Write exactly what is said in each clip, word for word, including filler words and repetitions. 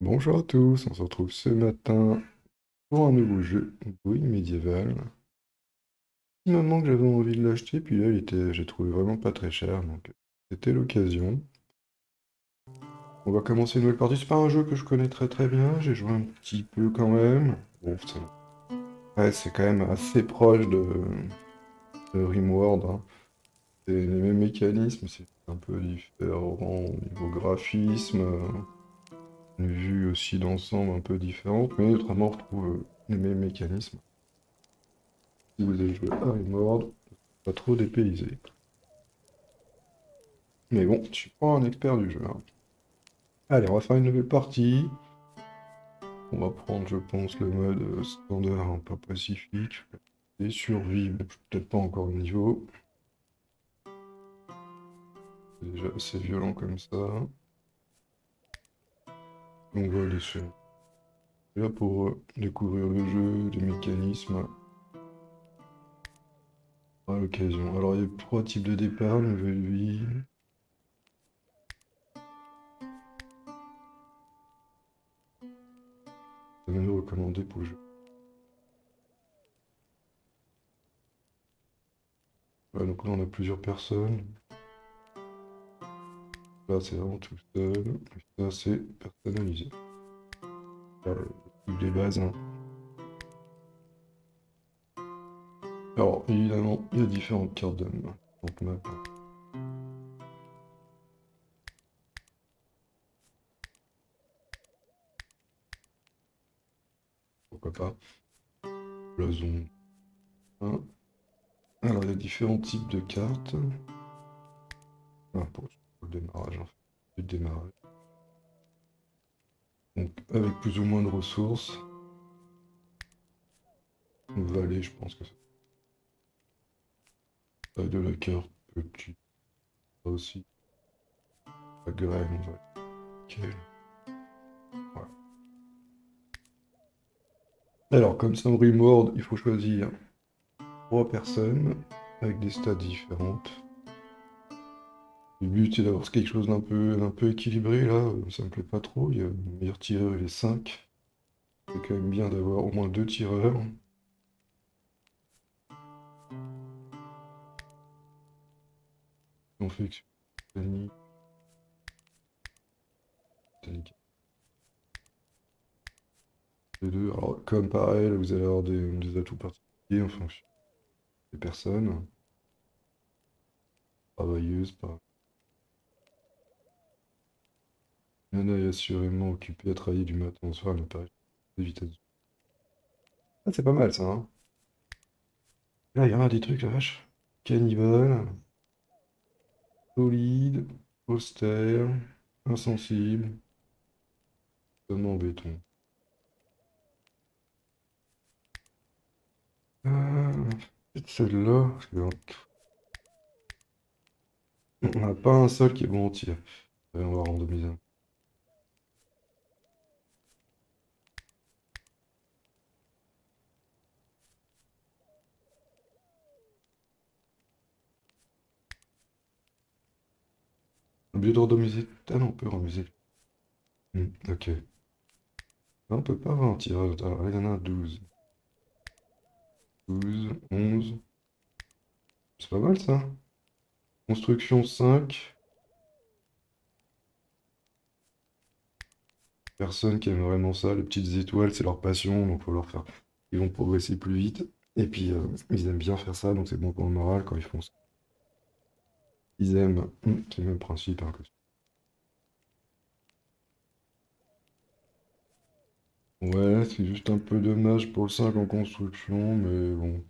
Bonjour à tous, on se retrouve ce matin pour un nouveau jeu, Going Medieval. Un moment que j'avais envie de l'acheter, puis là il était, j'ai trouvé vraiment pas très cher, donc c'était l'occasion. On va commencer une nouvelle partie, c'est pas un jeu que je connais très très bien, j'ai joué un petit peu quand même. Bon, c'est ouais, c'est quand même assez proche de, de Rimworld, hein. C'est les mêmes mécanismes, c'est un peu différent au niveau graphisme, euh, une vue aussi d'ensemble un peu différente, mais autrement on retrouve euh, les mêmes mécanismes. Si vous avez joué à Rimworld, pas trop dépaysé. Mais bon, je suis pas un expert du jeu, hein. Allez, on va faire une nouvelle partie. On va prendre, je pense, le mode euh, standard, hein, pas pacifique. Et survie, bon, je suis peut-être pas encore au niveau. C'est déjà assez violent comme ça. On va aller sur... Là pour euh, découvrir le jeu, les mécanismes, à l'occasion. Alors, il y a trois types de départ, nouvelle vie. Menu recommandé pour le jeu. Voilà, donc là, on a plusieurs personnes. Là, c'est vraiment tout seul. Et ça, c'est personnalisé. Voilà, le truc des bases, hein. Alors, évidemment, il y a différentes cartes de map. Donc, map, hein. Pourquoi pas. Blason. un. Alors, il y a différents types de cartes. Ah, pour le démarrage, en fait. Le démarrage. Donc, avec plus ou moins de ressources. Valet, je pense que c'est de la carte petit. Ça aussi. La graine, on va. Nickel. Voilà. Alors, comme ça, en Rimworld, il faut choisir trois personnes avec des stats différentes. Le but c'est d'avoir quelque chose d'un peu, d'un peu équilibré là, euh, ça me plaît pas trop. Il y a le meilleur tireur il est cinq. C'est quand même bien d'avoir au moins deux tireurs. On fait que Titanic, Titanic, les deux. Alors comme pareil, là, vous allez avoir des, des atouts particuliers en fonction des personnes. Travailleuse, pas. Nana est assurément occupée à travailler du matin au soir, elle ne paraît de vitesse. Ah c'est pas mal ça, hein. Là il y en a des trucs la vache. Cannibale, solide, austère, insensible, seulement en béton. Ah, peut-être celle-là, parce que on n'a pas un seul qui est bon au tir. Allez, on va randomiser. Au lieu de randomiser, ah non, on peut randomiser. Hmm, ok. Là, on peut pas avoir un tirage. Alors, là, il y en a douze. douze, onze. C'est pas mal ça. Construction cinq. Personne qui aime vraiment ça. Les petites étoiles, c'est leur passion, donc faut leur faire. Ils vont progresser plus vite. Et puis, euh, ils aiment bien faire ça, donc c'est bon pour le moral quand ils font ça. Ils aiment. Hmm, c'est le même principe, hein, que- Ouais, c'est juste un peu dommage pour le cinq en construction, mais bon.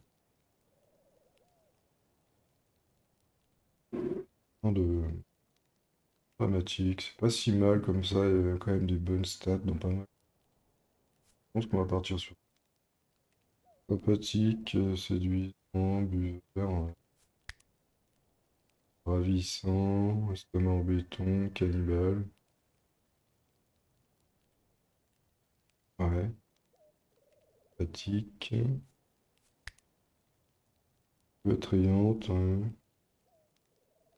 Rien de dramatique. C'est pas si mal comme ça. Il y a quand même des bonnes stats dans pas mal. Je pense qu'on va partir sur sympathique, euh, séduisant, buveur, ouais. Ravissant, estomac en béton, cannibale. Ouais. Sympathique, attrayante, ouais.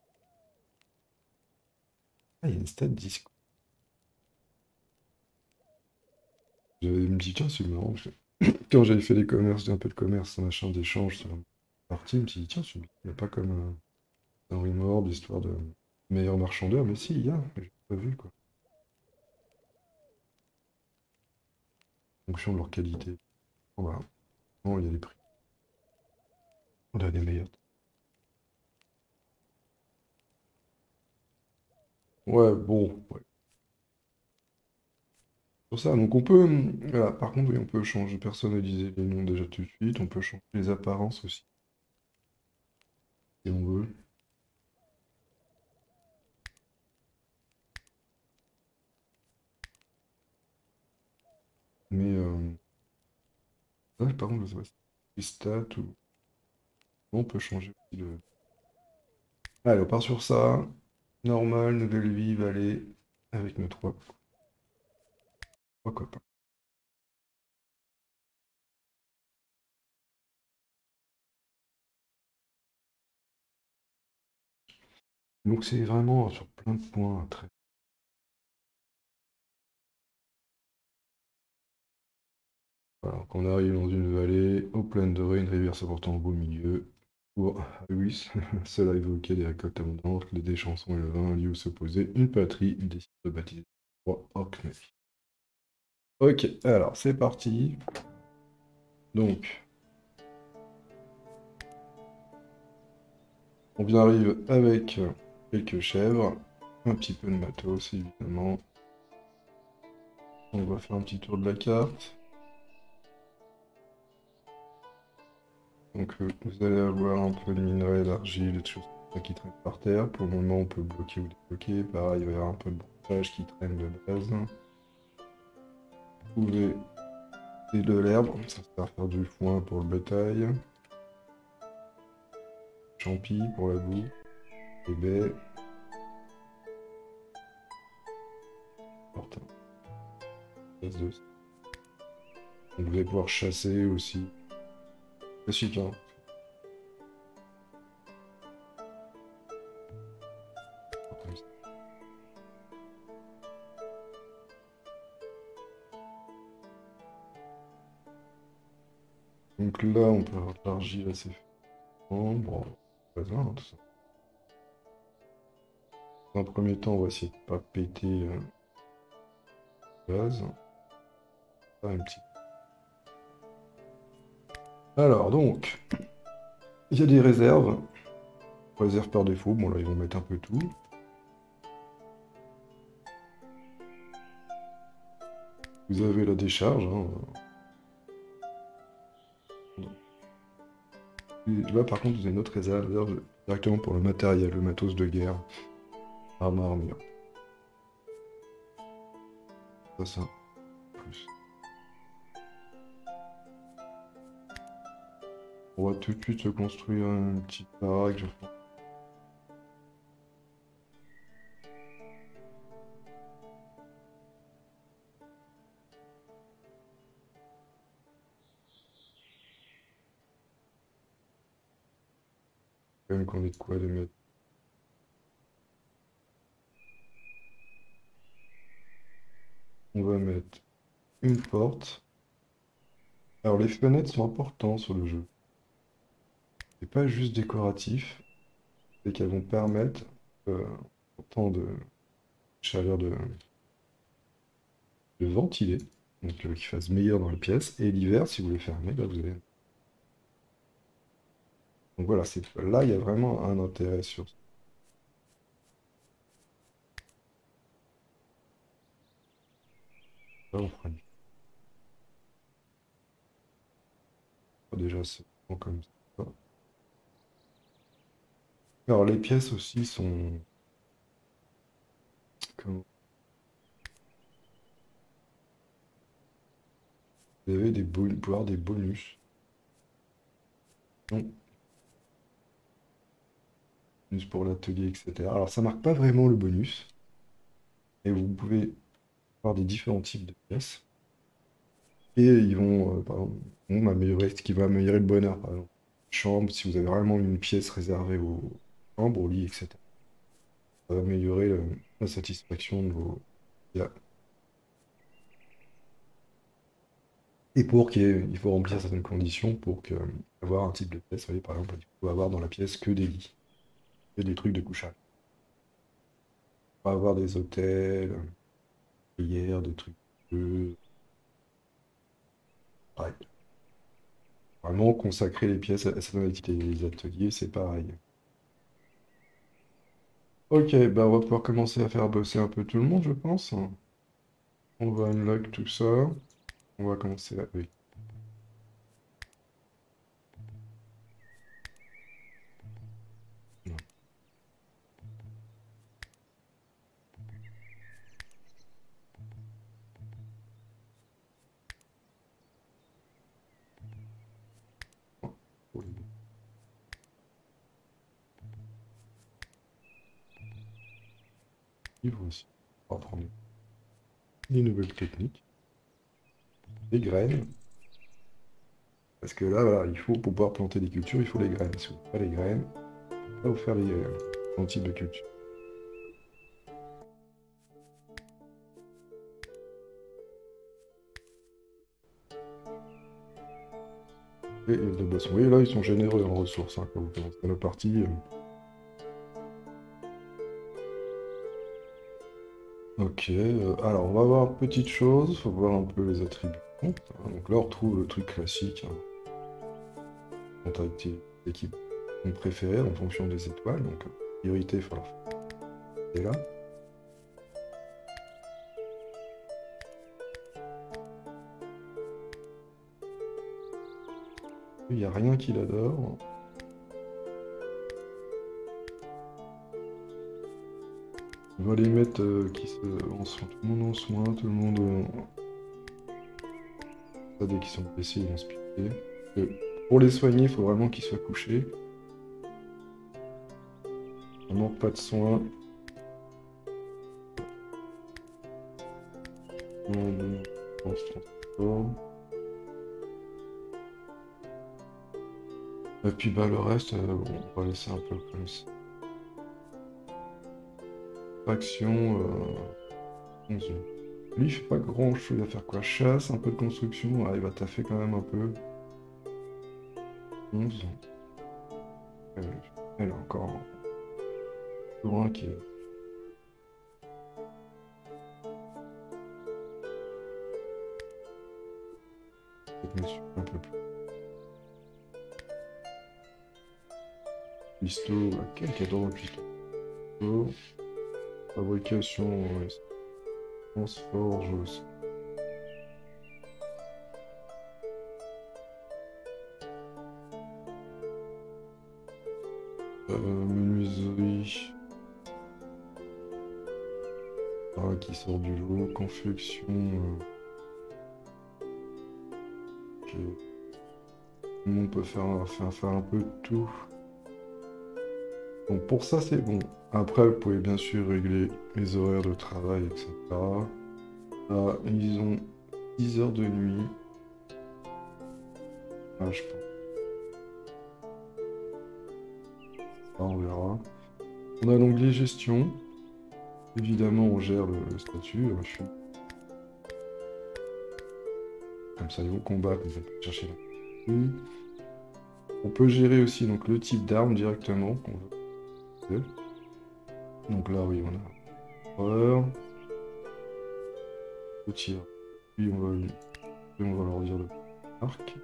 Ah, il y a une stat dix. J'avais me dit, tiens, c'est marrant, parce que quand j'avais fait des commerces, un peu de commerce, machin, d'échange sur la partie, je me suis dit, tiens, il n'y a pas comme euh, dans Rimworld, l'histoire de meilleur marchandeur, mais si, il y a, mais j'ai pas vu, quoi. En fonction de leur qualité. Voilà. Bon, il y a les prix. On a des meilleurs. Ouais, bon, ouais. Pour ça, donc on peut, hum, voilà, par contre, oui, on peut changer, personnaliser les noms déjà tout de suite, on peut changer les apparences aussi, si on veut. Mais, euh, ouais, par contre, je sais pas si c'est les stats ou... On peut changer aussi le... Allez, on part sur ça. Normal, nouvelle vie, vallée, avec nos trois, trois copains. Donc c'est vraiment sur plein de points très... Voilà, donc on arrive dans une vallée, aux plaines dorées, une rivière s'apportant au beau milieu. Pour Lewis, cela évoquait des récoltes abondantes, des chansons et le vin, un lieu où se posait une patrie, il décide de baptiser le roi Orkney. Ok, alors c'est parti. Donc, on vient arrive avec quelques chèvres, un petit peu de matos évidemment. On va faire un petit tour de la carte. Donc euh, vous allez avoir un peu de minerais, d'argile, des choses comme ça qui traînent par terre. Pour le moment, on peut bloquer ou débloquer. Pareil, il va y avoir un peu de brouillage qui traîne de base. Vous pouvez et de l'herbe, ça sert à faire du foin pour le bétail. Champi pour la boue. Les baies. Porte un de... Donc vous allez pouvoir chasser aussi. Classique, hein. Donc là, on peut avoir de l'argile assez facilement. Bon, pas besoin, hein, tout ça. Dans un premier temps, on va essayer de pas péter euh, le gaz. Ah, un petit... Alors, donc, il y a des réserves. Réserve par défaut. Bon, là, ils vont mettre un peu tout. Vous avez la décharge, hein. Et là, par contre, vous avez une autre réserve réserve directement pour le matériel, le matos de guerre. Arme à armure. Ça, ça. Plus. On va tout de suite se construire un petit baraque, je pense. Quand même qu'on ait de quoi les mettre. On va mettre une porte. Alors, les fenêtres sont importantes sur le jeu. C'est pas juste décoratif, c'est qu'elles vont permettre, euh, en temps de chaleur, de, de ventiler, donc euh, qu'il fasse meilleur dans la pièce. Et l'hiver, si vous les fermez, là, vous avez... Donc voilà, c'est là, il y a vraiment un intérêt sur ça. On fera une- déjà, c'est bon comme ça. Alors, les pièces aussi sont... Comment... Vous avez des bon- vous pouvez avoir des bonus. Non, bonus pour l'atelier, et cetera. Alors, ça marque pas vraiment le bonus. Et vous pouvez avoir des différents types de pièces. Et ils vont, euh, par exemple, vont améliorer ce qui va améliorer le bonheur, par exemple. Chambre, si vous avez vraiment une pièce réservée aux chambres, aux lits, et cetera. Ça va améliorer euh, la satisfaction de vos... Yeah. Et pour qu'il y ait- il faut remplir certaines conditions pour que, avoir un type de pièce. Vous voyez, par exemple, il faut avoir dans la pièce que des lits, que des trucs de couchage. Pas avoir des hôtels, euh, prières, des trucs. euh, pareil. Vraiment consacrer les pièces à à cette activité. Les ateliers, c'est pareil. Ok, bah on va pouvoir commencer à faire bosser un peu tout le monde, je pense. On va unlock tout ça. On va commencer à... Oui. Non. Pour les livres aussi. On va prendre des nouvelles techniques, des graines. Parce que là, voilà, il faut, pour pouvoir planter des cultures, il faut les graines. Si vous n'avez pas les graines, ça va vous faire les euh, bons types de cultures. Et, et de boissons. Et là, ils sont généreux en ressources, hein, quand vous commencez la partie. euh. Ok, euh, alors on va voir petite chose, il faut voir un peu les attributs. Donc là, on retrouve le truc classique, hein, contacter l'équipe préférée en fonction des étoiles. Donc, priorité, il faut la faire là. Il n'y a rien qui l'adore. On va les mettre euh, qui se... en soin. Tout le monde en soin, tout le monde. euh, ça, dès qu'ils sont blessés, ils vont se piquer. Euh, pour les soigner, il faut vraiment qu'ils soient couchés. Vraiment pas de soins. Non, non, on se transforme. Et puis bah le reste, euh, bon, on va laisser un peu comme ça. Action, euh, onze. Lui, il fait pas grand chose. Il va faire quoi? Chasse, un peu de construction. Ah, il va taffer quand même un peu. onze. Euh, elle a encore un loin qui est. Peut-être me suivre un peu plus. Pisto, quel cadre dans le pisto? Fabrication, ouais, on se forge aussi. Euh, menuiserie. Ah, qui sort du lot. Confection. euh, ok. Tout le monde peut faire, faire, faire un peu de tout. Donc pour ça, c'est bon. Après, vous pouvez bien sûr régler les horaires de travail, et cetera. Là, ils ont dix heures de nuit. Ah, je pense. Ah, on verra. On a l'onglet gestion. Évidemment, on gère le, le statut. euh, Je suis... Comme ça, niveau combat, vous allez chercher là. On peut gérer aussi donc, le type d'arme directement qu'on veut. Donc là, oui, on a horreur, le tir. Puis on va, lui- puis on va leur dire le arc.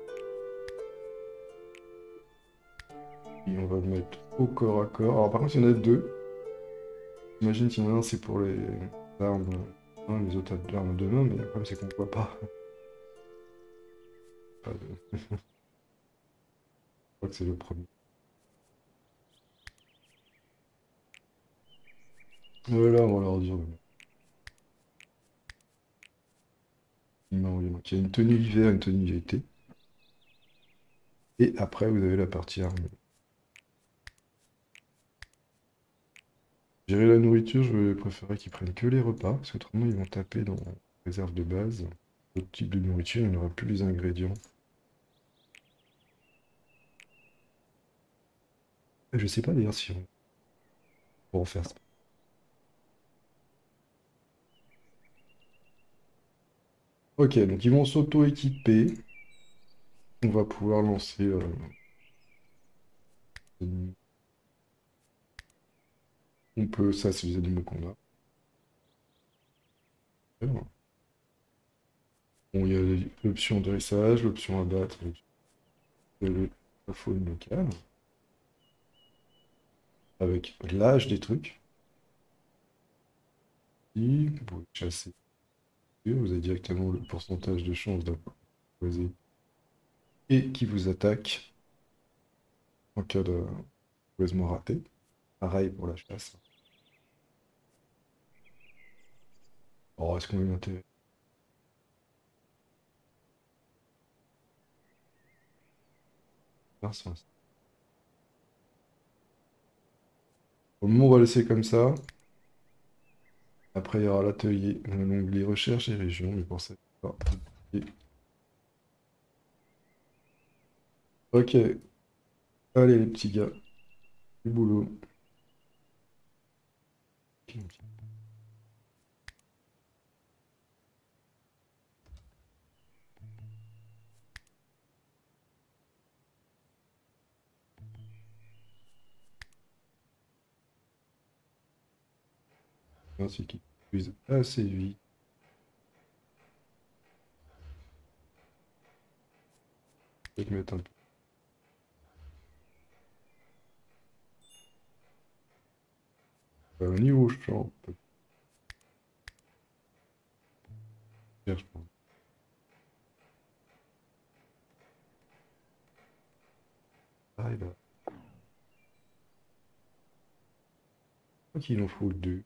Puis on va le mettre au corps à corps. Alors par contre, il y en a deux. Imagine qu'il y en a un, c'est pour les armes, hein, les autres armes de main, mais le problème c'est qu'on ne voit pas. Pas de- Je crois que c'est le premier. Voilà, on va leur dire le non, oui, donc il y a une tenue hiver, une tenue été. Et après, vous avez la partie arme. Gérer la nourriture, je vais préférer qu'ils prennent que les repas, parce qu'autrement ils vont taper dans la réserve de base. D'autres types de nourriture, il n'y aura plus les ingrédients. Et je sais pas d'ailleurs si on peut en faire ça. Ok, donc ils vont s'auto-équiper. On va pouvoir lancer... euh, une- on peut... Ça, c'est les animaux qu'on a. Bon, il y a l'option dressage, l'option abattre, l'option de la faune locale, avec l'âge des trucs. Et vous pouvez chasser. Vous avez directement le pourcentage de chance d'apprivoiser et qui vous attaque en cas de croisement raté. Pareil pour la chasse. Oh, est-ce qu'on a eu intérêt? Pour le moment, on va laisser comme ça. Après, il y aura l'atelier, euh, l'onglet recherche et région, mais pour ça, c'est pas compliqué. Ok, allez les petits gars, du boulot. Ainsi qu'ils produisent assez vite. Je vais mettre un peu au niveau champ. On peut faire, je pense. Ah, il a... Je crois qu'il en faut deux.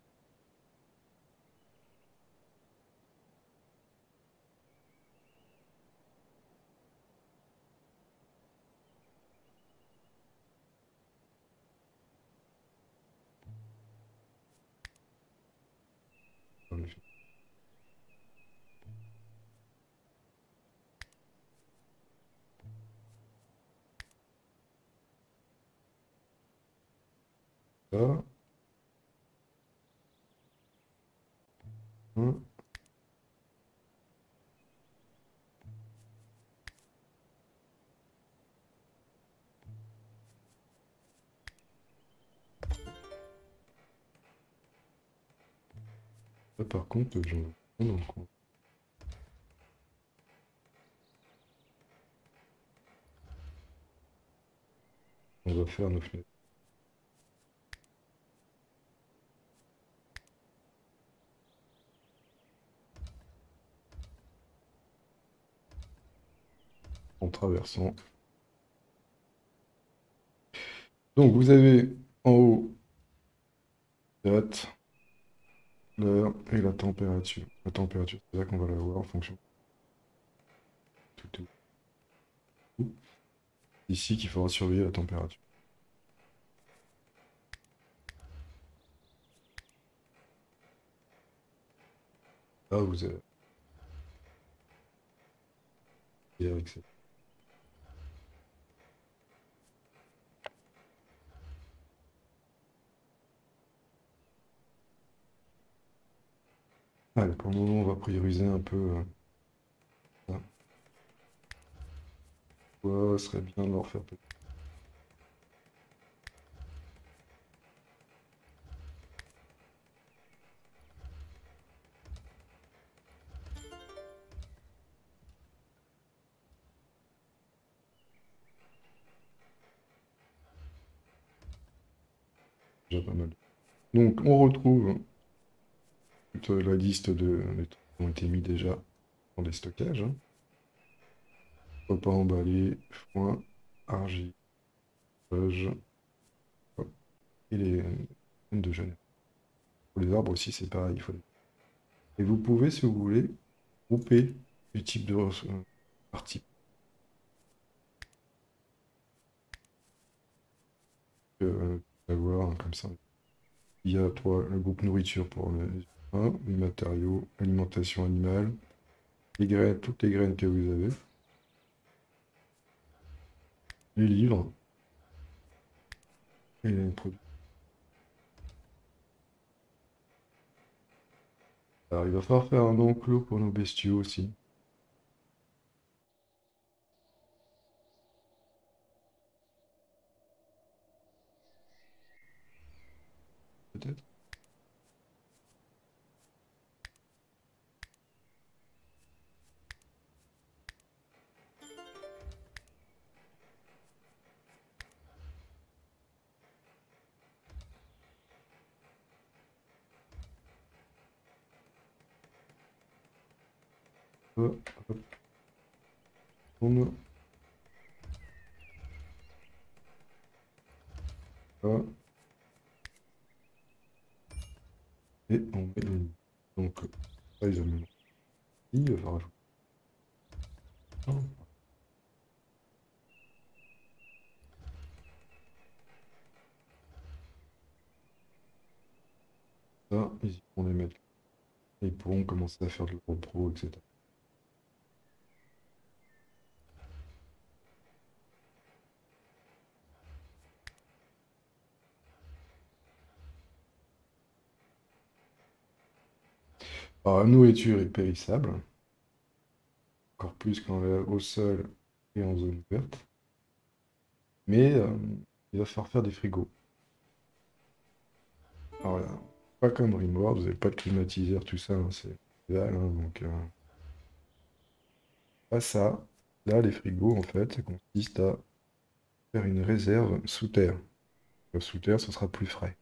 Dans le- Ça, un. Ça, par contre, j'en ai un dans le coin. On va faire nos fenêtres. En traversant. Donc vous avez en haut date, l'heure et la température. La température, c'est là qu'on va la voir en fonction. Tout est où. Ici qu'il faudra surveiller la température. Là, vous avez et avec ça. Allez, pour le moment, on va prioriser un peu euh, ça. Ouais, ce serait bien de leur faire peut-être. Déjà pas mal. Donc, on retrouve toute la liste de, des trucs qui ont été mis déjà dans des stockages, hein. Repas emballé, foin, argile, page, hop, et les graines de genève. Pour les arbres aussi, c'est pareil. Il faut... Et vous pouvez, si vous voulez, grouper les types de res- euh, parties. Euh, avoir hein, comme ça. Il y a toi, le groupe nourriture pour les humains, les matériaux, alimentation animale, les graines, toutes les graines que vous avez, les livres et les produits. Alors, il va falloir faire un enclos pour nos bestiaux aussi. peut-être. Hop, hop, tourne. Là. Et on met une. Donc, là, ils amènent. Il va rajouter un. Ça, ils vont les mettre. Et ils pourront commencer à faire de l'euro-pro, et cetera. Alors, la nourriture est périssable, encore plus quand elle est au sol et en zone ouverte. Mais euh, il va falloir faire des frigos. Alors, là, pas comme Rimworld, vous n'avez pas de climatiseur, tout ça, hein, c'est dalle, hein, donc euh, pas ça. Là, les frigos, en fait, ça consiste à faire une réserve sous terre. Euh, Sous terre, ce sera plus frais.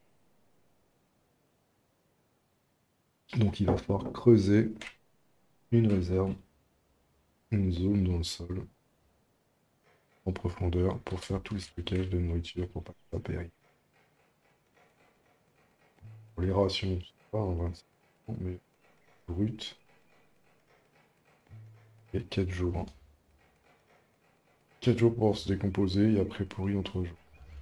Donc, il va falloir creuser une réserve, une zone dans le sol, en profondeur, pour faire tout le stockage de nourriture pour pas que ça périsse. Pour les rations, c'est pas en vingt-cinq ans, mais brut, et quatre jours, hein. quatre jours pour se décomposer et après pourri en trois jours.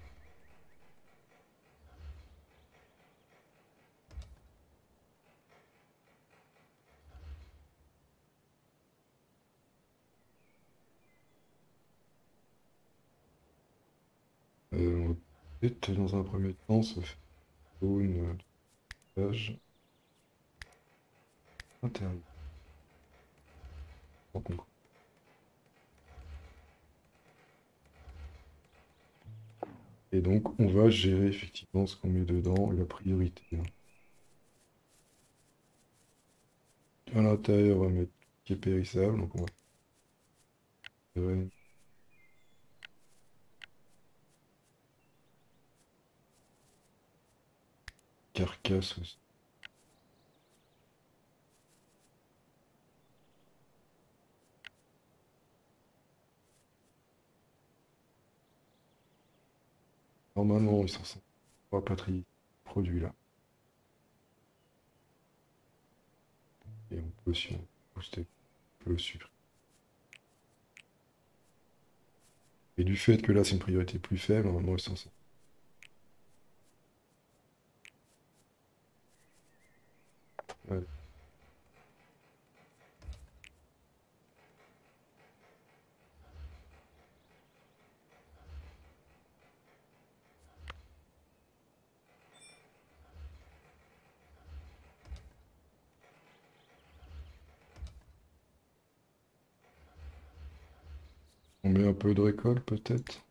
Euh, on va peut-être dans un premier temps se faire une page intérieure. Sans concret. Et donc on va gérer effectivement ce qu'on met dedans et la priorité, hein. À l'intérieur, on va mettre tout ce qui est périssable, donc on va faire une carcasse aussi. Normalement, ils sont censés rapatrier ce produit-là. Et on peut, si on booster, on peut le supprimer. Et du fait que là, c'est une priorité plus faible, normalement, ils sont censés. Ouais. On met un peu de récolte, peut-être.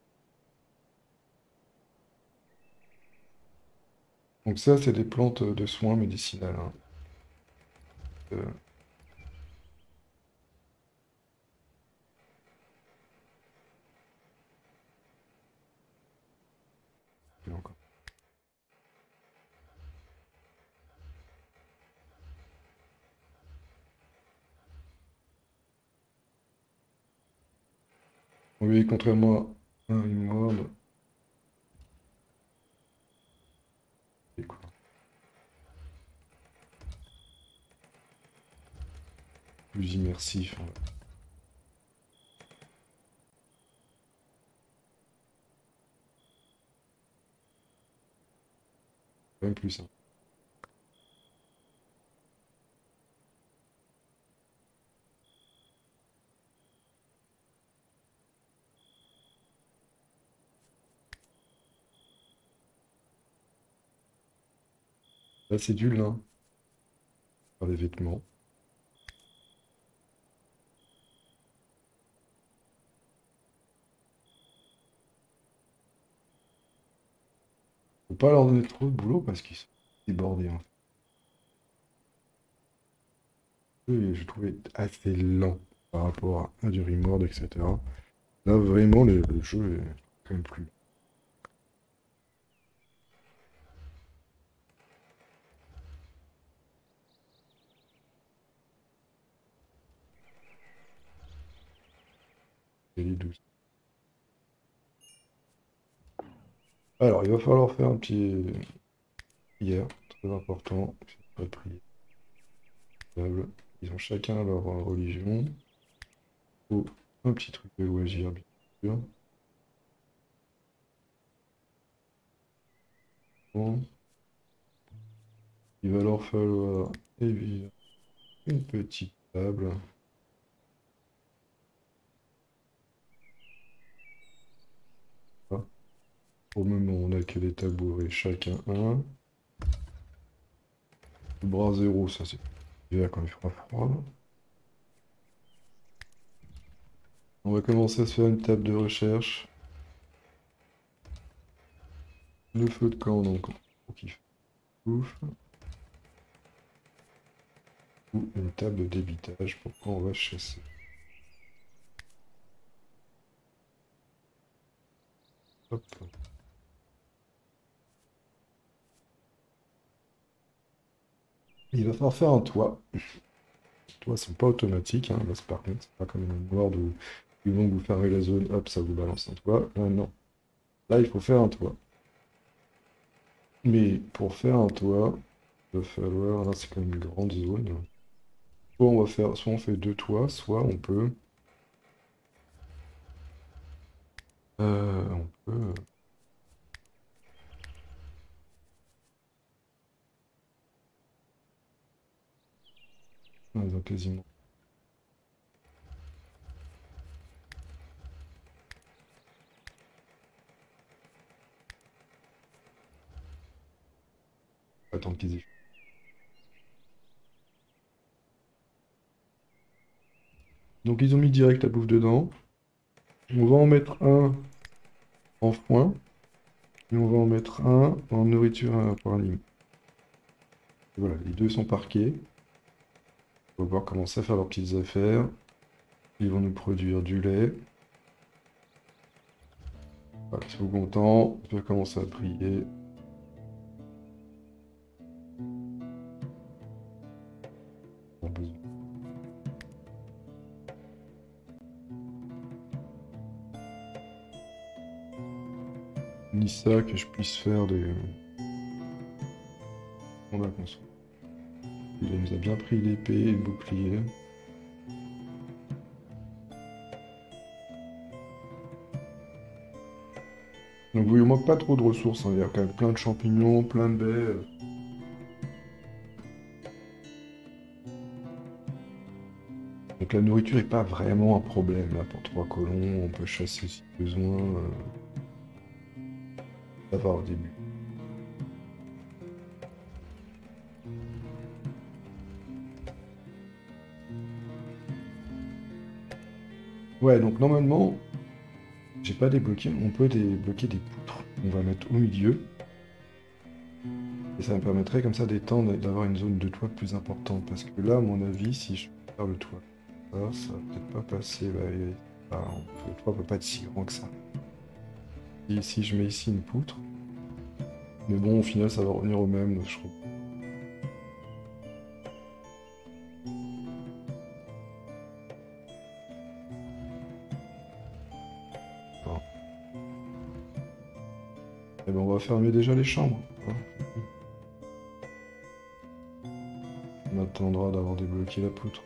Donc ça, c'est des plantes de soins médicinales, hein. Euh, et encore. Oui, contrairement à un Rimworld, c'est quoi? Plus immersif, ouais. Quand même plus simple. Là, c'est du lin, par les vêtements. Faut pas leur donner trop de boulot parce qu'ils sont débordés en fait. Et je trouvais assez lent par rapport à du Rimworld, et cetera. Là, vraiment, le, le jeu est quand même plus. Il est douce. Alors, il va falloir faire un petit prière, très important. Pas de prière. Ils ont chacun leur euh, religion. Oh, un petit truc de loisir, bien sûr. Bon. Il va leur falloir évidemment une petite table. Ah, pour le moment, on n'a que des tabourets, chacun un. Le bras zéro, ça c'est l'hiver quand il fera froid. On va commencer à se faire une table de recherche. Le feu de camp, donc, pour qu'il bouffe. Ou une table de débitage pour quand on va chasser. Hop. Il va falloir faire un toit. Les toits sont pas automatiques, hein. Là, c'est par contre, c'est pas comme une Word où ils vont vous fermer la zone, hop, ça vous balance un toit. Là, non. Là, il faut faire un toit. Mais pour faire un toit, il va falloir. Là, c'est quand même une grande zone. Soit on va faire, soit on fait deux toits, soit on peut. euh, on peut. Ah, ils ont quasiment. Attendre qu'ils y. Donc ils ont mis direct la bouffe dedans. On va en mettre un en foin. Et on va en mettre un en nourriture pour animaux. Voilà, les deux sont parqués. On va pouvoir commencer à faire leurs petites affaires. Ils vont nous produire du lait. Voilà, ils sont contents. On peut commencer à prier. On a besoin. Ni ça que je puisse faire des. On a construit. Il nous a bien pris l'épée et le bouclier. Donc vous, il ne manque pas trop de ressources, hein. Il y a quand même plein de champignons, plein de baies. Donc la nourriture n'est pas vraiment un problème là pour trois colons. On peut chasser si besoin. euh, Ça va au début. Ouais, donc normalement, j'ai pas débloqué. On peut débloquer des poutres. On va mettre au milieu. Et ça me permettrait comme ça d'étendre et d'avoir une zone de toit plus importante. Parce que là, à mon avis, si je fais faire le toit, ça, ça va peut-être pas passer. Bah, et- bah, on- le toit peut pas être si grand que ça. Et ici, je mets ici une poutre. Mais bon, au final, ça va revenir au même, je trouve. Bon. Eh ben, on va fermer déjà les chambres, hein. On attendra d'avoir débloqué la poutre.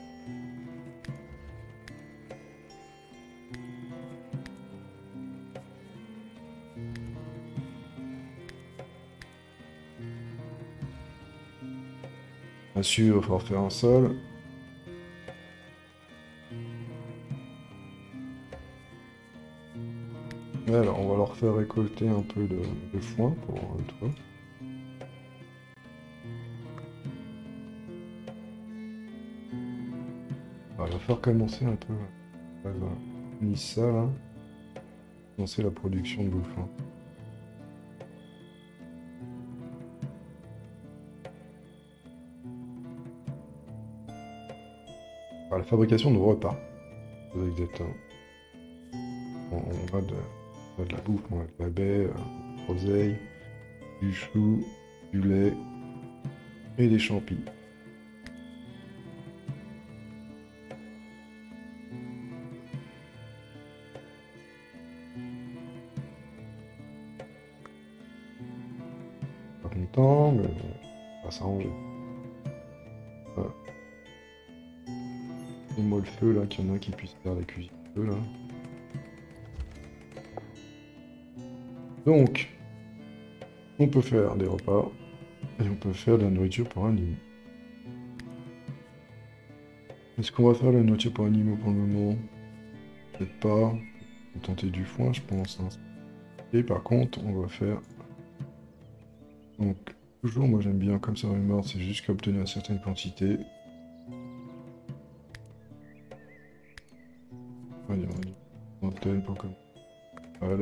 Bien sûr, il va falloir faire un sol. Alors, on va leur faire récolter un peu de, de foin pour le toit. Alors, il va falloir commencer un peu. Ouais, voilà. Mis ça là. Lancer la production de bouffe, hein. à la fabrication de repas. Très exactement. On, on a de, on a de la bouffe, on a de la baie, euh, de l'oseille, du chou, du lait et des champis. Pas content, mais bon, on va s'arranger. Voilà. Et moi le feu là, qu'il y en a un qui puisse faire la cuisine de feu là. Donc, on peut faire des repas et on peut faire de la nourriture pour animaux. Est-ce qu'on va faire la nourriture pour animaux pour le moment? Peut-être pas. On va tenter du foin, je pense, hein. Et par contre, on va faire. Donc, toujours, moi j'aime bien comme ça, mort, c'est juste qu'obtenir une certaine quantité. Allez, on va dire une centaine pour comme. Voilà.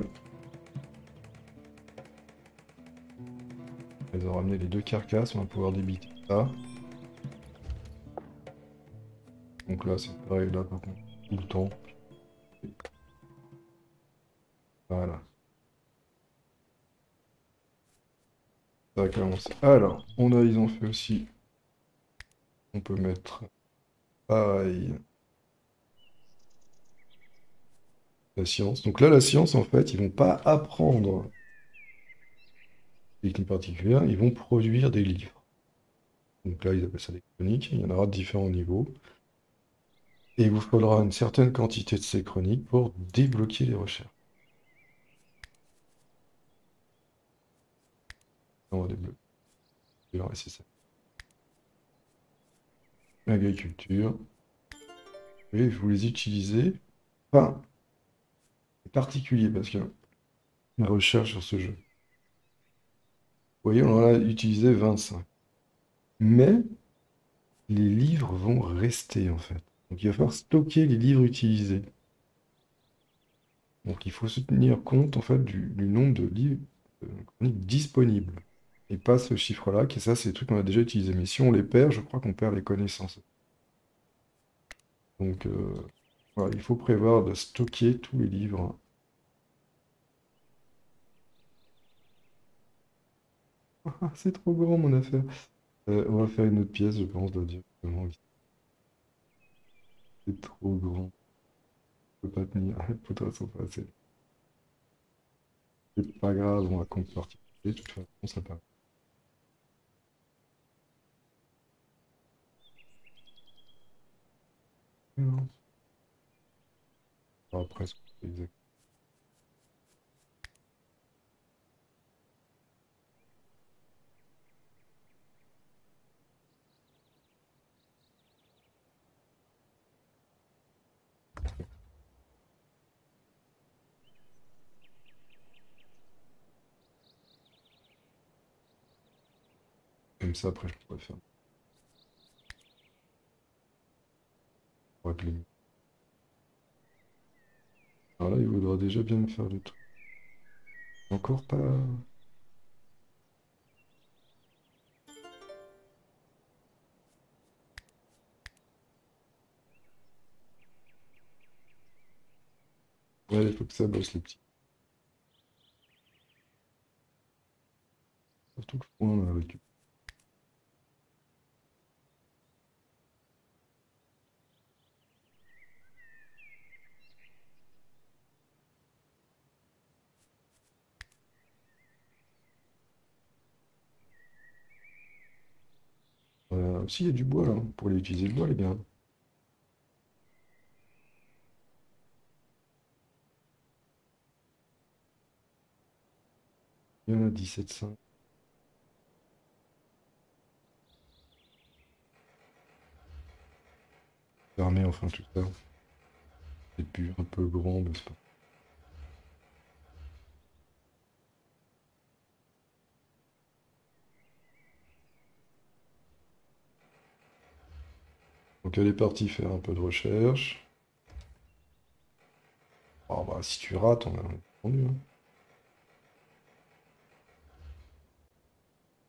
Elles ont ramené les deux carcasses, on va pouvoir débiter ça. Donc là, c'est pareil, là, par contre, tout le temps. Voilà. Ça commence. Alors, on a, ils ont fait aussi. On peut mettre pareil. La science. Donc là, la science, en fait, ils vont pas apprendre des techniques particulières, ils vont produire des livres. Donc là, ils appellent ça des chroniques. Il y en aura de différents niveaux. Et il vous faudra une certaine quantité de ces chroniques pour débloquer les recherches. On va débloquer. Ouais, c'est ça. Agriculture. Et vous les utilisez. Enfin, c'est particulier parce que la recherche sur ce jeu. Vous voyez, on en a utilisé vingt-cinq. Mais les livres vont rester en fait. Donc il va falloir stocker les livres utilisés. Donc il faut se tenir compte en fait du, du nombre de livres euh, chroniques disponibles. Et pas ce chiffre-là, qui ça, c'est des trucs qu'on a déjà utilisés. Mais si on les perd, je crois qu'on perd les connaissances. Donc euh, voilà, il faut prévoir de stocker tous les livres. Ah, c'est trop grand mon affaire. Euh, on va faire une autre pièce, je pense, de directement. C'est trop grand. Je peux pas tenir. Les poteaux sont pas assez. C'est pas grave, on va compartimenter. De toute façon, ça part. Non. Ah, presque. Exact. Comme ça, après, je pourrais faire. Régler. Alors là, il voudra déjà bien me faire le truc. Encore pas. Ouais, il faut que ça bosse, les petits. Surtout que le foin, on a récupéré. Euh, si, il y a du bois, là. Pour aller utiliser le bois, les gars. Il y en a dix-sept virgule cinq. Fermé, enfin, tout ça. C'est plus un peu grand, mais c'est pas. Donc, elle est partie faire un peu de recherche. Oh, bah, si tu rates, on a entendu, hein.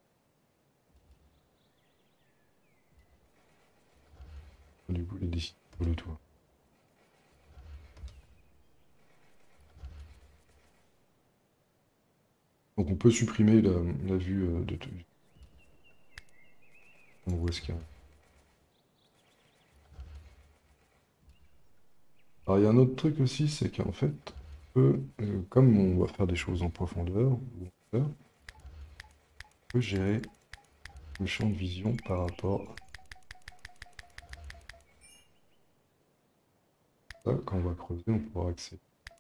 Du coup, il décide. sur le toit. Donc on peut supprimer la, la vue euh, de tout. On voit ce qu'il y a. Alors il y a un autre truc aussi, c'est qu'en fait, on peut, euh, comme on va faire des choses en profondeur, ou en hauteur, on peut gérer le champ de vision par rapport à ça. Quand on va creuser, on pourra accéder.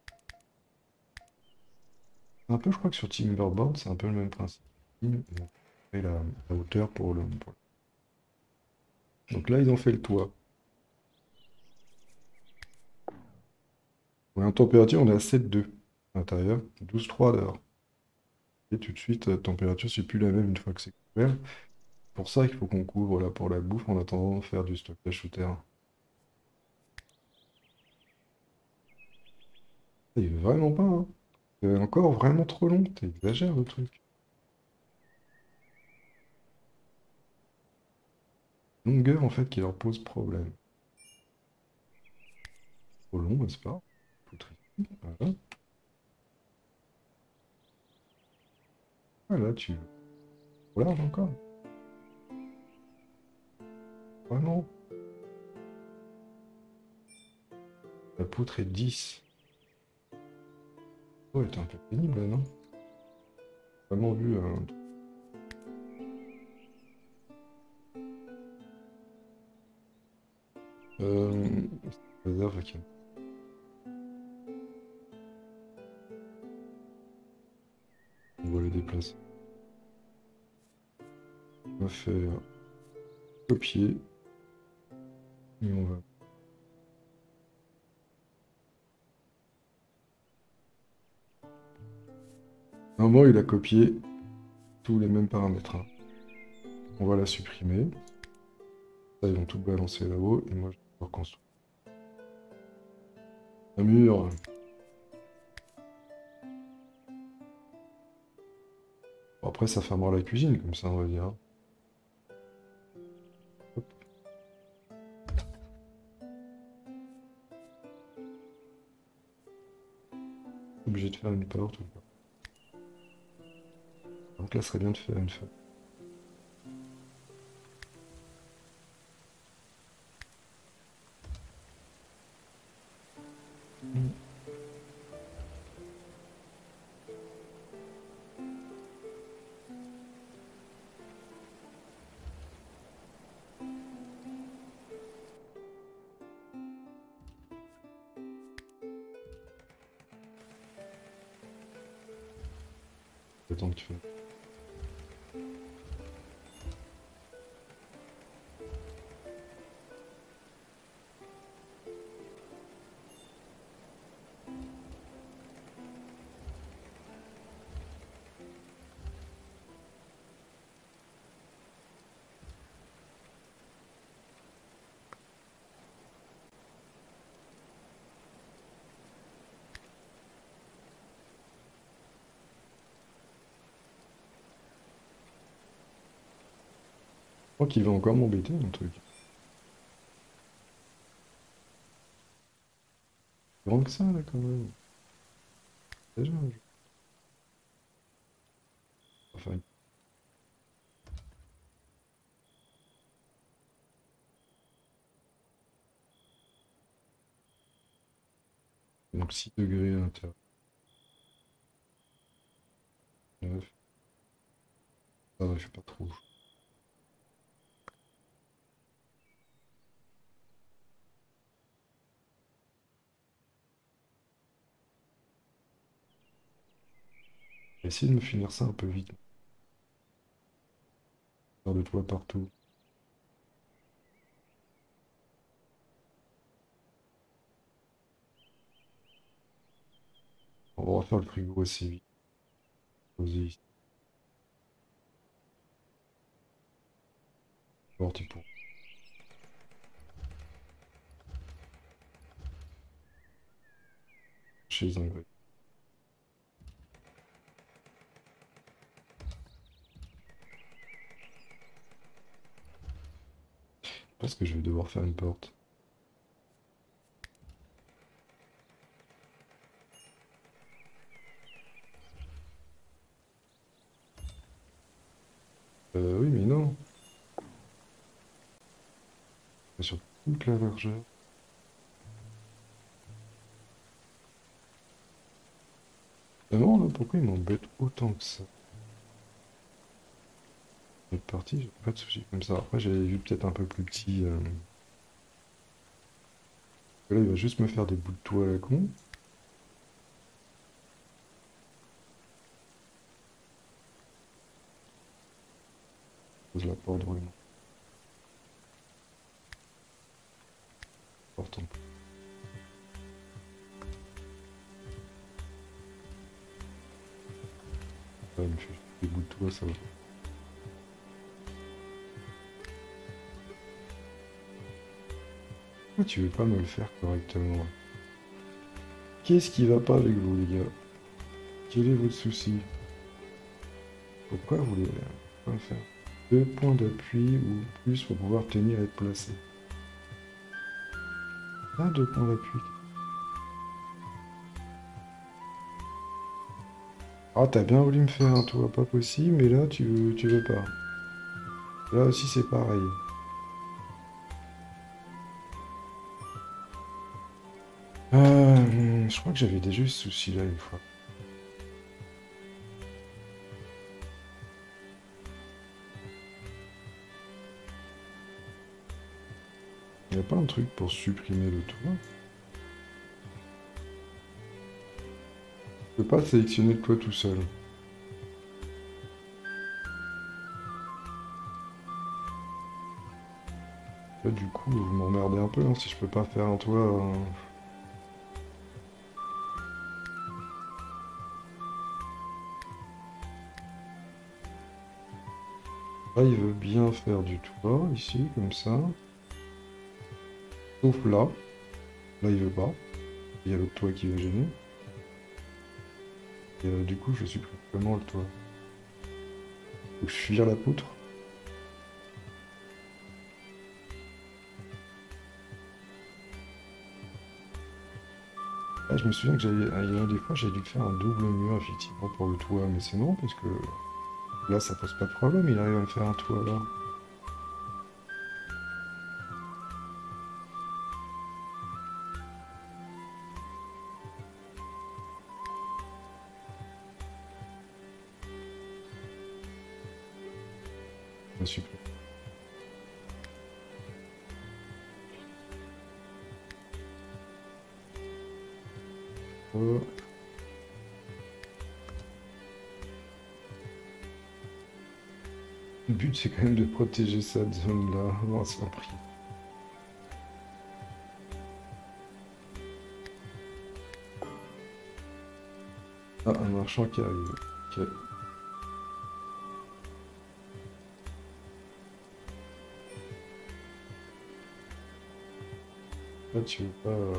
Un peu, je crois que sur Timberboard, c'est un peu le même principe. Et la, la hauteur pour le, pour le- Donc là, ils ont fait le toit. Ouais, en température, on est à sept virgule deux à l'intérieur, douze virgule trois dehors. Et tout de suite, la température, c'est plus la même une fois que c'est couvert. C'est pour ça qu'il faut qu'on couvre là pour la bouffe en attendant de faire du stockage souterrain. C'est vraiment pas, hein. C'est encore vraiment trop long, t'exagères le truc. Longueur en fait qui leur pose problème. Trop long, n'est-ce pas? Poutre ici, voilà. Voilà, tu veux. Trop large encore. Vraiment. La poutre est dix. Ouais, t'es un peu pénible là, non? Vraiment vu un... Euh... Réserve, ok. On va le déplacer. On va faire copier. Et on va... Normalement, il a copié tous les mêmes paramètres, hein. On va la supprimer. Ça, ils vont tout balancer là-haut. Et moi, je vais reconstruire. Un mur. Bon, après, ça fermera la cuisine, comme ça, on va dire. Hop. Obligé de faire une porte ou pas. Donc là, ce serait bien de faire une fenêtre. Le temps que tu fais. Je crois qu'il va encore m'embêter, mon truc. C'est grand que ça, là, quand même. Déjà, je- enfin, donc six degrés à l'intérieur. neuf. Ça va, je fais pas trop. Je vais essayer de me finir ça un peu vite. Faire de toit partout. On va refaire le frigo assez vite. Poser ici. Porte et pour. Chez un grec. Parce que je vais devoir faire une porte. sur toute la largeur. Vraiment, là, pourquoi il m'embête autant que ça? Cette partie, j'ai pas de soucis comme ça. Après, j'avais vu peut-être un peu plus petit. euh, Là, il va juste me faire des bouts de toit à la con. Pose la porte vraiment important. Ouais, il me fait des bouts de toit, ça va. Pourquoi tu veux pas me le faire correctement? Qu'est-ce qui va pas avec vous, les gars? Quel est votre souci? Pourquoi vous voulez pas me faire deux points d'appui ou plus pour pouvoir tenir et être placé? Ah, deux points d'appui. Ah, t'as bien voulu me faire un toit, pas possible, mais là, tu veux, tu veux pas. Là aussi, c'est pareil. Euh, je crois que j'avais déjà eu ce souci-là une fois. Il n'y a pas un truc pour supprimer le toit? Je peux pas sélectionner le toit tout seul. Là, du coup, vous m'emmerdez un peu, hein, si je peux pas faire un toit. euh, Là, il veut bien faire du toit, ici, comme ça. Sauf là. Là, il veut pas. Il y a l'autre toit qui va gêner. Et euh, du coup, je supprime vraiment le toit. Faut que je vire la poutre. Ah, je me souviens que j'avais, ah, il y a des fois, j'ai dû faire un double mur, effectivement, pour le toit. Mais c'est non, parce que là, ça pose pas de problème. Il arrive à me faire un toit, là. Je supprime. Oh. Le but, c'est quand même de protéger cette zone-là. Non, c'est un prix. Ah, un marchand qui arrive. Ok. Là, tu veux pas... euh,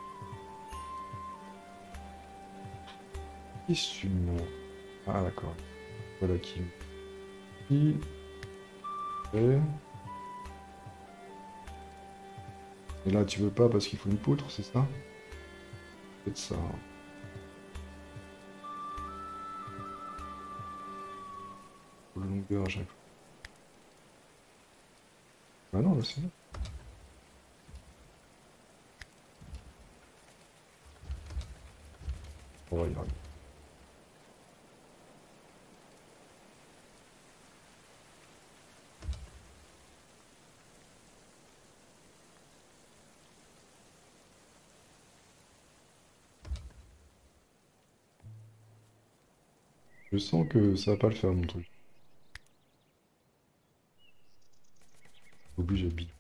Qu'est-ce que tu me montres? Ah, d'accord. Voilà qui... Qui fait... Et là, tu veux pas parce qu'il faut une poutre, c'est ça? Peut-être ça. Hein. Faut la longueur à chaque fois. Ah non, là, c'est bon. On va y arriver. Je sens que ça va pas le faire, mon truc. Obligé, bidon.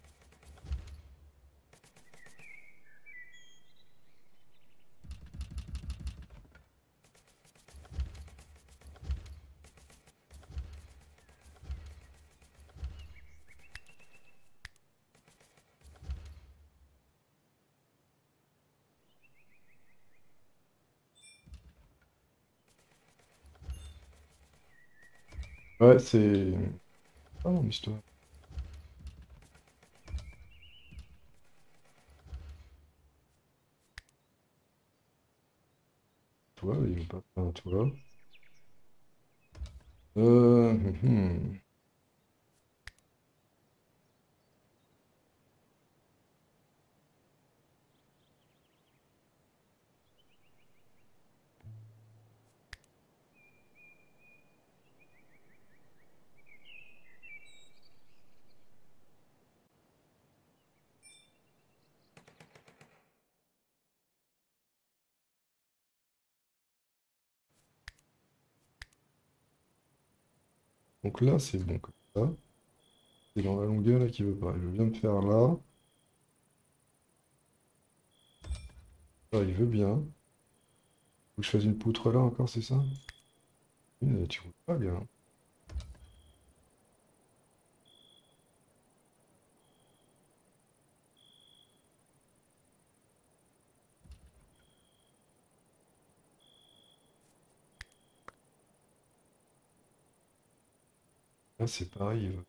Ouais, c'est... Ah non, histoire. Toi, il veut pas faire un toit. Euh... hum, hum. Donc là, c'est bon comme ça. C'est dans la longueur là qui veut pas. Il veut bien me faire là. Là, il veut bien. Faut que je fasse une poutre là encore, c'est ça? Euh, Tu roules pas bien. Là, c'est pareil. il veut-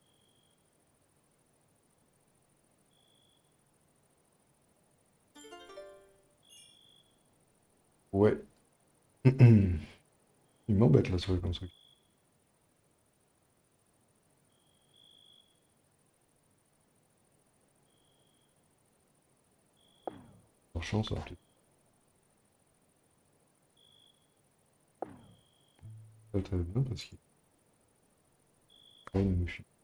Ouais. Il m'embête là sur les constructions. Par chance, ça va peut-être pas très bien parce qu'il quand même me fuit.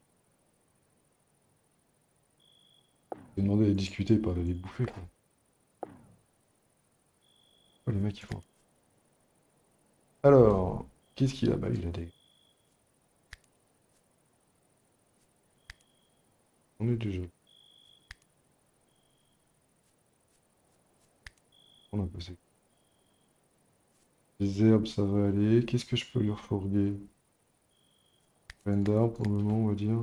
J'ai demandé à discuter, pas d'aller bouffer quoi. Oh, les mecs ils font. Alors, qu'est-ce qu'il a? Bah, il a des. On est déjà. On a passé. Les herbes, ça va aller. Qu'est-ce que je peux lui refourguer? Plein d'arbres pour le moment, on va dire.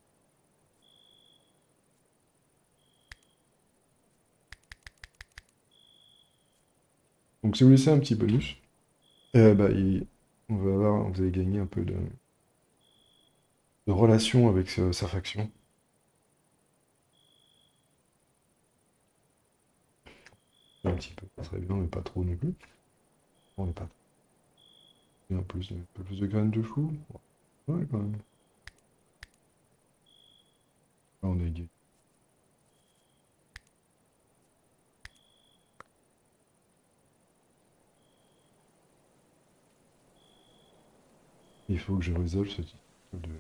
Donc, si vous laissez un petit bonus, eh bah, il- on va avoir, vous allez gagner un peu de, de relation avec euh, sa faction. Un petit peu, ça serait bien, mais pas trop non plus. On n'est pas trop. Et en plus, un peu plus de graines de chou. Ouais, quand même. Là, on est gay. Il faut que je résolve ce type de...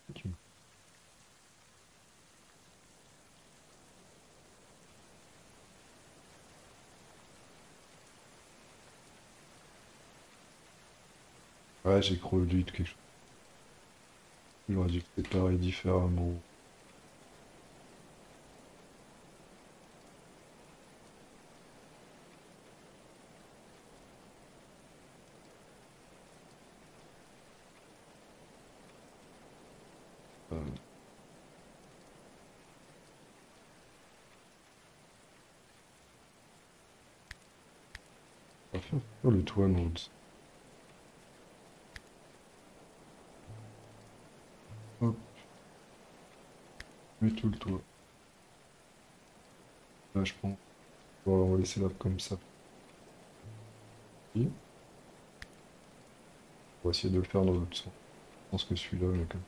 Ouais, j'ai produit quelque chose. J'aurais dû peut-être pareil différemment. Euh, on va faire sur le toit, non. Hop, mets tout le toit. Là, je pense. Bon, on va laisser là comme ça. Et on va essayer de le faire dans l'autre sens. Je pense que celui-là, là, comme-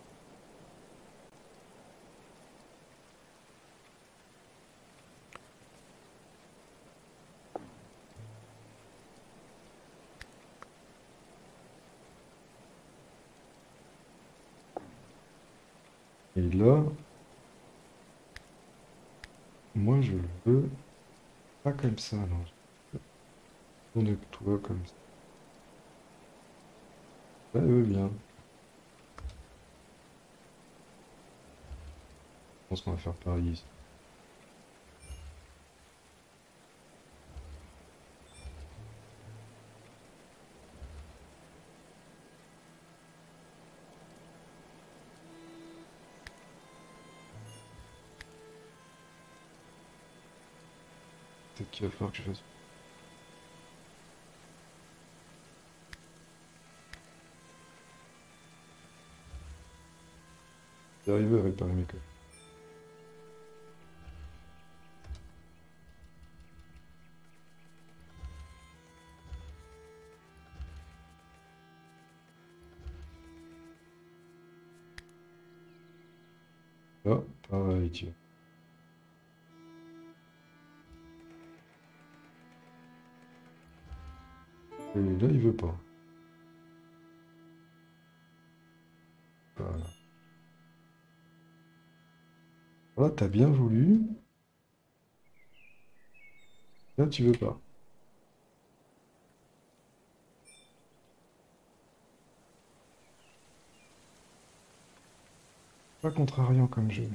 Et là, moi, je le veux pas comme ça, non. On est toi comme ça. Ouais, ouais, bien. Je pense qu'on va faire pareil ici. Peut-être qu'il va falloir que je fasse. J'arrive à réparer mes codes. Là, pareil, tu vois. Et là, il veut pas. Voilà. Là, t'as bien voulu. Là, tu veux pas. Pas contrariant comme jeu.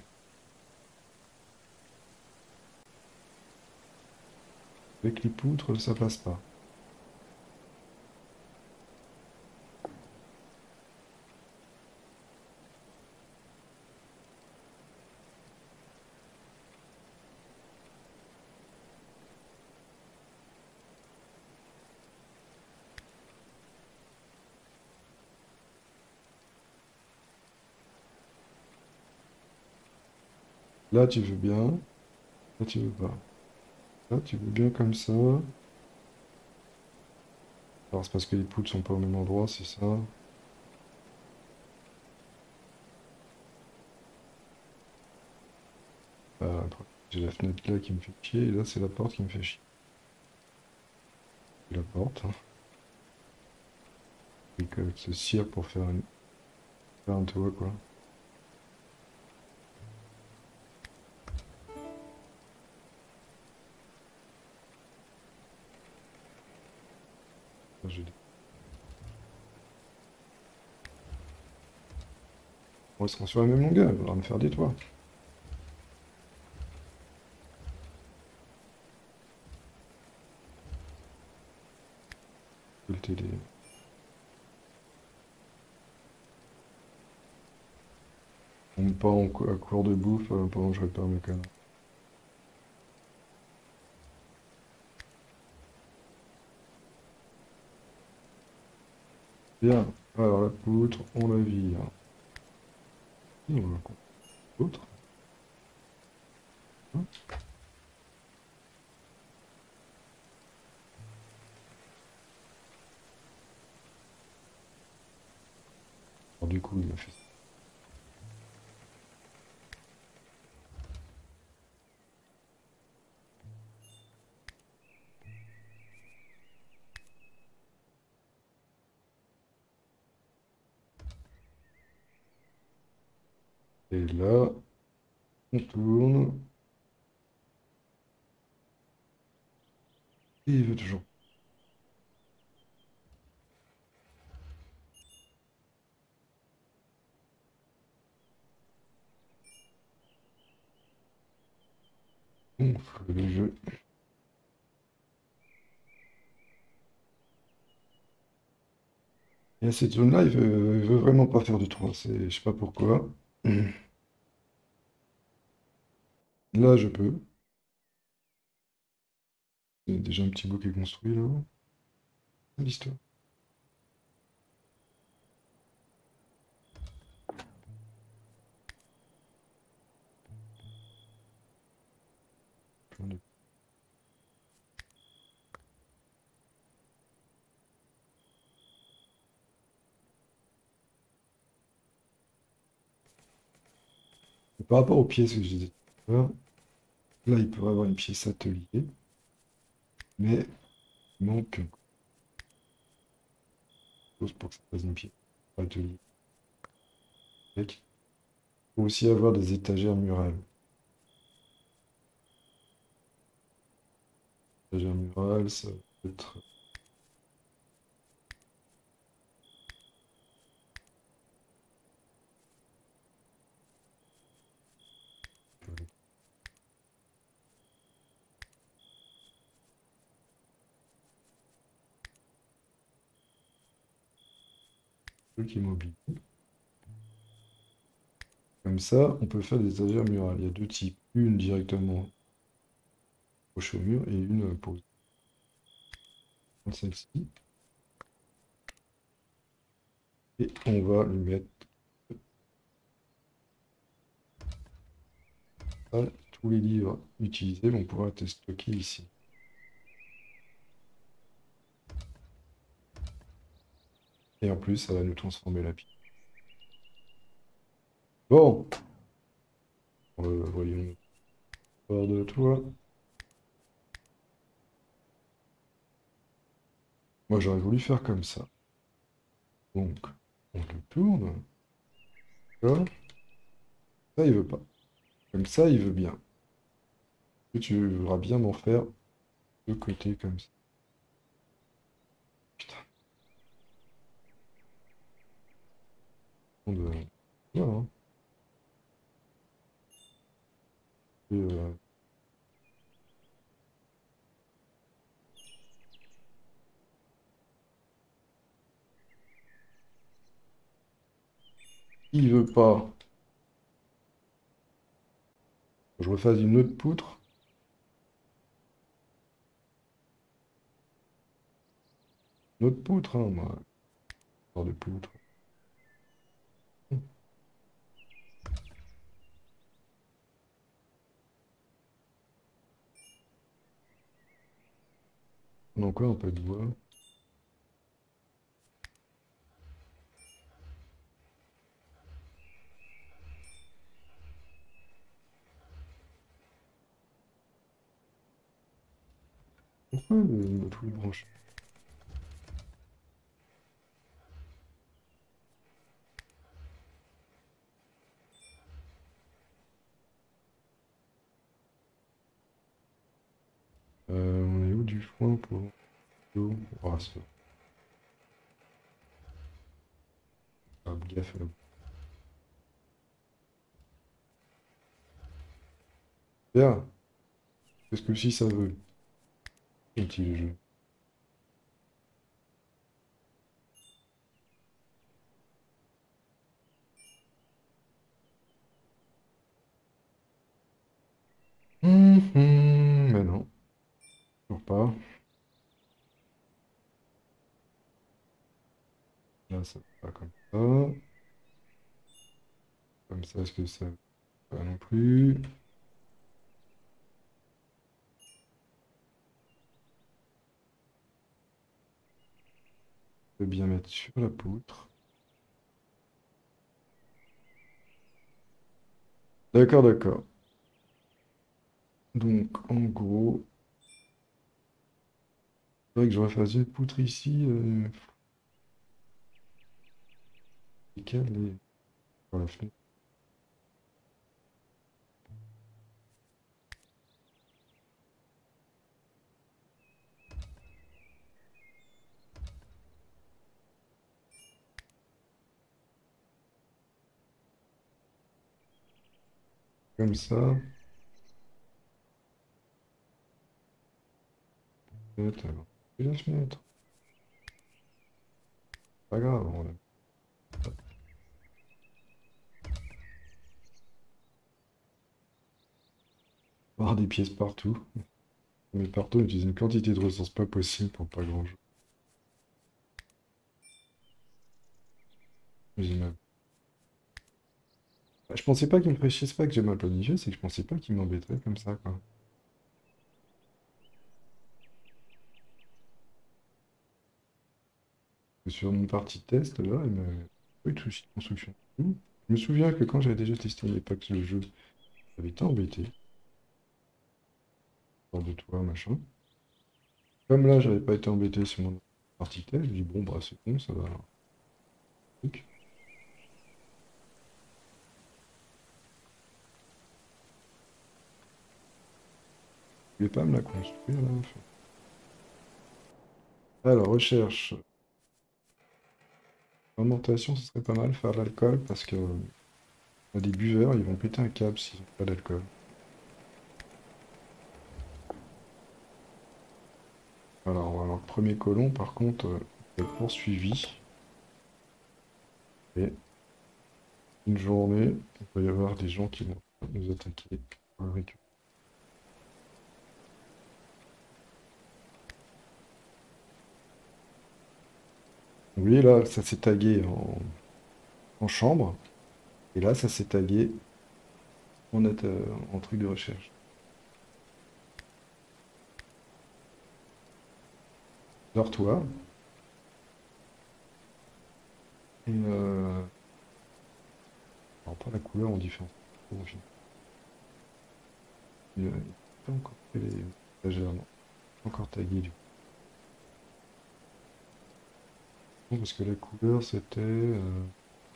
Avec les poutres, ça passe pas. Là, tu veux bien. Là, tu veux pas. Là, tu veux bien comme ça. Alors, c'est parce que les poutres sont pas au même endroit, c'est ça. Ah, après, j'ai la fenêtre là qui me fait chier, et là, c'est la porte qui me fait chier. La porte, hein. Donc, avec ce cire pour faire, une... faire un toit, quoi. Ah, j'ai- Bon, ils seront sur la même longueur, il faudra me faire des toits. Je vais le t'aider. On me pas en cou- à court de bouffe euh, pendant que je répare mes canards. Bien. Alors, la poutre, on la vire. Et on va couper l'autre. Hein. Alors, du coup, il m'a fait ça. Et là, on tourne. Et il veut toujours. Gonfle le jeu. Et à cette zone-là, il veut, il veut vraiment pas faire de trou. C'est, je sais pas pourquoi. Là, je peux. Il y a déjà un petit bout qui est construit là. L'histoire. Plein de- Et par rapport aux pièces que j'ai dit tout à l'heure, là, il pourrait avoir une pièce atelier, mais il manque quelque chose pour que ça fasse une pièce atelier. Il faut aussi avoir des étagères murales. Étagères murales, ça peut être un truc immobilier. Comme ça, on peut faire des étagères murales. Il y a deux types. Une directement accrochée au mur et une pour celle-ci. Et on va lui mettre ça. Tous les livres utilisés vont pouvoir être stockés ici. Et en plus, ça va nous transformer la pièce. Bon, euh, voyons. Hors de toi. Moi, j'aurais voulu faire comme ça. Donc, on le tourne. D'accord. Ça, il veut pas. Comme ça, il veut bien. Et tu voudras bien m'en faire deux côtés comme ça. Putain. On doit- voilà, hein. euh, il veut pas que je refasse une autre poutre. Une autre poutre, hein, moi. Genre de poutre. On a encore un peu de bois. Pourquoi le tout branché? Euh, on est où du foin pour l'eau? Oh, ça va gaffe là. Bien, qu'est-ce que si ça veut? Petit le jeu. Hum, hum, mais non, toujours pas. Là, ça va pas comme ça. Comme ça, est-ce que ça va pas non plus? Je vais bien mettre sur la poutre. D'accord, d'accord. Donc, en gros, il faudrait que je refasse une poutre ici. Euh, lesquelles les... Sur la fenêtre. Comme ça. Fenêtre, alors. Et la fenêtre. Pas grave, on va avoir des pièces partout. Mais partout, on utilise une quantité de ressources pas possible pour pas grand-chose. Les immeubles. Bah, je pensais pas qu'il me ferait chier, c'est pas que j'ai mal planifié, c'est que je pensais pas qu'il m'embêterait comme ça, quoi. Sur mon partie test, là, il m'a pas eu de soucis de construction. Hmm. Je me souviens que quand j'avais déjà testé à l'époque le jeu, j'avais été embêté. Hors de toi, machin. Comme là, j'avais pas été embêté sur mon partie test, je dis bon, bah c'est bon, ça va. Truc. Je vais pas me la construire, là. Enfin. Alors, recherche. Fermentation, ce serait pas mal, faire de l'alcool, parce que euh, y a des buveurs, ils vont péter un câble s'ils ont pas d'alcool. Alors, alors, le premier colon, par contre, euh, il est poursuivi. Et une journée, il va y avoir des gens qui vont nous attaquer pour le récupérer. Vous voyez, là, ça s'est tagué en, en chambre. Et là, ça s'est tagué en, at- euh, en truc de recherche. Dortoir. Et euh, alors, pas la couleur en différence. Bon, j'ai- Il n'y a pas encore fait les étagères, non. Pas encore tagué, du coup. Non, parce que la couleur, c'était... euh,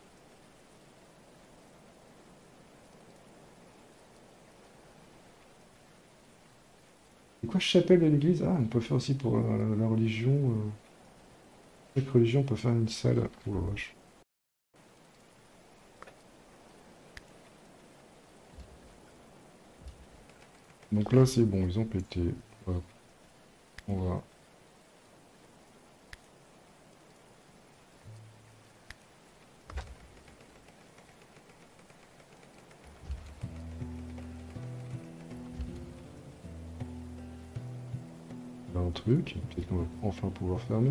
C'est quoi chapelle de l'église? Ah, on peut faire aussi pour la, la religion. euh, Chaque religion peut faire une salle. Oh la vache. Donc là, c'est bon, ils ont pété. Hop, on va... Là, un truc, peut-être qu'on va enfin pouvoir fermer.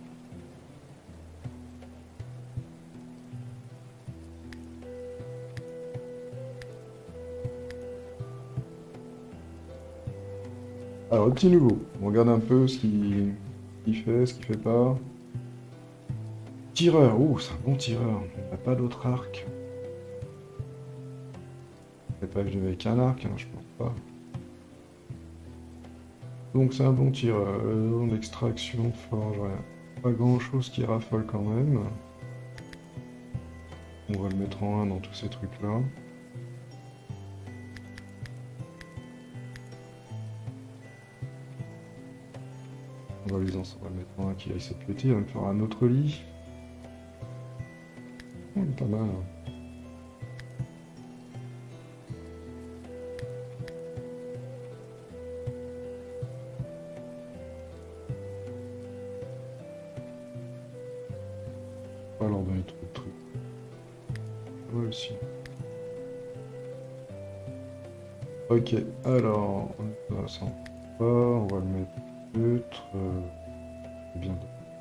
Alors, le petit nouveau, on regarde un peu ce qu'il ce qu'il fait, ce qu'il fait pas. Tireur, ouh, c'est un bon tireur. Il n'a pas d'autre arc. Il n'est pas venu avec un arc, hein, je pense pas. Donc c'est un bon tireur. Euh, L'extraction, forge, rien. Pas grand chose qui raffole quand même. On va le mettre en un dans tous ces trucs-là. On va les en- on va le mettre en un qui aille se péter, il va me faire un autre lit. Oh, il est pas mal, hein. On va leur donner trop de trucs. Ouais aussi. Ok, alors, on ça pas, on va le mettre neutre. Euh, bien.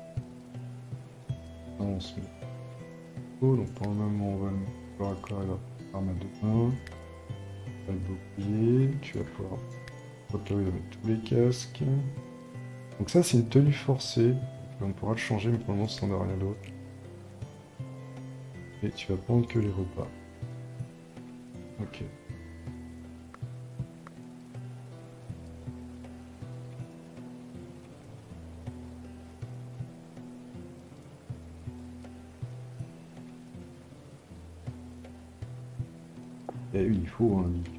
Non, on se met haut, donc pour le moment on va le mettre corps à corps, il va faire arme à deux mains. On va le bouclier, tu vas pouvoir. Hop là, il va mettre tous les casques. Donc ça c'est une tenue forcée. On pourra le changer, mais pour le moment ça n'a rien d'autre. Et tu vas prendre que les repas. Ok. Et oui, il faut un lit.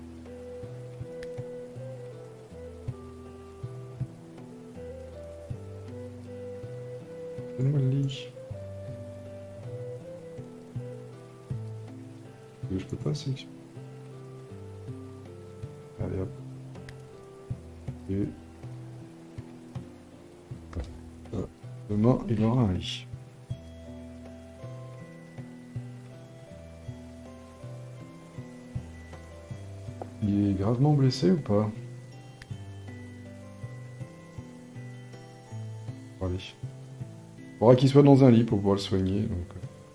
Donne-moi le lit. Euh, Je peux pas sélectionner. Allez hop. Et... euh, demain, il aura un lit. Il est gravement blessé ou pas? Bon, allez. Il faudra qu'il soit dans un lit pour pouvoir le soigner. Donc,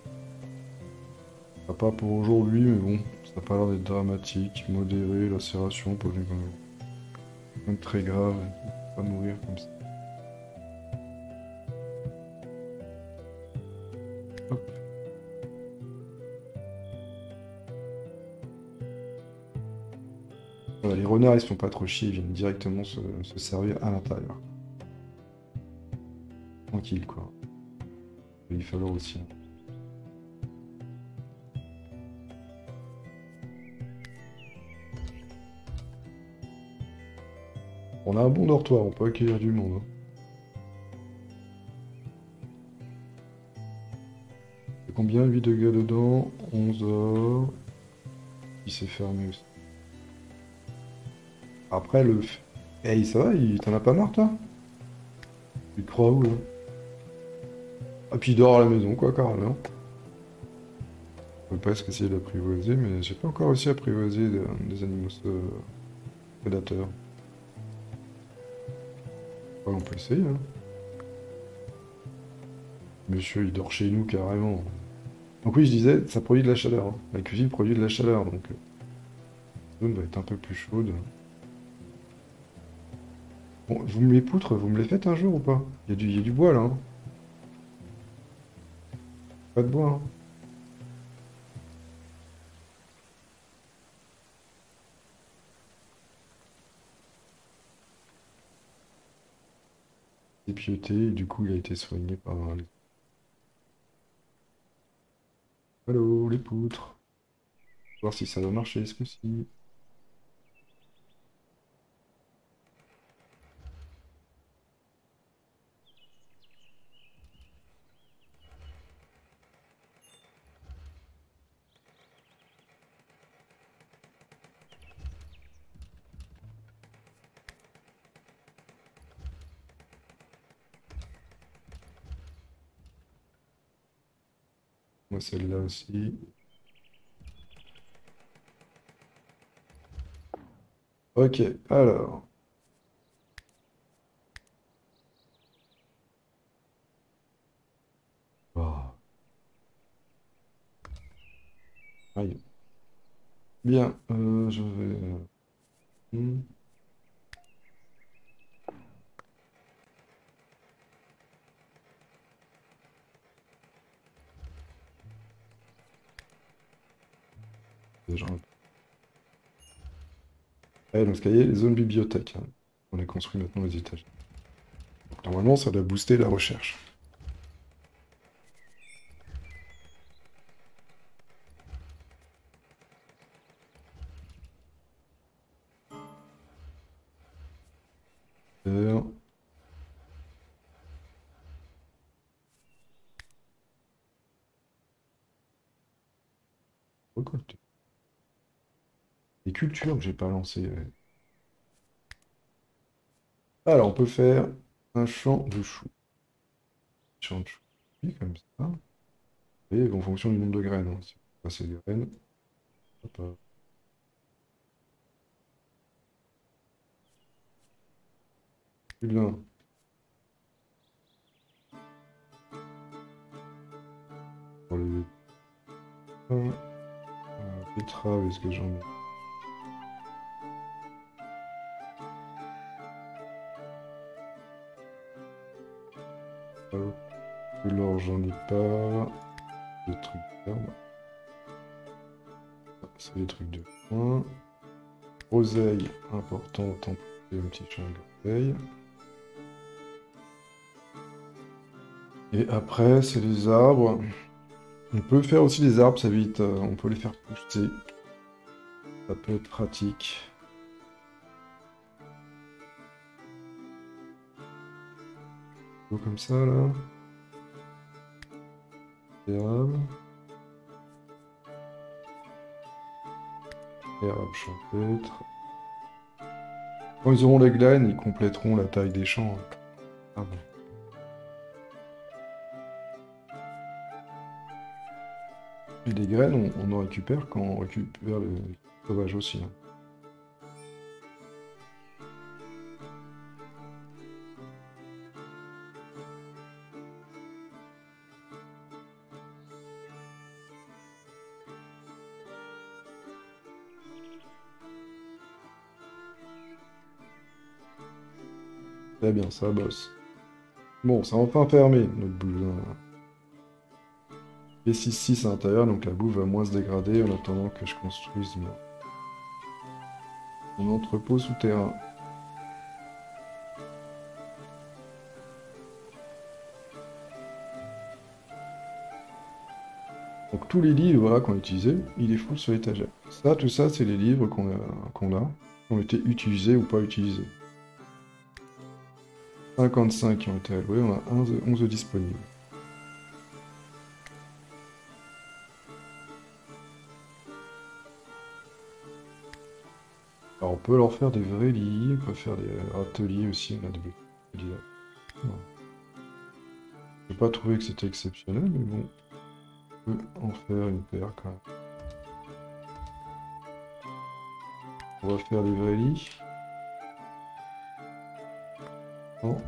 euh, pas pour aujourd'hui, mais bon, ça n'a pas l'air d'être dramatique. Modéré, lacération, pas une rien de très grave. Il va pas mourir comme ça. Hop. Voilà, les renards, ils se font pas trop chier, ils viennent directement se, se servir à l'intérieur. Tranquille, quoi. Il va y falloir aussi, hein. On a un bon dortoir, on peut accueillir du monde, hein. C'est combien, huit de gars dedans? onze heures. Il s'est fermé aussi. Après, le... f- Hey, ça va, il... t'en as pas marre, toi? Tu te crois où, là? Ah, puis il dort à la maison, quoi, carrément. On peut presque essayer d'apprivoiser, mais j'ai pas encore réussi à apprivoiser des, des animaux euh, prédateurs. Ouais, on peut essayer, hein. Monsieur, il dort chez nous, carrément. Donc oui, je disais, ça produit de la chaleur, hein. La cuisine produit de la chaleur, donc euh, la zone va être un peu plus chaude. Bon, vous me les poutres, vous me les faites un jour ou pas? Il y a du, il y a du bois, là, hein. Pas de bois, hein. Épieuté, et du coup, il a été soigné par un... Allô, les poutres. Voir si ça va marcher ce coup-ci. a celle-là aussi. Ok, alors. Oh. Aïe. Bien, euh, je vais... euh, hmm. Déjà un peu. Ouais, donc, il y a les zones bibliothèques, hein. On a construit maintenant les étages. Donc, normalement, ça doit booster la recherche. Super. Récolter. Les cultures que j'ai pas lancées. Ouais. Alors, on peut faire un champ de choux. Champ de choux. Oui, comme ça. Et en fonction du nombre de graines, hein. Si on passe des graines, hop, hop. Plus l'un. Pour les pains. Euh, betterave, est-ce que j'en ai? Hop. De l'or, j'en ai pas. Des trucs d'herbe. C'est des trucs de foin. Oseille, important, autant pour un petit champ d'oseille. Et après, c'est les arbres. On peut faire aussi des arbres, ça vite. euh, on peut les faire pousser. Ça peut être pratique. Comme ça, là. Érable. Érable champêtre. Quand ils auront les graines, ils compléteront la taille des champs. Ah bon. Et les graines, on, on en récupère quand on récupère le sauvage aussi, hein. Très bien, ça bosse. Bon, c'est enfin fermé, notre boule. Et six six à l'intérieur, donc la boue va moins se dégrader en attendant que je construise mon, mon entrepôt souterrain. Donc tous les livres voilà, qu'on a utilisés, il est full sur l'étagère. Ça, tout ça, c'est les livres qu'on a, qu'on a, qui ont été utilisés ou pas utilisés. cinquante-cinq qui ont été alloués, on a onze, onze disponibles. Alors on peut leur faire des vrais lits, on peut faire des ateliers aussi, on a des ateliers. Je n'ai pas trouvé que c'était exceptionnel, mais bon, on peut en faire une paire quand même. On va faire des vrais lits. Non.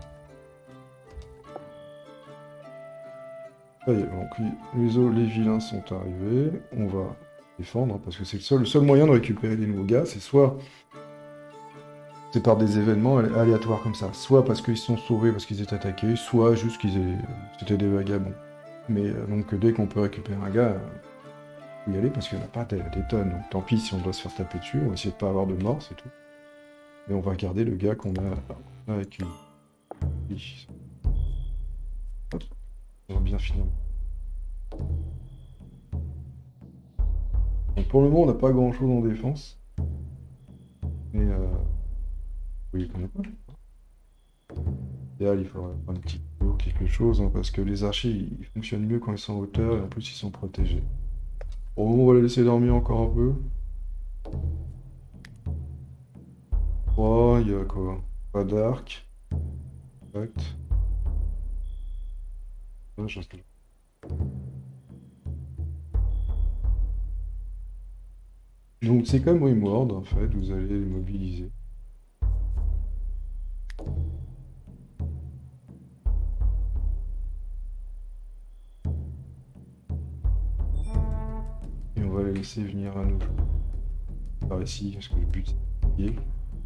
Ça y est, donc les, les vilains sont arrivés. On va défendre, hein, parce que c'est le seul, le seul moyen de récupérer les nouveaux gars, c'est soit c'est par des événements aléatoires comme ça, soit parce qu'ils se sont sauvés parce qu'ils étaient attaqués, soit juste qu'ils aient... c'était des vagabonds. Mais euh, donc dès qu'on peut récupérer un gars, euh, faut y aller parce qu'il n'y en a pas des, des tonnes. Donc tant pis si on doit se faire taper dessus, on va essayer de pas avoir de mort, c'est tout. Mais on va regarder le gars qu'on a avec lui. Oui. Hop, ça va bien finalement. Donc pour le moment, on n'a pas grand chose en défense. Mais euh... oui, qu'on pas. Idéal, il faudrait un petit tour, quelque chose, hein, parce que les archers, ils, ils fonctionnent mieux quand ils sont en hauteur et en plus ils sont protégés. Bon, on va les laisser dormir encore un peu. Oh, il y a quoi? Pas d'arc. Tact. Ah, je reste là. Donc c'est comme Rimworld en fait, vous allez les mobiliser. Et on va les laisser venir à nous par ici, parce que le but c'est de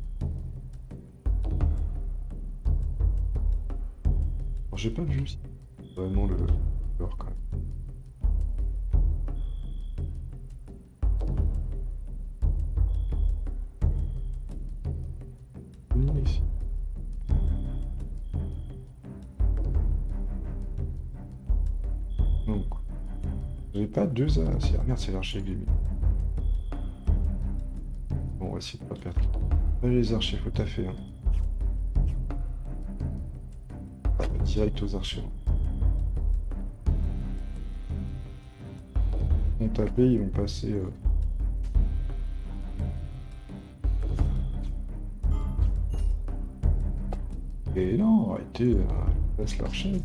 Alors j'ai pas vu si vraiment le leur quand même. Venir ici. Donc, j'ai pas deux A. Ah, merde, c'est l'archer que j'ai mis. Bon, on va essayer de pas perdre. Là, les archers, faut taffer. Hein. Ah, bah, direct aux archers. Ils vont taper, ils vont passer. euh, Et non, arrêtez, euh, laisse l'archer.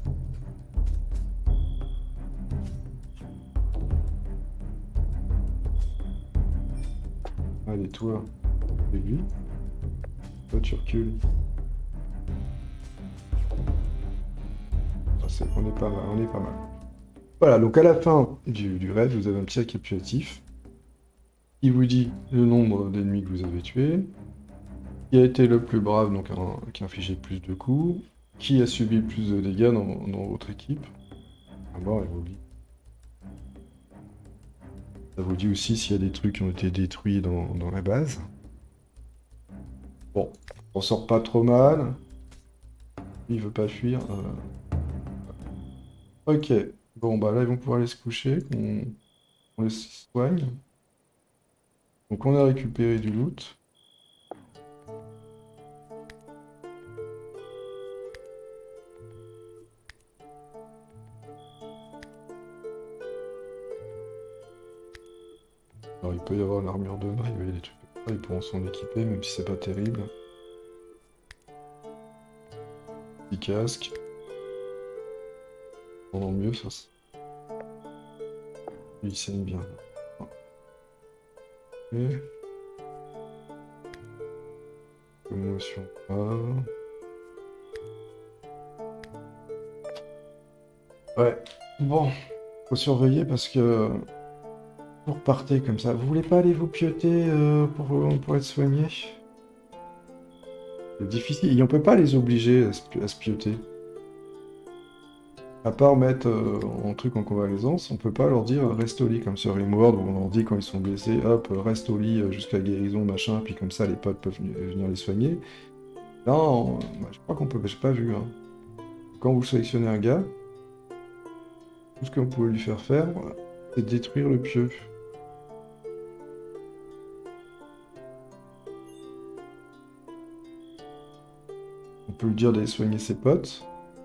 Allez, toi, et lui. Toi, tu recules. Ah, c'est- on est pas mal, on est pas mal. Voilà, donc à la fin du, du raid, vous avez un petit récapitulatif. Il vous dit le nombre d'ennemis que vous avez tués, qui a été le plus brave, donc un- qui a infligé le plus de coups, qui a subi le plus de dégâts dans, dans votre équipe. À mort, il vous dit. Ça vous dit aussi s'il y a des trucs qui ont été détruits dans, dans la base. Bon, on sort pas trop mal. Il veut pas fuir. euh. Ok, bon bah là ils vont pouvoir aller se coucher, on, on les soigne. Donc on a récupéré du loot. Alors il peut y avoir l'armure de Brave et des trucs comme ça, ils pourront s'en équiper même si c'est pas terrible. Petit casque. Pendant mieux ça. c'est- Il saigne bien. Ok. Commotion. Ah. Ouais. Bon, faut surveiller parce que vous repartez comme ça. Vous voulez pas aller vous pioter euh, pour, pour être soigné? C'est difficile. Et on peut pas les obliger à se, pi- à se pioter. À part mettre euh, un truc en convalescence, on peut pas leur dire euh, reste au lit comme sur Rimworld où on leur dit quand ils sont blessés, hop, euh, reste au lit euh, jusqu'à guérison, machin, puis comme ça les potes peuvent venir venir les soigner. Non, euh, bah, je crois qu'on peut, j'ai pas vu. Hein. Quand vous sélectionnez un gars, tout ce que vous pouvez lui faire faire, c'est de détruire le pieu. On peut lui dire d'aller soigner ses potes.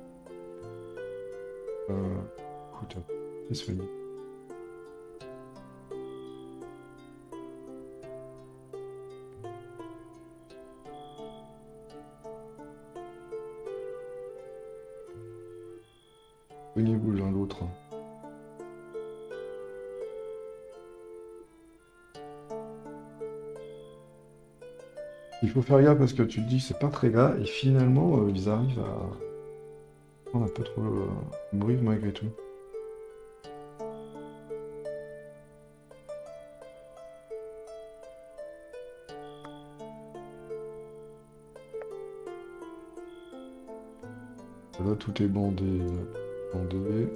Euh, écoute, les soigner. Soignez-vous l'un l'autre. Hein. Il faut faire gaffe parce que tu te dis que c'est pas très là, et finalement, euh, ils arrivent à prendre un peu trop euh, mourir malgré tout. Là, tout est bandé. euh, bandé.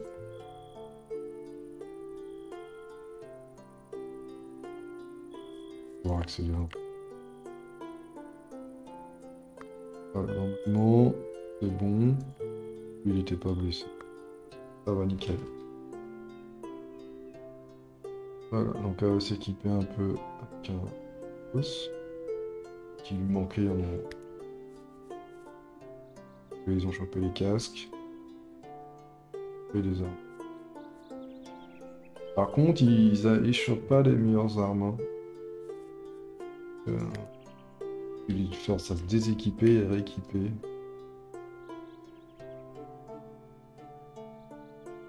On va accélérer un peu. Voilà, normalement, c'est bon. Il n'était pas blessé. Ça va, nickel. Voilà, donc elle va s'équiper un peu avec un os qui lui manquait à mon... Ils ont chopé les casques et les armes. Par contre, ils, a- ils chopent pas les meilleures armes. Hein. Euh, ils forcent à se déséquiper et rééquiper.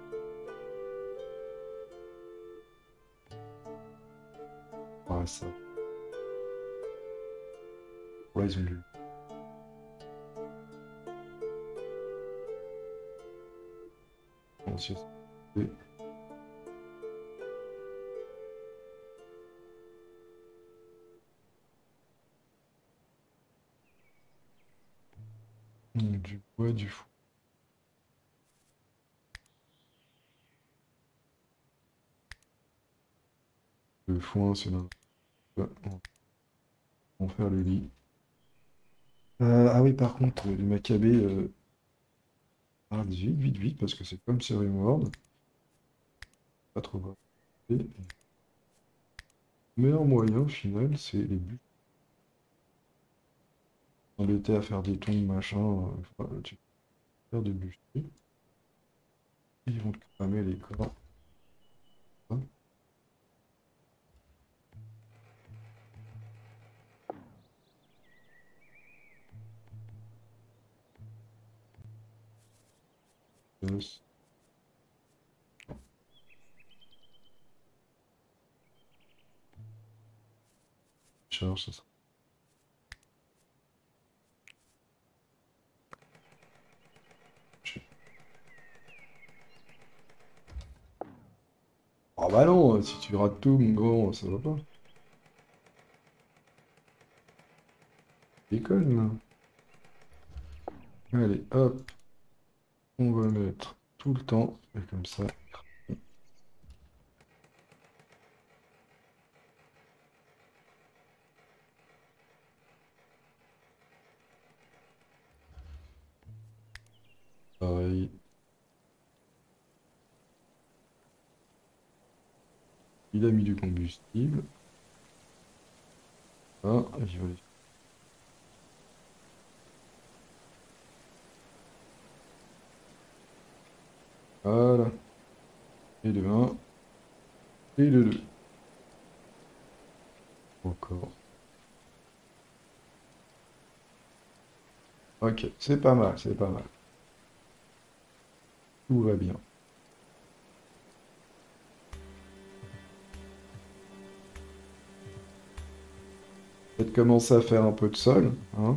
Ouais, ça. Ouais, ils ont du... Anciens. Hmm, du bois, du fou. Le foin, c'est là. Ouais, on va faire le lit. Euh, ah oui, par contre, les macabées, euh, ah, vite, vite, vite, parce que c'est comme sur Rimworld. Pas trop grave. Et le meilleur moyen, au final, c'est les bûches. Embêter à faire des tombes, machin, euh, enfin, tu peux faire des bûches. Ils vont te cramer les corps. Hein. Os, charge, ça sera. Ah bah non, si tu rates tout, mon gros, ça va pas. Déconne, là. Allez, hop, on va mettre tout le temps, et comme ça. Pareil, il a mis du combustible. Ah, je vais aller- Voilà. Et le un, et le deux. Encore. Ok, c'est pas mal, c'est pas mal. Tout va bien. Peut-être commencer à faire un peu de sol, hein.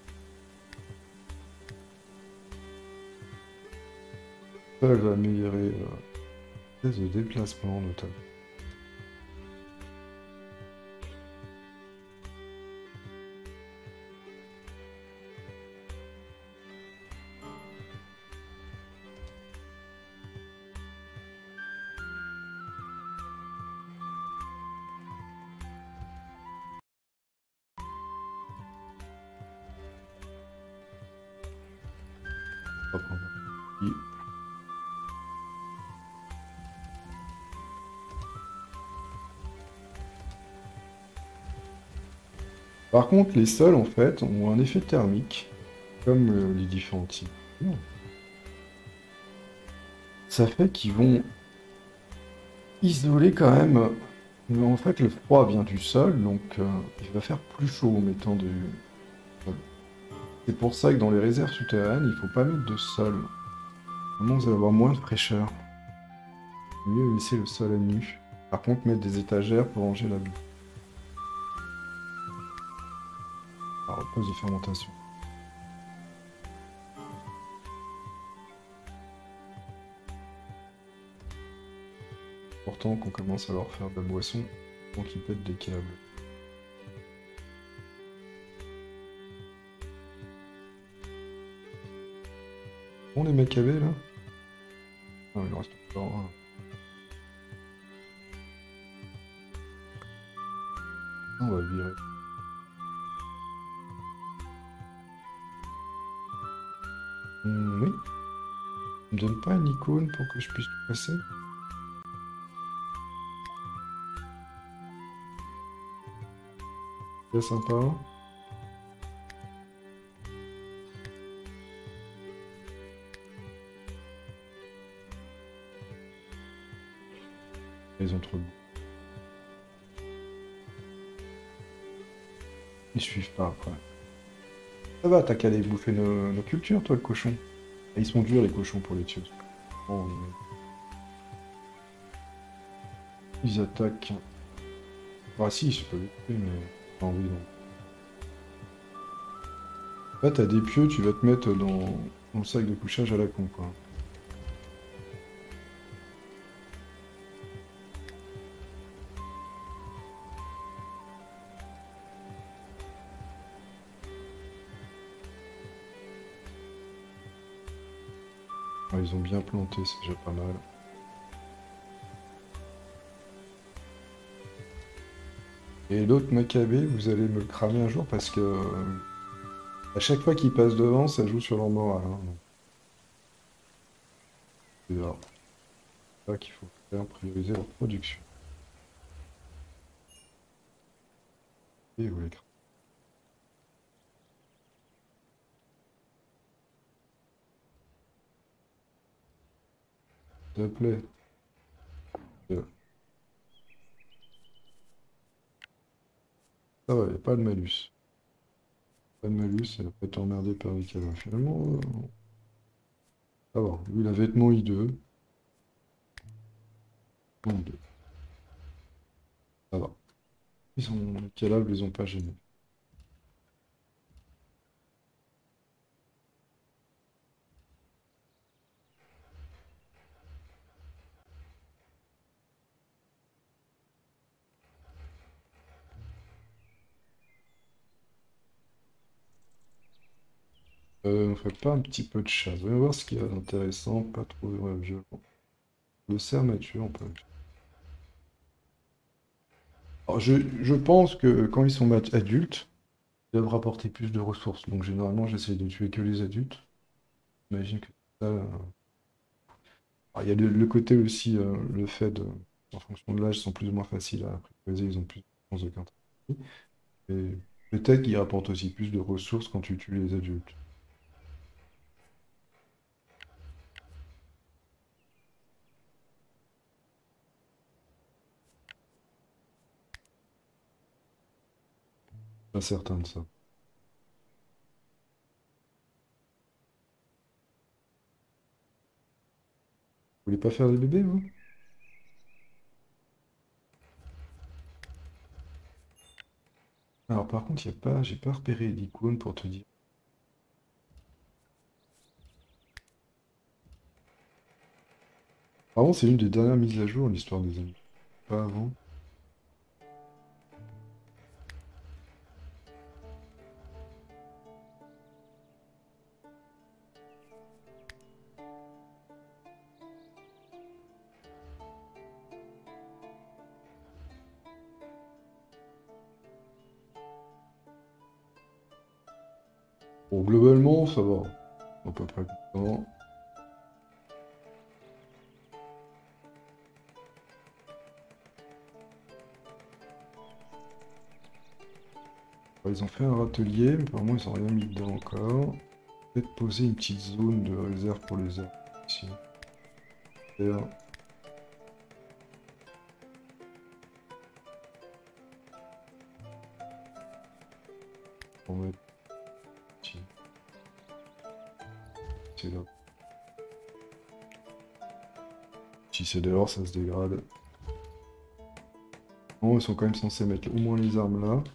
Ça va améliorer euh, la vitesse de déplacement, notamment. On va prendre un petit- Par contre, les sols, en fait, ont un effet thermique, comme euh, les différents types. Ça fait qu'ils vont isoler quand même. euh, En fait, le froid vient du sol, donc euh, il va faire plus chaud en mettant du sol. C'est pour ça que dans les réserves souterraines, il faut pas mettre de sol. Vraiment, vous allez avoir moins de fraîcheur. Mieux laisser le sol à nu. Par contre, mettre des étagères pour ranger la boue. Alors, pause de fermentation. Important qu'on commence à leur faire de la boisson avant qu'ils pètent des câbles. Bon, les macabées, là? Ah, il en reste encore un. On va le virer. Hmm, oui. Tu me donnes pas une icône pour que je puisse tout passer? C'est sympa, hein. Ils ont trop de goût. Ils suivent pas après. Ça va, t'as qu'à aller bouffer nos, nos cultures, toi, le cochon. Et ils sont durs, les cochons, pour les tuer. Oh, ils attaquent. Ah si, je peux les tuer, mais... pas envie, non. Là, t'as des pieux, tu vas te mettre dans, dans le sac de couchage à la con, quoi. Ah, ils ont bien planté, c'est déjà pas mal. Et l'autre Maccabée, vous allez me le cramer un jour parce que euh, à chaque fois qu'ils passent devant, ça joue sur leur moral, hein, donc, c'est là là qu'il faut faire prioriser leur production. Et vous les cramez. S'il te plaît. Euh, Ça va, y a pas de malus. Pas de malus, elle va pas être emmerdée par les cadavres. Finalement, euh, ça va. Lui, il a vêtement I deux. Bon, deux. Ça va. Ils ont, les cadavres les ont pas gênés. Euh, on ferait pas un petit peu de chasse. Voyons voir ce qu'il y a d'intéressant, pas trop euh, violent. Le cerf mature, on peut. Alors, je, je pense que quand ils sont mat- adultes, ils doivent rapporter plus de ressources. Donc généralement, j'essaie de tuer que les adultes. J'imagine que ça. euh, alors, il y a le, le côté aussi, euh, le fait de, en fonction de l'âge, ils sont plus ou moins faciles à apprivoiser, ils ont plus de chances de counter. Et peut-être qu'ils rapportent aussi plus de ressources quand tu tues les adultes. Pas certain de ça. Vous voulez pas faire des bébés, vous? Alors par contre, y a pas, j'ai pas repéré d'icône pour te dire. Apparemment, c'est une des dernières mises à jour, l'histoire des amis. Pas avant. Bon, globalement, ça va. À peu près content. Ils ont fait un râtelier, mais apparemment, ils ont rien mis dedans encore. Peut-être poser une petite zone de réserve pour les arbres ici. Faire- pour mettre ici. C'est là. Si c'est dehors, ça se dégrade. Bon, ils sont quand même censés mettre au moins les armes là.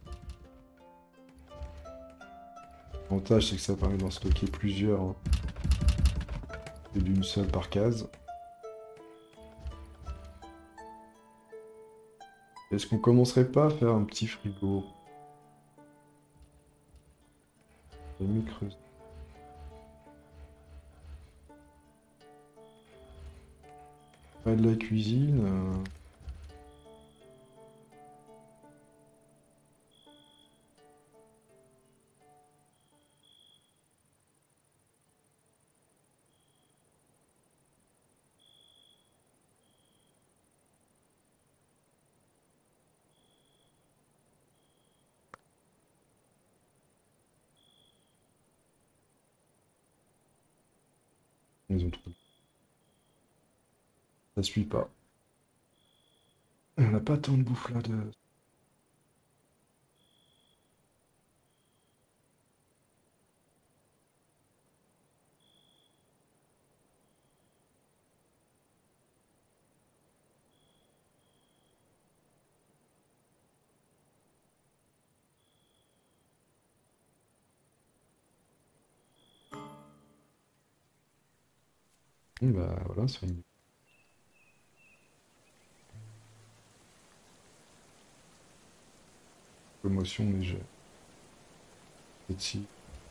L'avantage, c'est que ça permet d'en stocker plusieurs, hein, et d'une seule par case. Est-ce qu'on commencerait pas à faire un petit frigo? J'ai mis creuse. Pas de la cuisine. euh, Ils ont trop. Ça suit pas. On n'a pas tant de bouffe là de. Bon, bah voilà, c'est une commotion légère. Et si.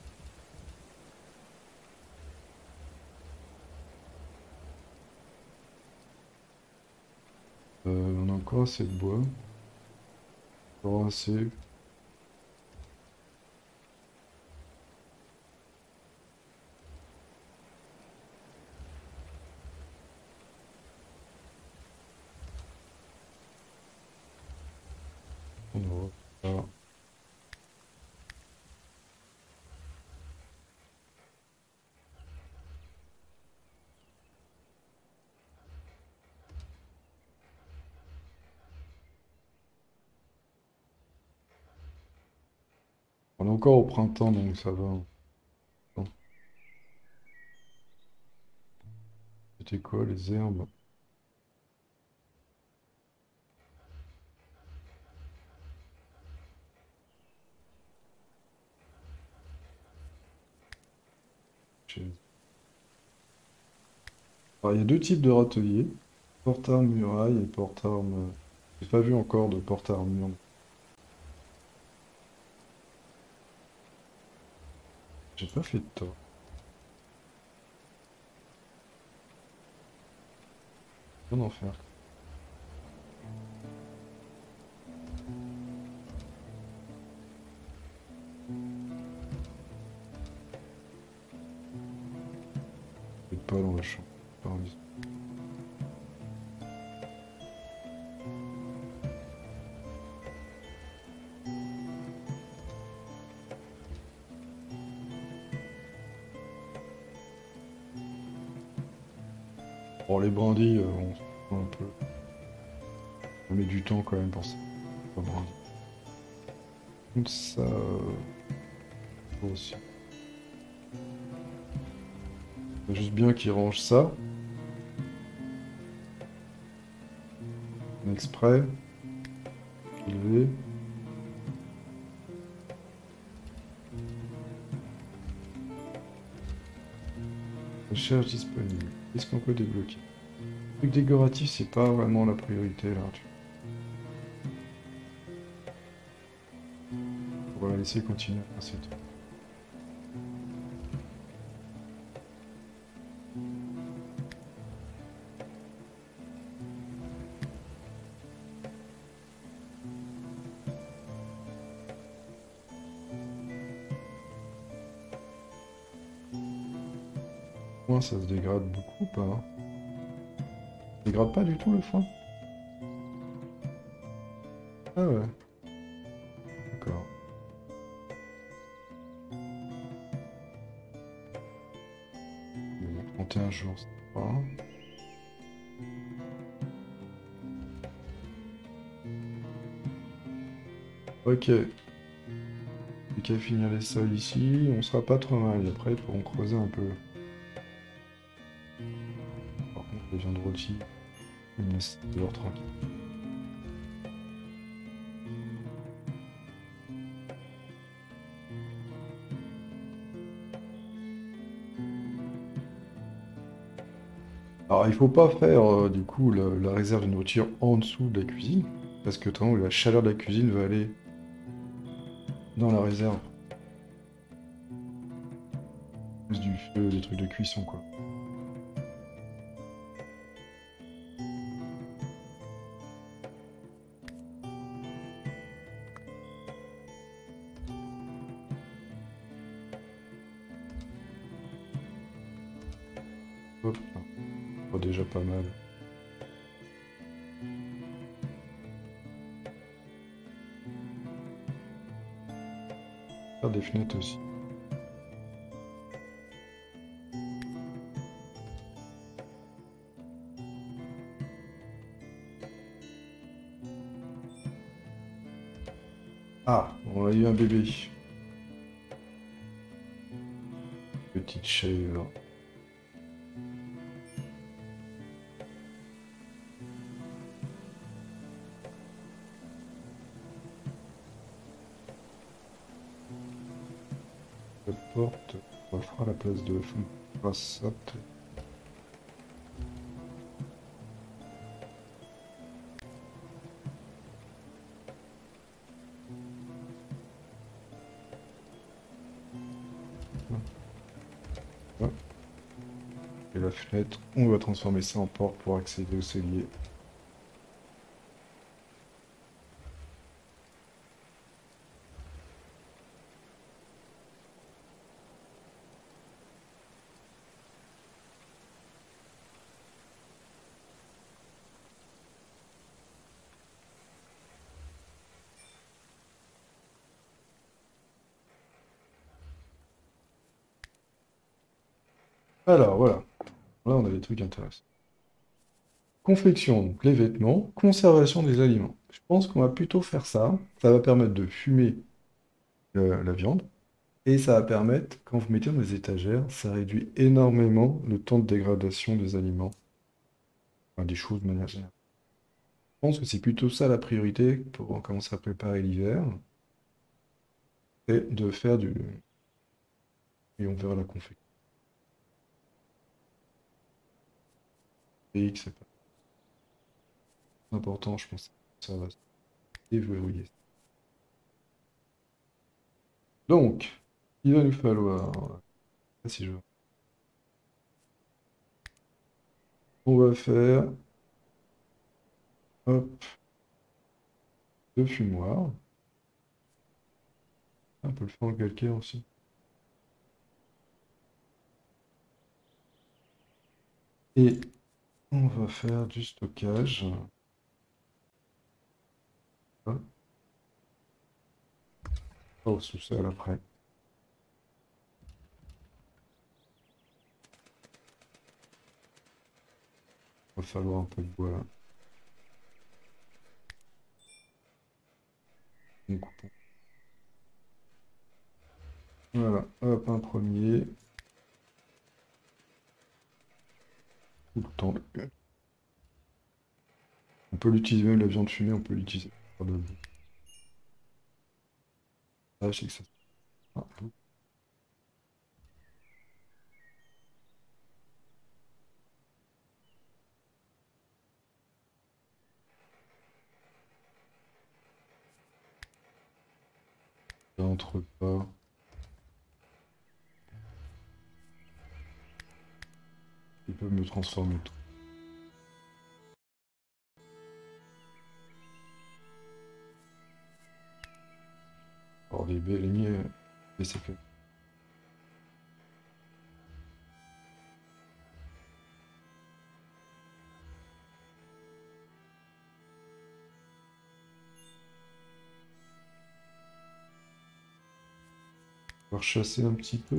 Euh, on a encore assez de bois. Encore assez. On aura. Voilà. On est encore au printemps, donc ça va. Bon. C'était quoi, les herbes? J'ai- Alors, il y a deux types de râteliers. Porte-armes muraille et porte-armes... J'ai pas vu encore de porte-armure. J'ai pas fait de tort. Bien en faire. Peut-être pas dans la chambre. Pas envie. Bon, les brindilles, euh, on s'en fout un peu. On met du temps quand même pour ça. Pas brindilles. Donc ça euh, aussi. Faut juste bien qu'ils rangent ça. Exprès. Élevé. Recherche disponible. Qu'est-ce qu'on peut débloquer? Le truc décoratif, c'est pas vraiment la priorité là. Tu- On va la laisser continuer à faire ses trucs. Moi, ça se dégrade beaucoup ou pas, hein? Ça dégrade pas du tout le foin? Ah ouais, d'accord. Bon, trente et un jours, c'est pas. Ok, plus qu'à finir les sols ici, on sera pas trop mal. Et après, ils pourront creuser un peu. Par contre, les viandes rôties, ils me laissent dehors tranquille. Alors, il faut pas faire euh, du coup la, la réserve de nourriture en dessous de la cuisine, parce que tant la chaleur de la cuisine va aller dans la réserve, plus du feu, des trucs de cuisson, quoi. Hop, là. Oh, déjà pas mal. Faire des fenêtres aussi. Ah, on a eu un bébé. Petite chèvre. La porte, on fera la place de la femme. On fera ça, peut-être. Et la fenêtre, on va transformer ça en porte pour accéder au cellier. Alors voilà, là on a des trucs intéressants. Confection, donc les vêtements, conservation des aliments. Je pense qu'on va plutôt faire ça. Ça va permettre de fumer euh, la viande. Et ça va permettre, quand vous mettez dans des étagères, ça réduit énormément le temps de dégradation des aliments, enfin, des choses de manière générale. Je pense que c'est plutôt ça la priorité pour commencer à préparer l'hiver, c'est de faire du... Et on verra la confection. Et c'est pas important, je pense. Ça va se déverrouiller. Donc, il va nous falloir... ah, si je... On va faire... Hop, deux fumoirs. On peut le faire en calcaire aussi. Et on va faire du stockage. Hop, au sous-sol après. Il va falloir un peu de bois là. On coupe. Voilà, hop, un premier. Tout le temps. On peut l'utiliser, même la viande fumée, on peut l'utiliser pour faire de la bouffe. Ah, je sais que ça. Ah, bon. Ça entre pas. Ils peuvent me transformer tout. Alors, les baies, les miens, les c'est que. On va rechasser un petit peu.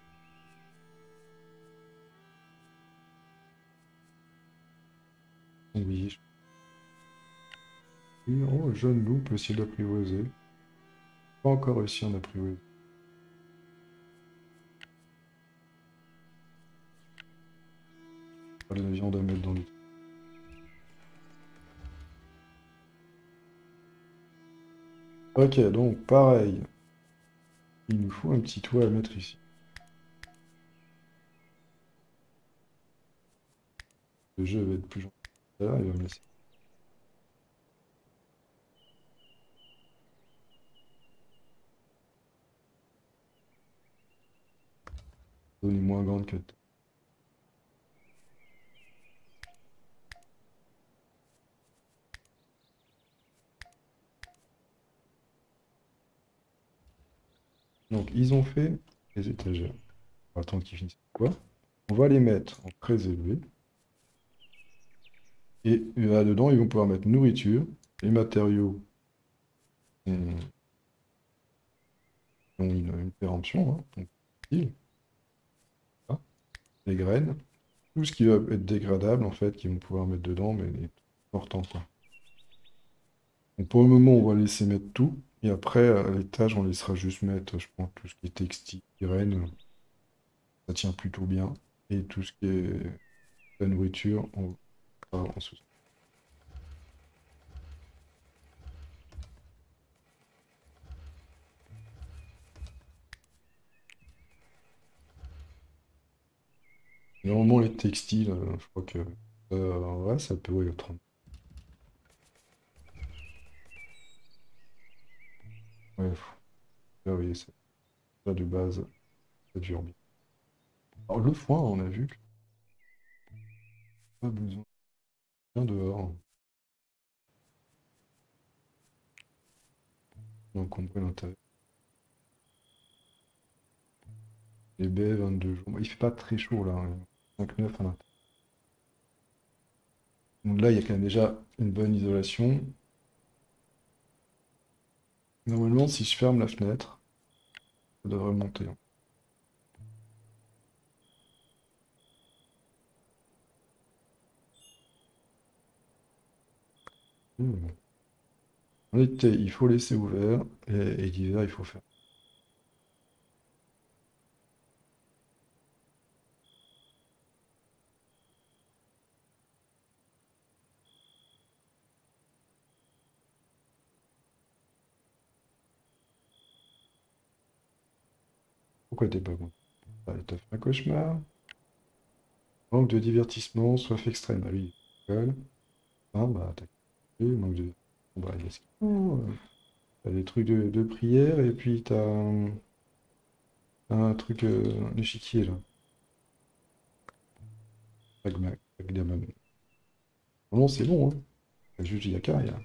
Oui. Oh, jeune loup peut essayer d'apprivoiser. Pas encore réussi à en apprivoiser. Pas de la viande à mettre dans le. Ok, donc pareil. Il nous faut un petit toit à mettre ici. Le jeu va être plus gentil. Là, il va me laisser. Donner moins grande que. Donc, ils ont fait les étagères. On va attendre qu'ils finissent. Quoi? On va les mettre en très élevé. Et là-dedans, ils vont pouvoir mettre nourriture, les matériaux ont, ont une, une péremption, hein, donc, style, hein, les graines, tout ce qui va être dégradable, en fait, qu'ils vont pouvoir mettre dedans, mais les important, quoi. Donc, pour le moment, on va laisser mettre tout. Et après, à l'étage, on laissera juste mettre, je pense, tout ce qui est textile, graines, ça tient plutôt bien. Et tout ce qui est la nourriture, on va en sous. Normalement, les textiles, euh, je crois que euh, ouais, ça peut, ouais, trente. Ouais, faut- ah oui, c'est ça de base, ça dure bien. Alors, le foin, on a vu. Pas besoin. Bien dehors. Donc on peut l'intérieur. Les baies, vingt-deux jours. Bon, il fait pas très chaud là, hein. cinq neuf à l'intérieur. Donc là, il y a quand même déjà une bonne isolation. Normalement, si je ferme la fenêtre, ça devrait monter, hein. Hmm. En été, il faut laisser ouvert et, et l'hiver, il faut faire. Pourquoi t'es pas content? Ah, t'as fait un cauchemar? Manque de divertissement, soif extrême. Ah lui, il rigole. Ah bah, t'as compris, manque de... Bon, bah, il y a ce qu'il faut. euh, T'as des trucs de, de prière et puis t'as un, un truc, euh, un échiquier là. Pragma- Pragmaman. Non, c'est bon, hein. C'est juste Yaka, il y a-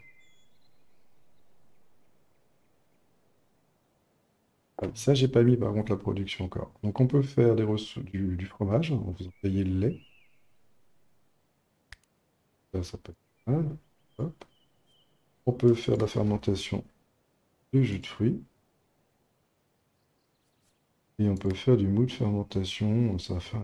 Ah, ça, j'ai pas mis par contre la production encore. Donc on peut faire des ressources du, du fromage en faisant payer le lait. Ça, ça peut être pas mal. Hop. On peut faire de la fermentation de jus de fruits. Et on peut faire du mou de fermentation. Ça va faire...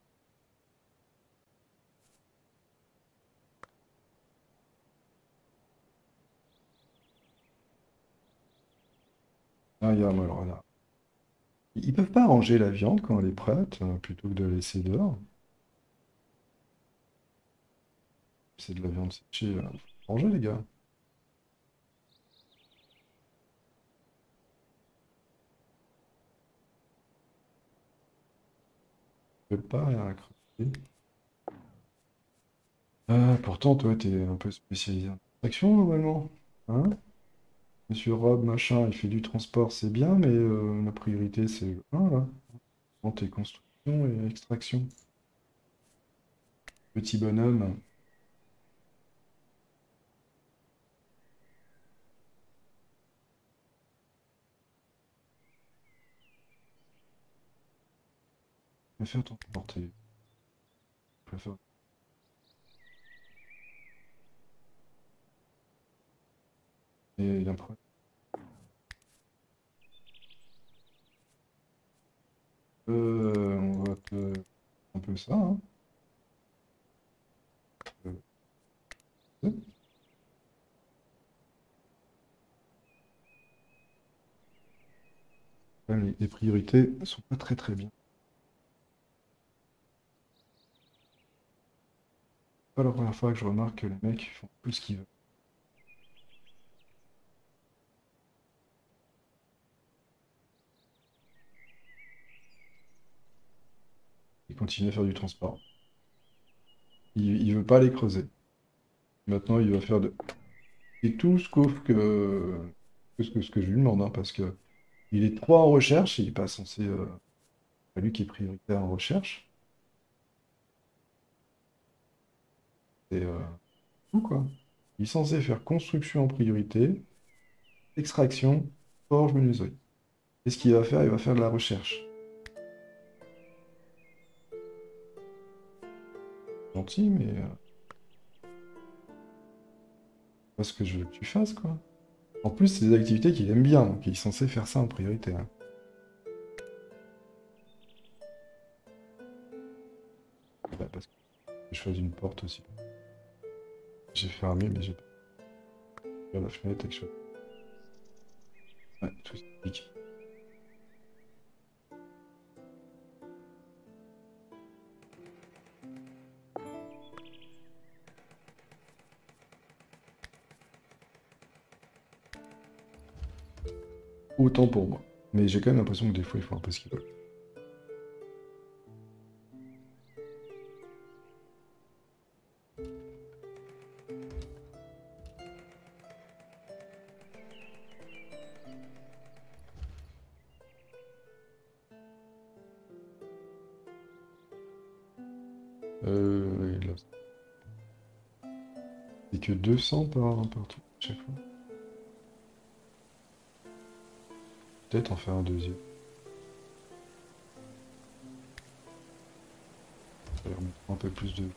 Ah, il y a, alors là. Ils peuvent pas ranger la viande quand elle est prête, euh, plutôt que de la laisser dehors. C'est de la viande séchée. euh, Faut ranger, les gars. Je peux pas rien crever. Ah, pourtant, toi, t'es un peu spécialisé en action, normalement. Hein? Monsieur Rob, machin, il fait du transport, c'est bien, mais euh, la priorité, c'est le un, là. Vente et construction et extraction. Petit bonhomme. Mais fais ton porter. Je préfère- Et il y a un problème. Euh, on va te... un peu ça, hein. Euh, les, les priorités sont pas très très bien. C'est pas la première fois que je remarque que les mecs font plus ce qu'ils veulent. Ils continuent à faire du transport. Il, il veut pas les creuser. Maintenant, il va faire de... Et tout sauf que... que ce que, ce que je lui demande, hein, parce que il est trop en recherche, il n'est pas censé... euh, pas lui qui est prioritaire en recherche. C'est euh, tout, quoi. Il est censé faire construction en priorité, extraction, forge, menuiserie. Qu'est-ce qu'il va faire? Il va faire de la recherche. Gentil, mais euh, pas ce que je veux que tu fasses, quoi. En plus, c'est des activités qu'il aime bien, donc il est censé faire ça en priorité, hein. Bah, parce que je choisis une porte aussi. J'ai fermé, mais j'ai pas ouvert la fenêtre et que je... Ouais, tout s'explique. Autant pour moi. Mais j'ai quand même l'impression que des fois, il faut un peu ce qu'ils veulent. Euh, et là. C'est que deux cents par, par truc à chaque fois. Peut-être en faire un deuxième. Ça leur mettra un peu plus de...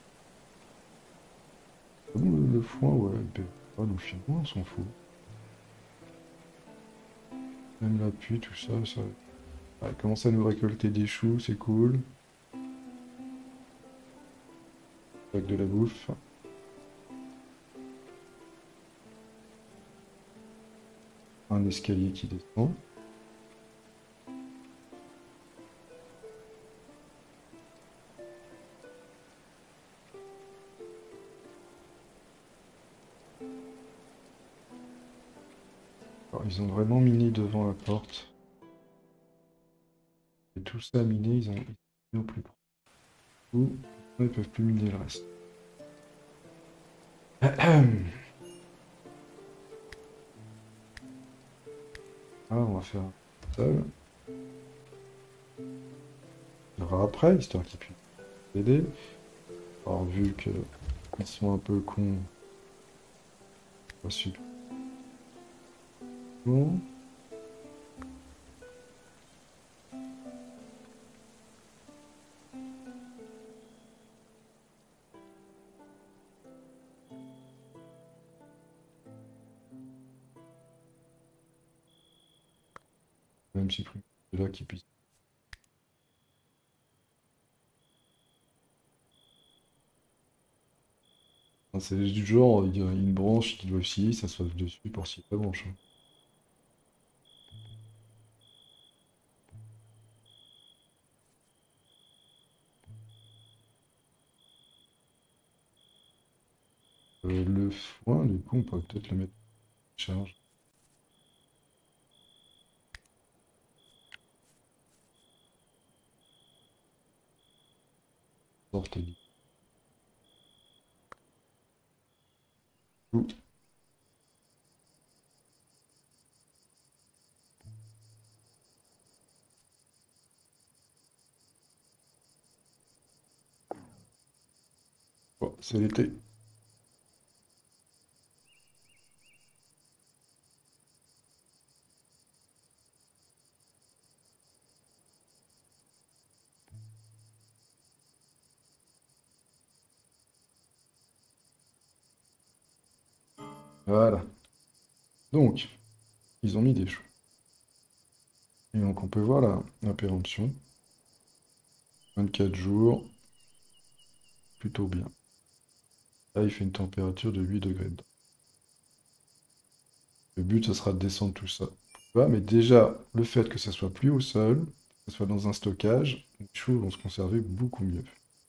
Ah bon, le, le foin, ouais, il peut pas nous filer, on s'en fout. Même l'appui, tout ça, ça... Ouais, commence à nous récolter des choux, c'est cool. Avec de la bouffe. Un escalier qui descend. Alors, ils ont vraiment miné devant la porte. Et tout ça miné, ils ont ils ont mis au plus profond. Ou ils peuvent plus miner le reste. Ah, on va faire un seul. Il y aura après, histoire qu'ils puissent aider. Alors, vu qu'ils sont un peu cons, pas super bon. Même si c'est là qu'ils puissent. Enfin, c'est du genre, il y a une branche qui doit osciller, ça se passe dessus pour scier la branche, hein. Euh, le foin, du coup, on pourrait peut-être le mettre en charge. Sortez. Ouh. Bon, c'est l'été. Voilà. Donc, ils ont mis des choux. Et donc, on peut voir la, la péremption. vingt-quatre jours. Plutôt bien. Là, il fait une température de huit degrés dedans. Le but, ce sera de descendre tout ça. Voilà, mais déjà, le fait que ça soit plus au sol, que ça soit dans un stockage, les choux vont se conserver beaucoup mieux.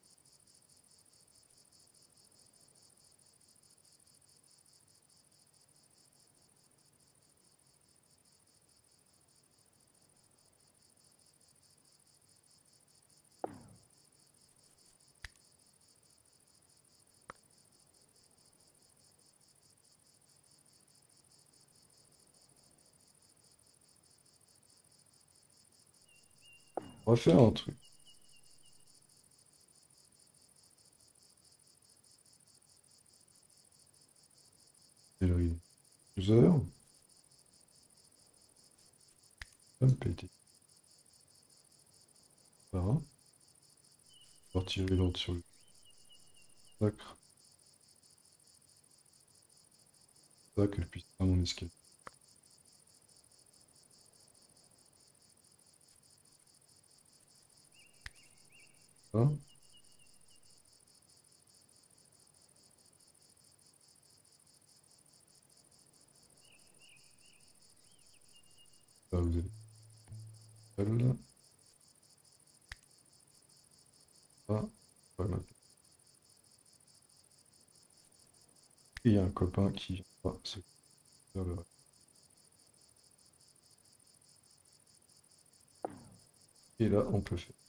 On va faire un truc. Et là, il est douze heures. Ça me péter. Voilà. On va retirer l'ordre sur le sacre. Ça, que je puisse faire mon escape. Ça. Ça, vous avez celle-là. Ça. Voilà. Et il y a un copain qui va se faire le reste. Et là, on peut faire.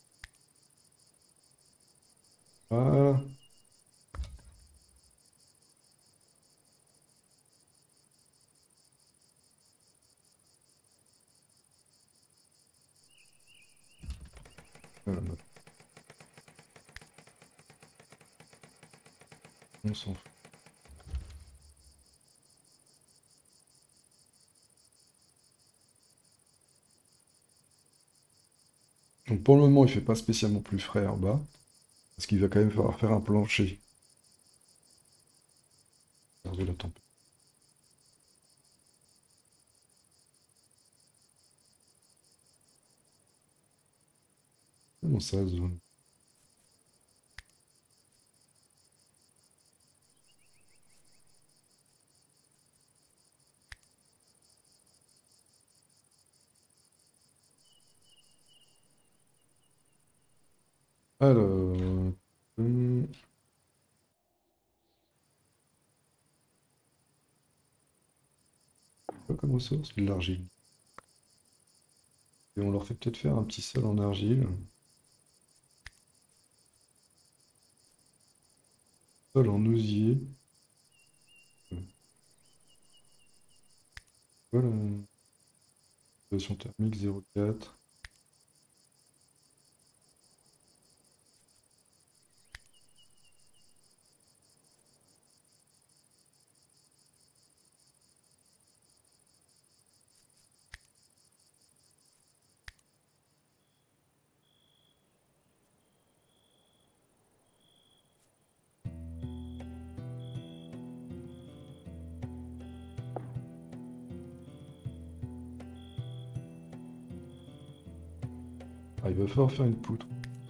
Voilà. Voilà, on s'en fout. Donc pour le moment, il fait pas spécialement plus frais en bas, parce qu'il va quand même falloir faire un plancher. Regardez la température. Comment ça, zone? Alors... hum, pas comment ça, c'est de l'argile. Et on leur fait peut-être faire un petit sol en argile. Sol en osier. Voilà. Isolation thermique zéro virgule quatre. Ah, il va falloir faire une poutre.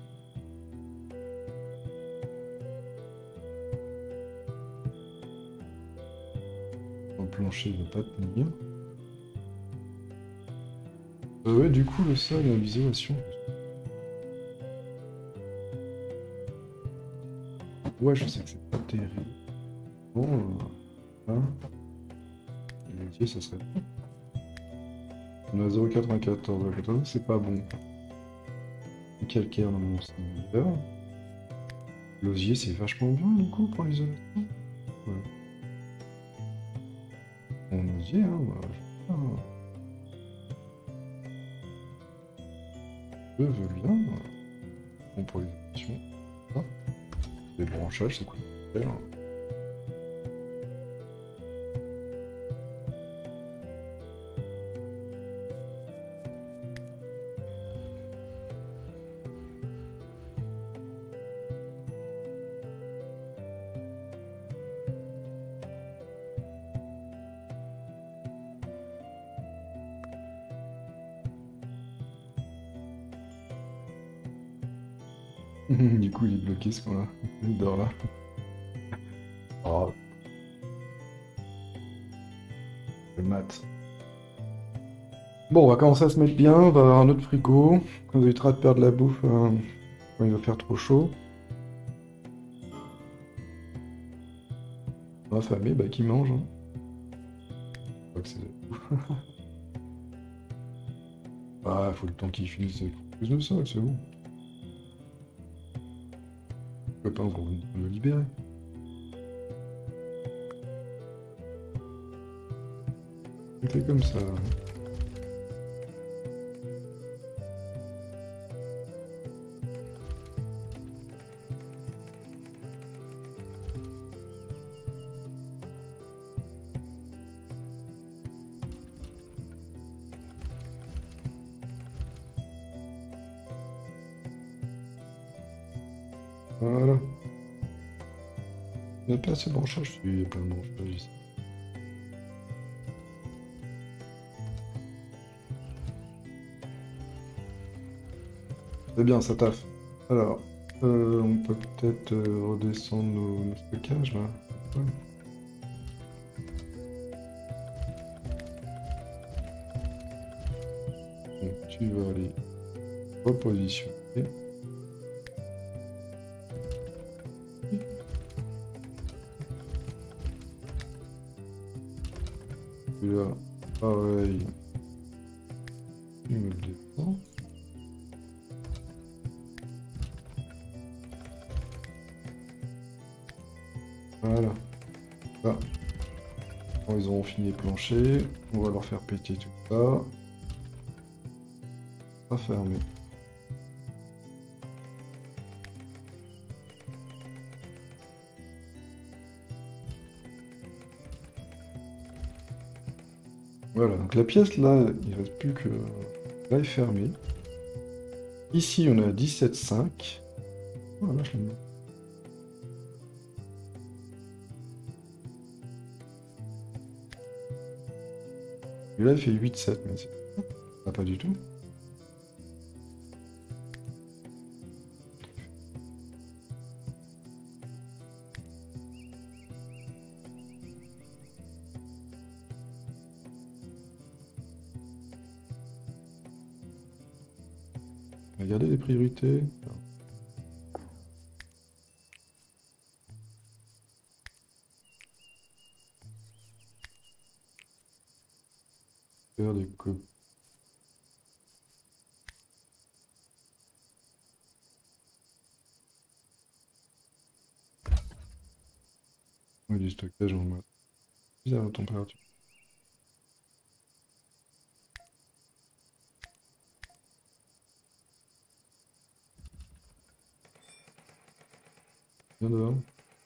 Le plancher ne va pas tenir. Euh, ouais, du coup, le sol est en isolation. Ouais, je sais que c'est pas terrible. Bon, euh, hein. Le métier, ça serait... On a zéro virgule quatre-vingt-quatorze, c'est pas bon. Le calcaire, normalement, c'est meilleur. L'osier, c'est vachement bien, du coup, pour l'isolation. Ouais. En osier, hein, bah, je sais pas. Je veux bien. Bon, pour l'isolation. Ah. Les branchages, c'est quoi? Du coup, il est bloqué ce qu'on a. Il dort là. Oh. Le mat. Bon, on va commencer à se mettre bien. On va avoir un autre frigo. On évitera de perdre la bouffe hein, quand il va faire trop chaud. On va affamé, bah qui mange. Hein. Je crois que c'est tout. Ah, faut le temps qu'il finisse avec plus de ça, c'est bon. Je peux pas encore le libérer. On fait comme ça. Voilà. Il n'y a pas assez de branchage, il y a plein de branchages ici. C'est bien, ça taffe. Alors, euh, on peut peut-être euh, redescendre nos, nos stockages là. Ouais. Donc tu vas aller repositionner. Et là, pareil. Tu me le descends. Voilà. Là. Quand ils auront fini les planchers, on va leur faire péter tout ça. Pas fermer. Voilà, donc la pièce là, il reste plus que là est fermée. Ici, on est à dix-sept virgule cinq. Oh la vache, j'aime bien. Et là, il fait huit virgule sept, mais c'est ah, pas du tout. Regardez les priorités. Faire des copies. Ouais, du stockage en mode. Bizarre la température. Bien dehors.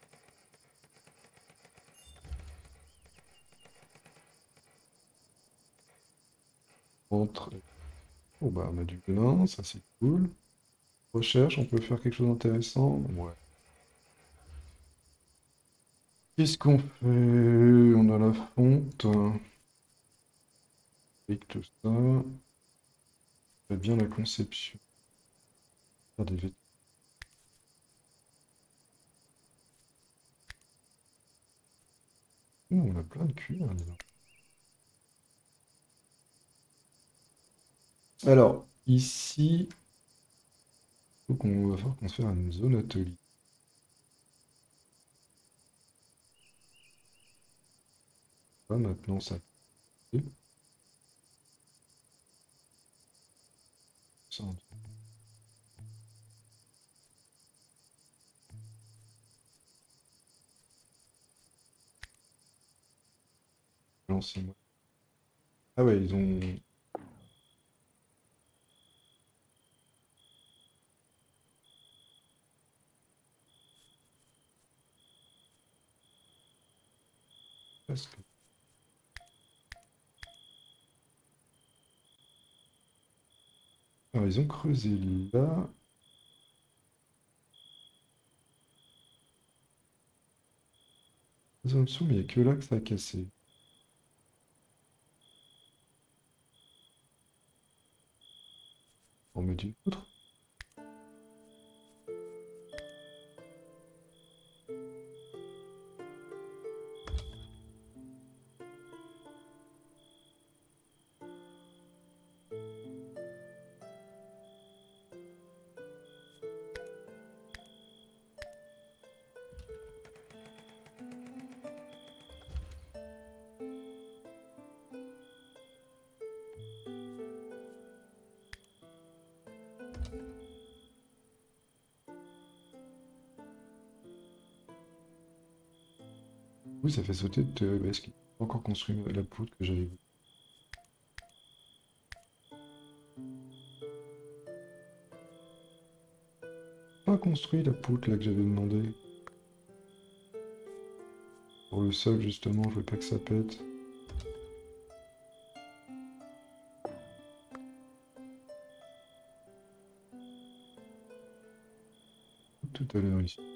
Entre. Oh bah on a du venin, ça c'est cool. Recherche, on peut faire quelque chose d'intéressant. Ouais. Qu'est-ce qu'on fait? On a la fonte. Avec tout ça. Très bien la conception. Faire des vêtements. Ouh, on a plein de cuir, dis donc. Alors, ici, faut qu'on va faire qu'on se fasse une zone atelier. Là, maintenant, ça. Ça, lancez-moi. Ah ouais, ils ont. Presque. Alors, ils ont creusé là. Ils ont le dessous, mais il n'y a que là que ça a cassé. On met d'une poutre. Oui, ça fait sauter de théorie. Est-ce qu'il a encore construit la poutre que j'avais vue? Pas construit la poutre là que j'avais demandé. Pour le sol, justement, je veux pas que ça pète. Tout à l'heure ici.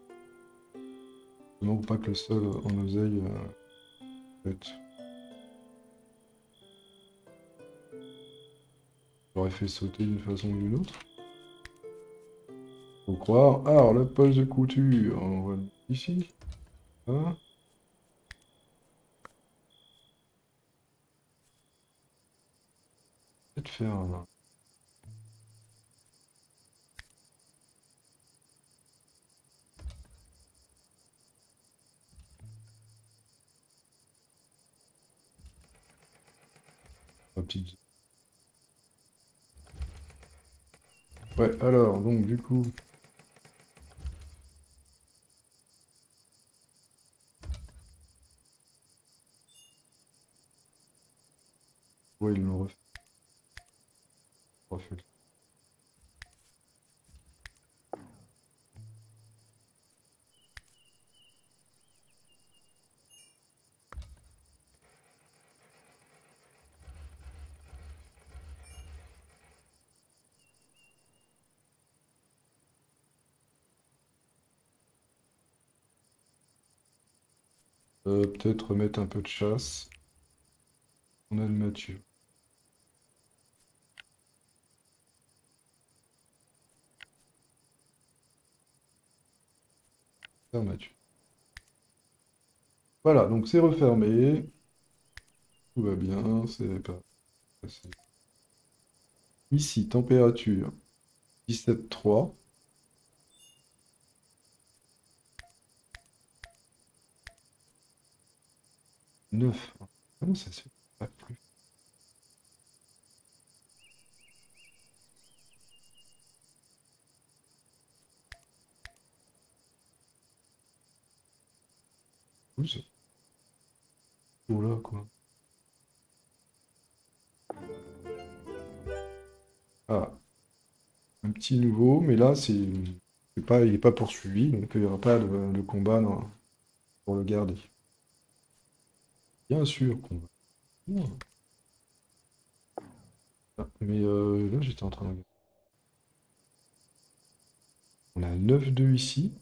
Non, pour pas que le sol en oseille euh, pète. J'aurais fait sauter d'une façon ou d'une autre. Faut croire. Ah, alors la poche de couture, on va le mettre ici. Ah. Peut-être faire un... un petit... Ouais, alors, donc du coup... Ouais, ils l'ont refait. refait. Euh, peut-être remettre un peu de chasse. On a le Mathieu. Faire Mathieu. Voilà, donc c'est refermé. Tout va bien, c'est pas passé. Ici, température dix-sept virgule trois. neuf. Comment ça se fait pas plus? douze. Oh là, quoi. Ah, un petit nouveau, mais là, c'est c'est pas, il n'est pas poursuivi, donc il n'y aura pas de, de combat non, pour le garder. Bien sûr qu'on va. Bien. Ah, mais euh, là, j'étais en train de regarder. On a neuf deux ici.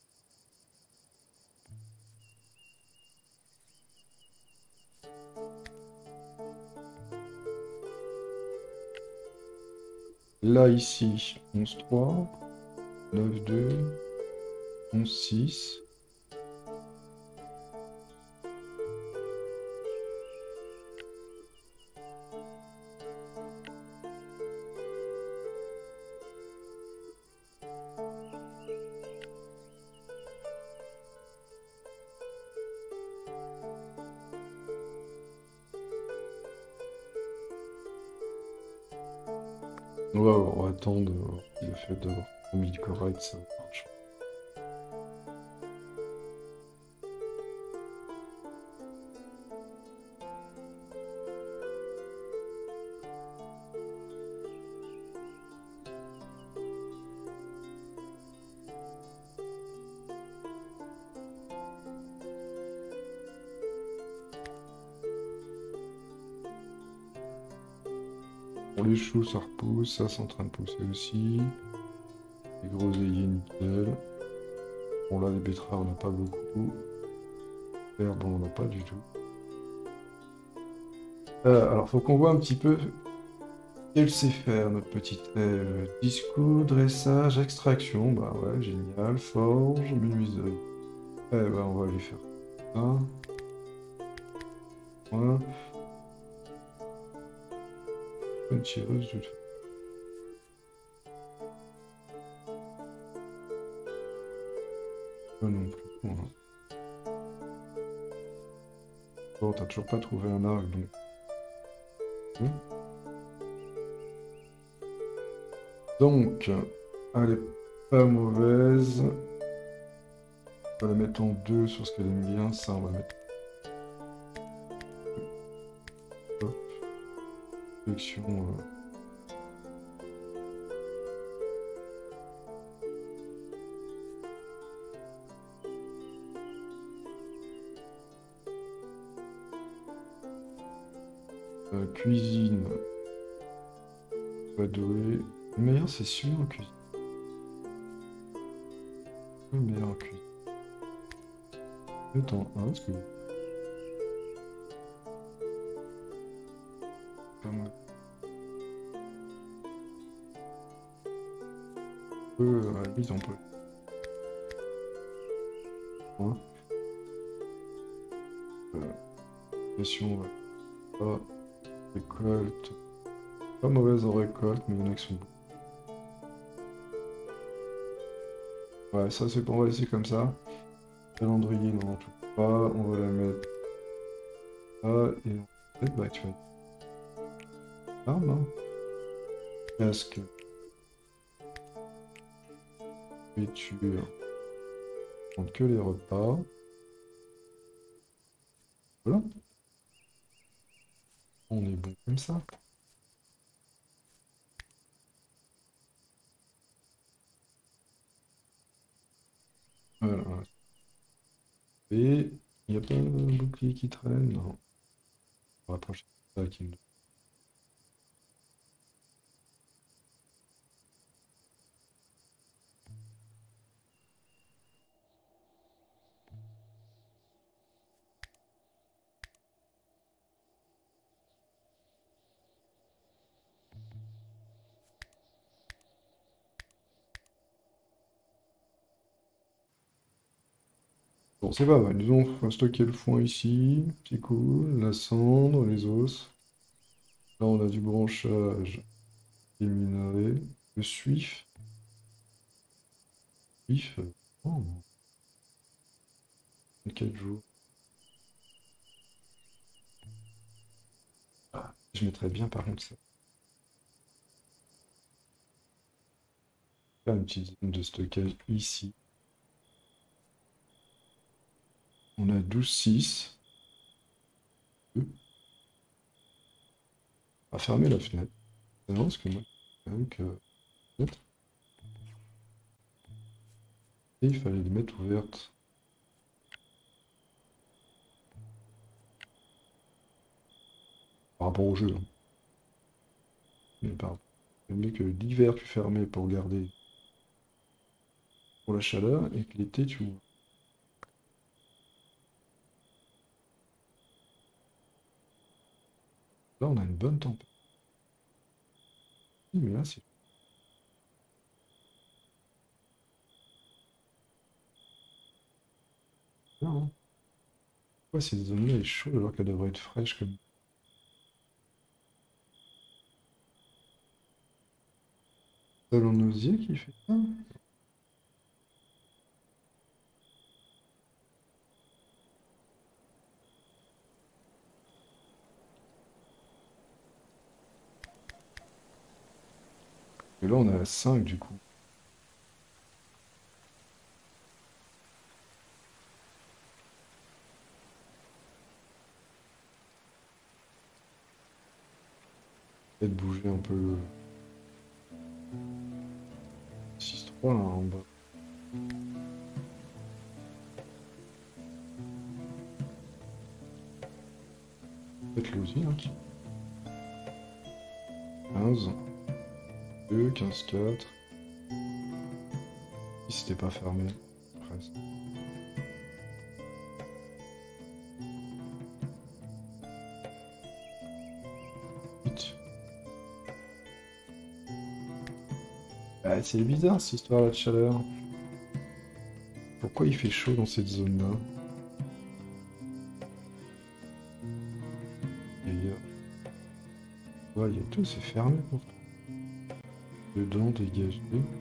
Là, ici, onze trois, neuf deux, onze six. Ouais, ouais, on va attendre euh, le fait d'avoir mis correct, ça marche. Pour les choux, ça repousse, ça c'est en train de pousser aussi. Les groseilliers, nickel. Bon, là, les betteraves, on n'a pas beaucoup. L'herbe, on n'en a pas du tout. Euh, alors, faut qu'on voit un petit peu qu'elle sait faire, notre petite euh, disco, dressage, extraction. Bah ouais, génial. Forge, menuiserie. Eh ben, on va aller faire ça. Voilà. Une tireuse, de toute façon. Pas non plus. Voilà. Bon, t'as toujours pas trouvé un arc, donc. Hmm. Donc, elle est pas mauvaise. On va la mettre en deux sur ce qu'elle aime bien. Ça, on va mettre. Hop. Sélection. euh, euh, cuisine. Badoué. Le meilleur, c'est celui en cuisine. Le meilleur en cuisine. Attends, ah, parce que. Pas mal. Eux, à la limite, on peut. Hein. Euh, question, ouais. Ah, récolte. Pas mauvaise en récolte, mais il y en a qui sont bons. Ouais, ça, c'est bon, on va laisser comme ça. Calendrier, non, tout pas. On va la mettre là. Et en fait, bah, tu vas. Ah, non. Casque. Nourriture. On compte que les repas. Voilà. On est bon comme ça. Voilà. Et il n'y a pas un bouclier qui traîne? Non. On va rapprocher ça qui me- Bon, c'est pas mal. Disons, on va stocker le foin ici. C'est cool. La cendre, les os. Là, on a du branchage, des minerais. Le suif. Suif. euh, Oh, quatre jours. Ah, je mettrais bien par contre ça. Faire une petite zone de stockage ici. On a douze six. On va fermer la fenêtre. C'est marrant parce que moi, quand même que... fenêtre, et il fallait les mettre ouvertes. Par rapport au jeu, hein. Mais pardon. C'est mieux que l'hiver tu fermais pour garder pour la chaleur et que l'été tu ouvres. Là on a une bonne température. Mais là c'est bien, hein. Pourquoi cette zone-là est chaude alors qu'elle devrait être fraîche comme... C'est en osier qui fait ça? Et là on est à cinq du coup. Peut-être bouger un peu six trois là en bas. Peut-être là aussi, hein, qui... quinze, deux, quinze, quatre. Si c'était pas fermé, presque. huit. Ah, c'est bizarre cette histoire-là de chaleur. Pourquoi il fait chaud dans cette zone-là? D'ailleurs, ouais, il y a tout, c'est fermé pourtant. Dedans, dégagé.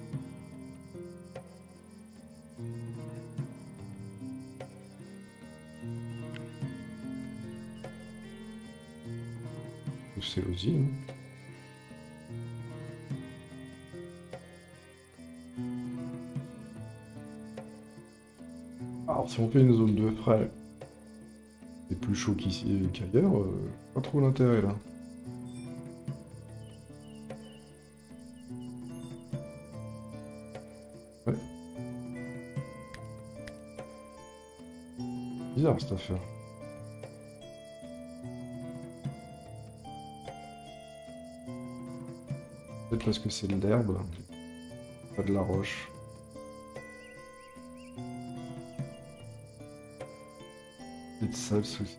C'est aussi, hein. Alors, si on fait une zone de frais, c'est plus chaud qu'ici qu'ailleurs, euh, pas trop l'intérêt là. Ouais. Bizarre cette affaire. Peut-être parce que c'est de l'herbe, pas de la roche. C'est ça le souci.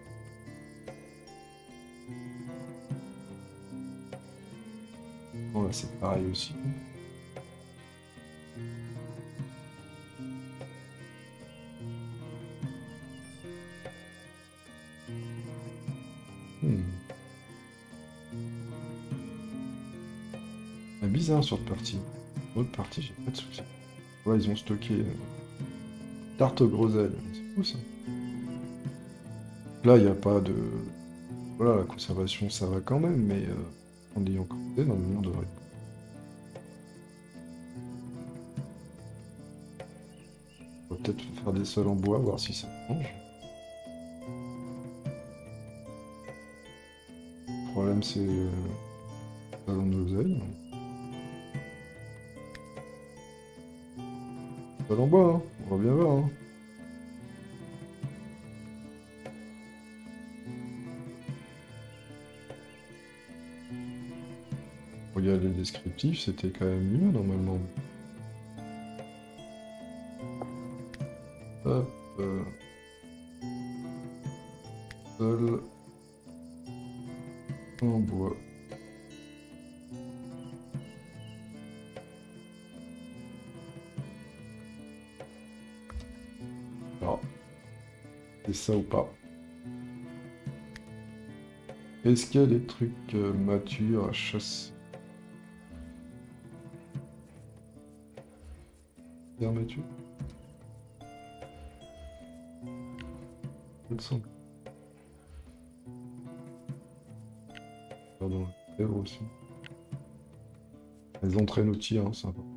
Bon là c'est pareil aussi. Hmm. C'est bizarre sur cette partie. Autre partie, j'ai pas de souci. Ouais, ils ont stocké euh, tarte aux groseilles. C'est fou ça. Là, il n'y a pas de... Voilà, la conservation, ça va quand même, mais euh, en ayant creusé, normalement, on devrait... On va peut-être faire des sols en bois, voir si ça change. Le problème, c'est... Euh, ça dans nos ailes. Sol en bois, hein. On va bien voir, hein. Regarde les descriptifs, c'était quand même mieux, normalement. Hop, euh, sol en bois. Alors, C'est ça ou pas? Est-ce qu'il y a des trucs euh, matures à chasser? Bien mature? Il me semble. Pardon, terre aussi. Elles entraînent au tir, hein, c'est important.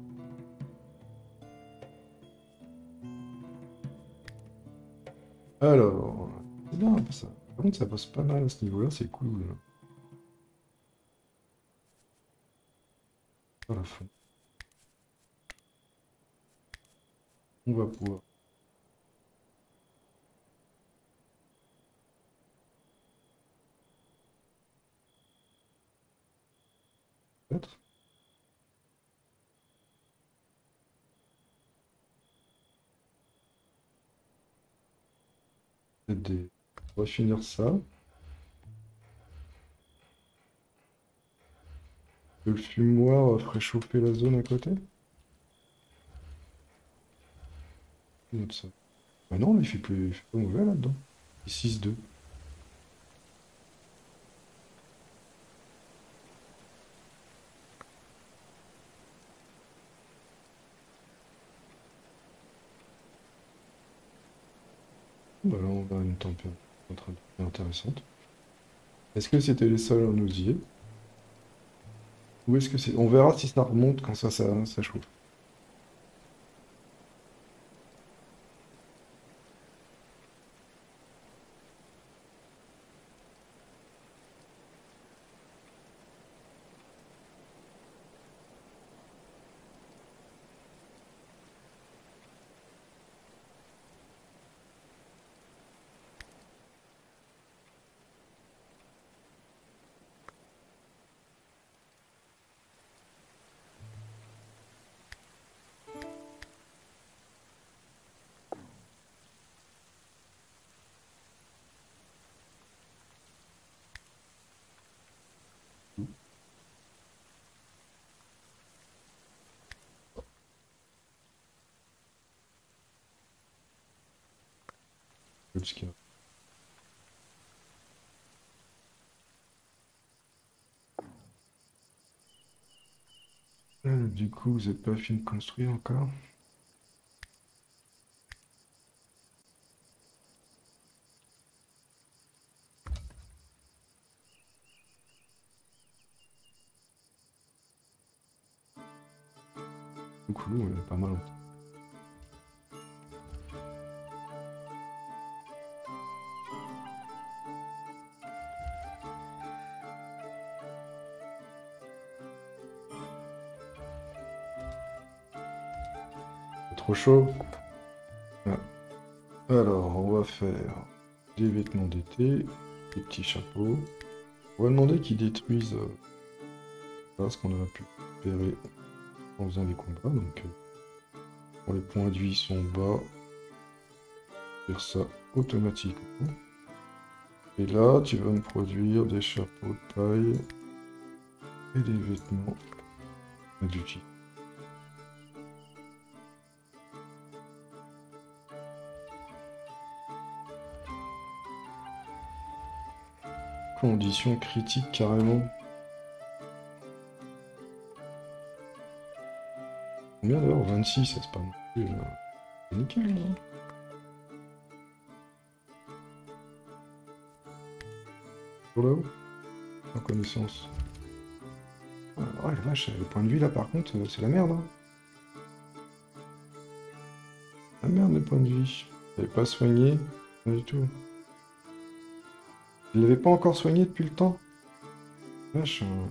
Alors, c'est bien ça. Par contre, ça passe pas mal à ce niveau-là, c'est cool. À la fin. On va pouvoir. Peut-être. Des... On va finir ça. Le fumoir ferait chauffer la zone à côté? Note ça. Bah non, il fait plus il fait pas mauvais là-dedans. Il six deux. Bah là, on a une température intéressante. Est-ce que c'était les sols en osier? Ou est-ce que c'est... On verra si ça remonte quand ça, ça, ça chauffe. Jusqu'à- Euh, Du coup, vous n'êtes pas fini de construire encore? Du coup, on est pas mal en temps. C'est trop chaud. Ouais. Alors, on va faire des vêtements d'été, des petits chapeaux. On va demander qu'ils détruisent euh, voilà, ce qu'on aurait pu récupérer en faisant des combats. Donc, euh, quand les points de vie sont bas, faire ça automatiquement. Et là, tu vas me produire des chapeaux de paille et des vêtements d'utile. Conditions critiques carrément. Combien d'ailleurs? vingt-six, c'est pas non plus. euh, C'est nickel, là. Pour là-haut, en connaissance. Ah, oh la vache, le point de vue là par contre, euh, c'est la merde. Hein. La merde le point de vie. Il n'avait pas soigné, pas du tout. Il l'avait pas encore soigné depuis le temps. Vache. Hein.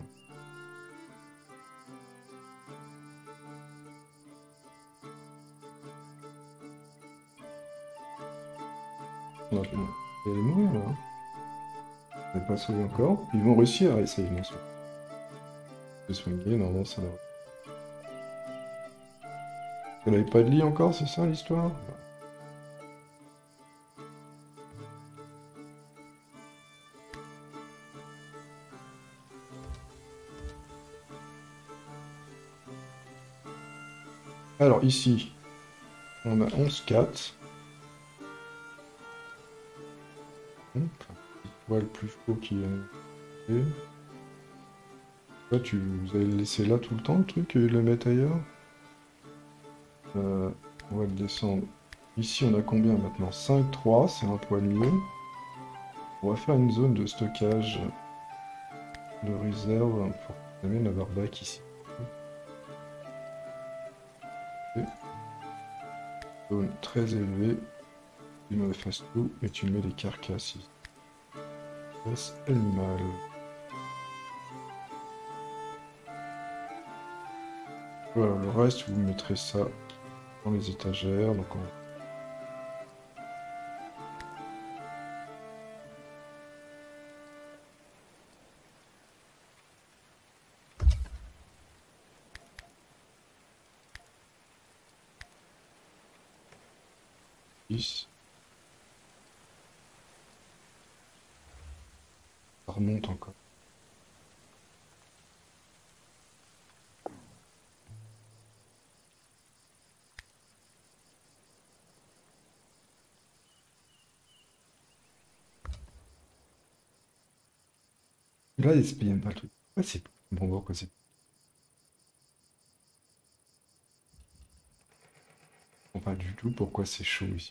On va il va mourir là. Hein. Il n'avait pas soigné encore. Ils vont réussir à essayer de soigner. De soigner, normalement ça va. Elle n'avait pas de lit encore, c'est ça l'histoire? Alors ici, on a onze quatre. Enfin, poil plus chaud qu'il est. Là, tu vous allez le laisser là tout le temps, le truc, et le mettre ailleurs. Euh, on va le descendre. Ici, on a combien maintenant? Cinq trois, c'est un poil mieux. On va faire une zone de stockage de réserve pour jamais la barbac ici. Et zone très élevée. Tu me fasses tout et tu mets les carcasses ici. Carcasse animale. Voilà, le reste, vous mettrez ça dans les étagères. Donc on... dix. Ça remonte encore. Là, il n'y a pas le truc. Ouais, c'est bon, pourquoi c'est pas du tout pourquoi c'est chaud ici.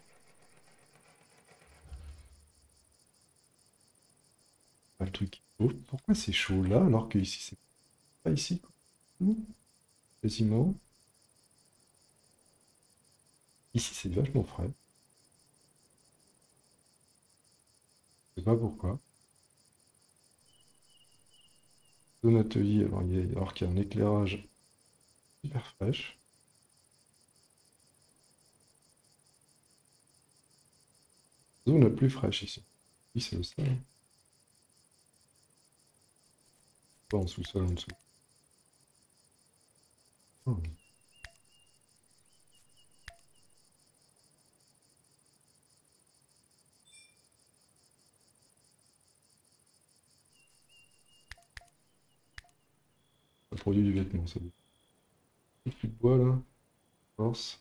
Pas le truc. Oh, pourquoi c'est chaud là alors que ici c'est pas ici quoi. Hmm, quasiment. Ici c'est vachement frais. Je sais pas pourquoi. Zone atelier, alors il y a- alors qu'il y a un éclairage hyper fraîche. Zone la plus fraîche ici. Oui, c'est le sol. Hein. Pas en sous-sol en dessous. Oh, ça produit du vêtement, ça. Un peu de bois là. Force.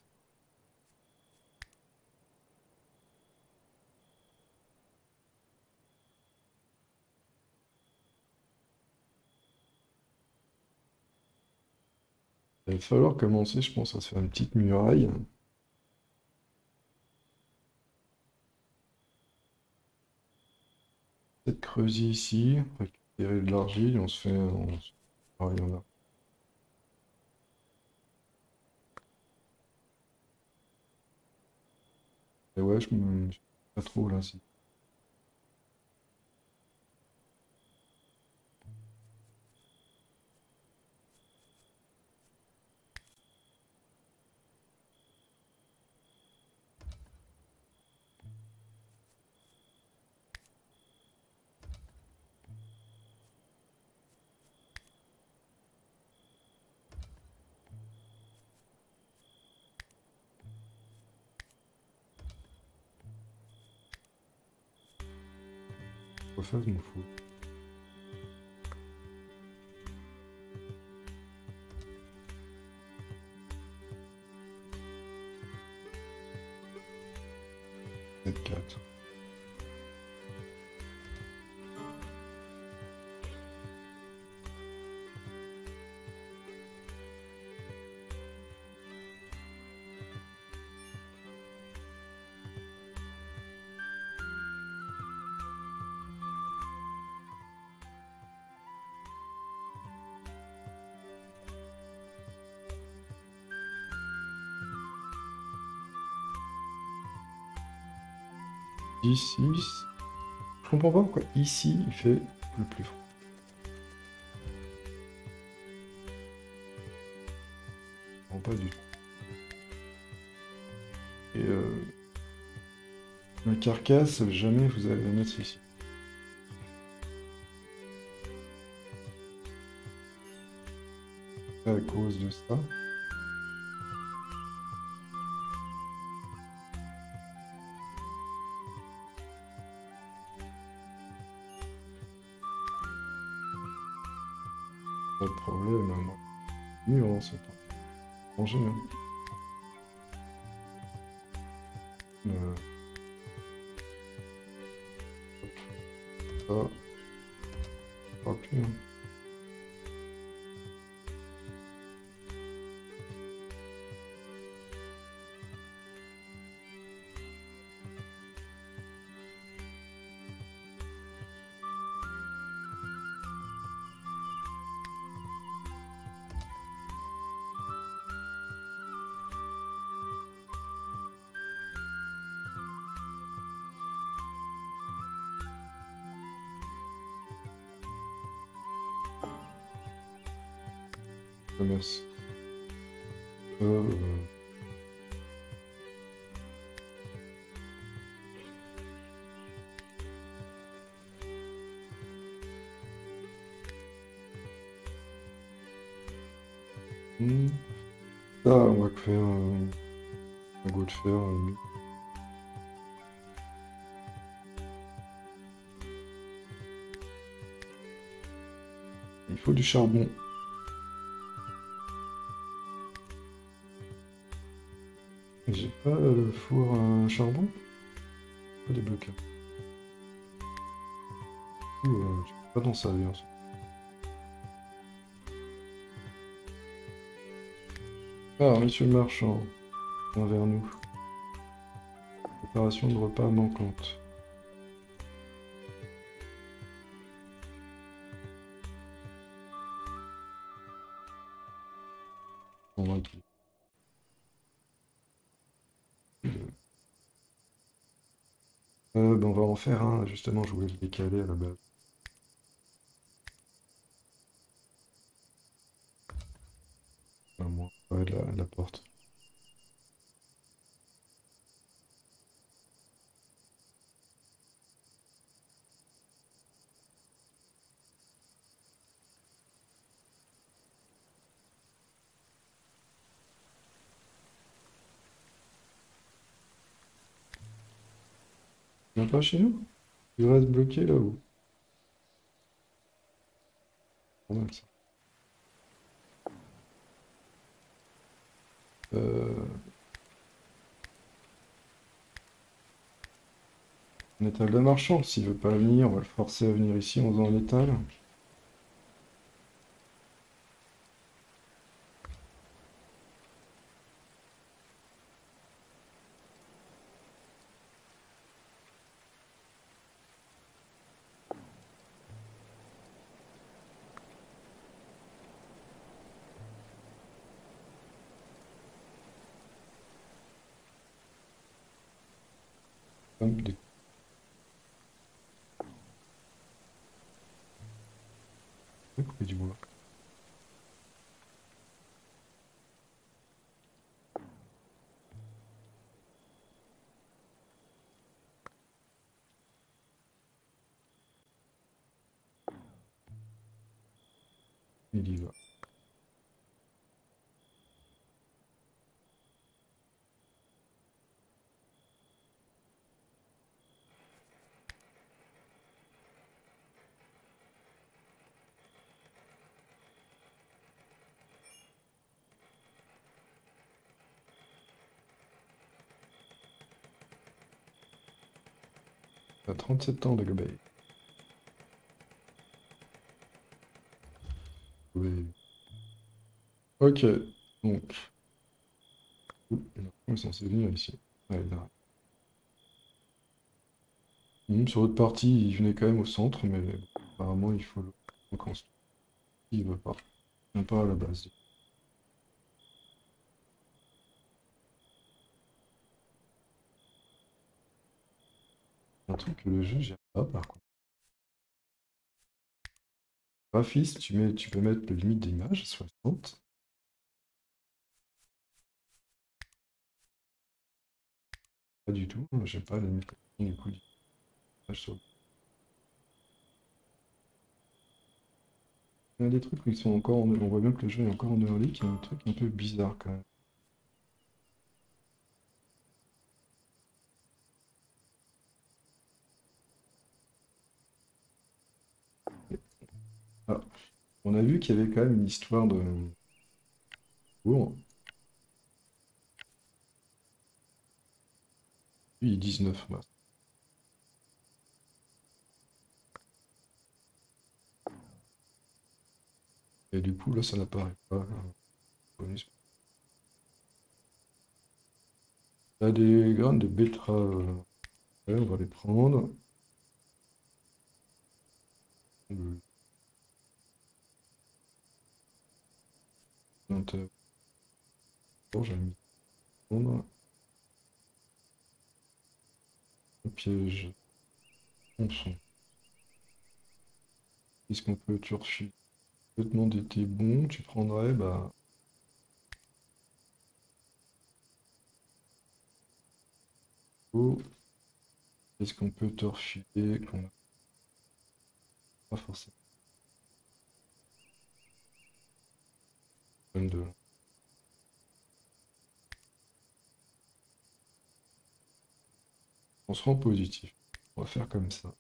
Il va falloir commencer, je pense, à se faire une petite muraille. Peut-être creuser ici, récupérer de l'argile, on se fait. On se... Ah, il y en a. Et ouais, je me. Je sais pas trop là. Si. Quoi faire, je m'en fous. sept quatre. Ici, je comprends pas pourquoi ici il fait le plus froid. Je comprends pas du tout. Et euh, la carcasse, jamais vous allez la mettre ici. À cause de ça. Pas de problème, hein, moi. Nuance, attends. Manger, hein. Euh, Ça, on parle plus, hein. Commerce. Euh, euh, hmm. Ça, on va faire un, un go de fer. euh, Il faut du charbon. J'ai pas le four à charbon? Pas débloqué. Ouh, euh, je peux pas t'en servir. Ah, monsieur le marchand, viens vers nous. Préparation de repas manquante. Convaincu. Euh, ben, on va en faire un, justement, je voulais le décaler à la base. Enfin, moi, ouais, de la, la porte. Tu viens pas chez nous? Tu restes bloqué là-haut. Pas mal, ça. Euh, un étal de marchand, s'il veut pas venir, on va le forcer à venir ici en faisant un étal. Hop, des couper du bois. Il y va. À trente-sept ans de Gobeil. Oui. Ok, donc. Ouh, il est censé venir ici. Ouais, là. Hum, sur l'autre partie, il venait quand même au centre, mais apparemment il faut le reconstruire. Il veut pas. Il vient pas à la base. Un truc que le jeu gère pas par contre. Graphiste, tu mets, tu peux mettre le limite d'image à soixante. Pas du tout. J'ai pas la limite du coup d'image sur. Il y a des trucs où ils sont encore en... On voit bien que le jeu est encore en early, qui est un truc un peu bizarre quand même. Ah, on a vu qu'il y avait quand même une histoire de. Oh, lui, il est dix-neuf. Bah. du coup, là, ça n'apparaît pas. hein. Bonus. Il y a des graines de betterave. Ouais, on va les prendre. Euh, intérieur, j'ai mis prendre. Un piège. Tronçon. Qu'est-ce qu'on peut te refiler? Je peux te demander tes bons, tu prendrais, bah. Oh, qu'est-ce qu'on peut te refiler qu'on n'a pas forcément besoin de. On se rend positif. On va faire comme ça.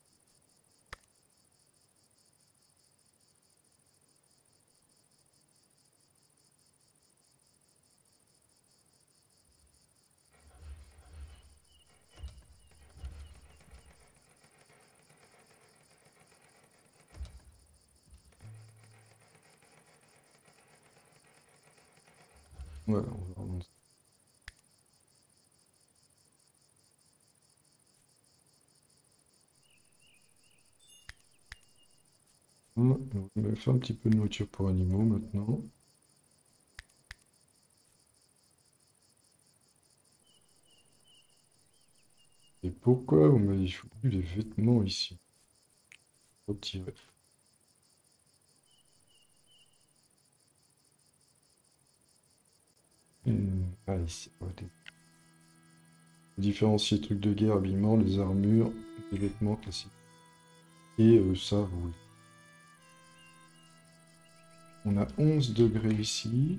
Ouais, on va remonter. On va faire un petit peu de nourriture pour animaux maintenant. Et pourquoi vous m'avez foutu les vêtements ici? Retirer. Hmm, ah, ici. Ouais, des- différencier trucs de guerre, habillement, les armures, les vêtements classiques. Et euh, ça, oui. On a onze degrés ici.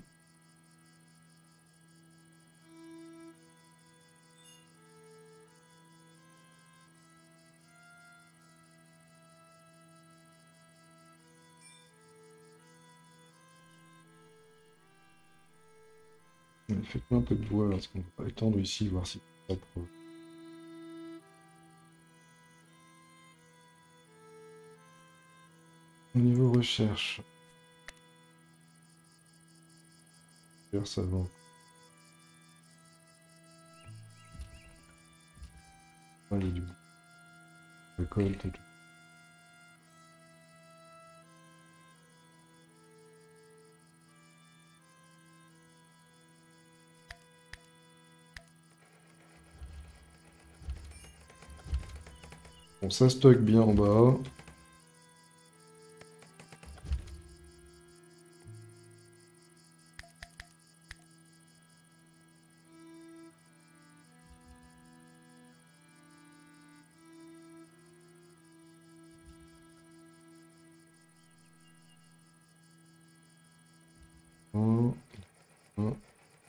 Ouais, faites-moi un peu de voix, parce qu'on va étendre ici, voir si c'est propre. Au niveau recherche, faire ça va. Allez, du récolte et tout. Bon, ça stocke bien en bas. Un, un.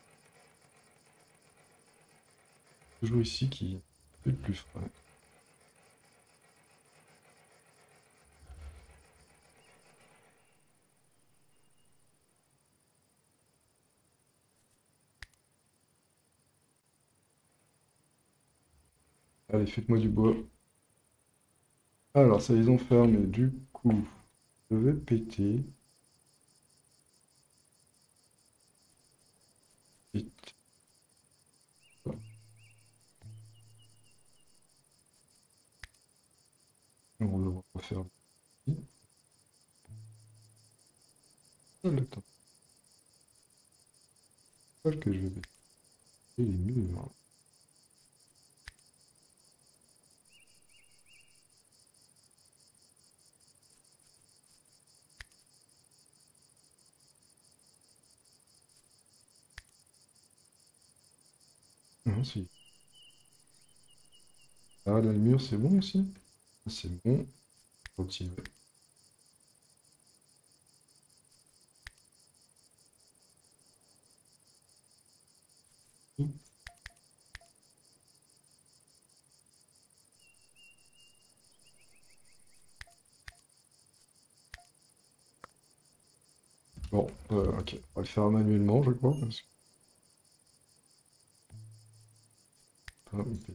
Toujours ici qui est un peu plus frais. Allez, faites-moi du bois. Alors, ça, ils ont fermé. Du coup, je vais péter. Vite. On va refaire. Ah, attends, pas que je vais péter les murs. Non, si. Ah, là, le mur, c'est bon aussi? C'est bon. Retirer. Bon, euh, ok. On va le faire manuellement, je crois. Parce que... Ah, ok.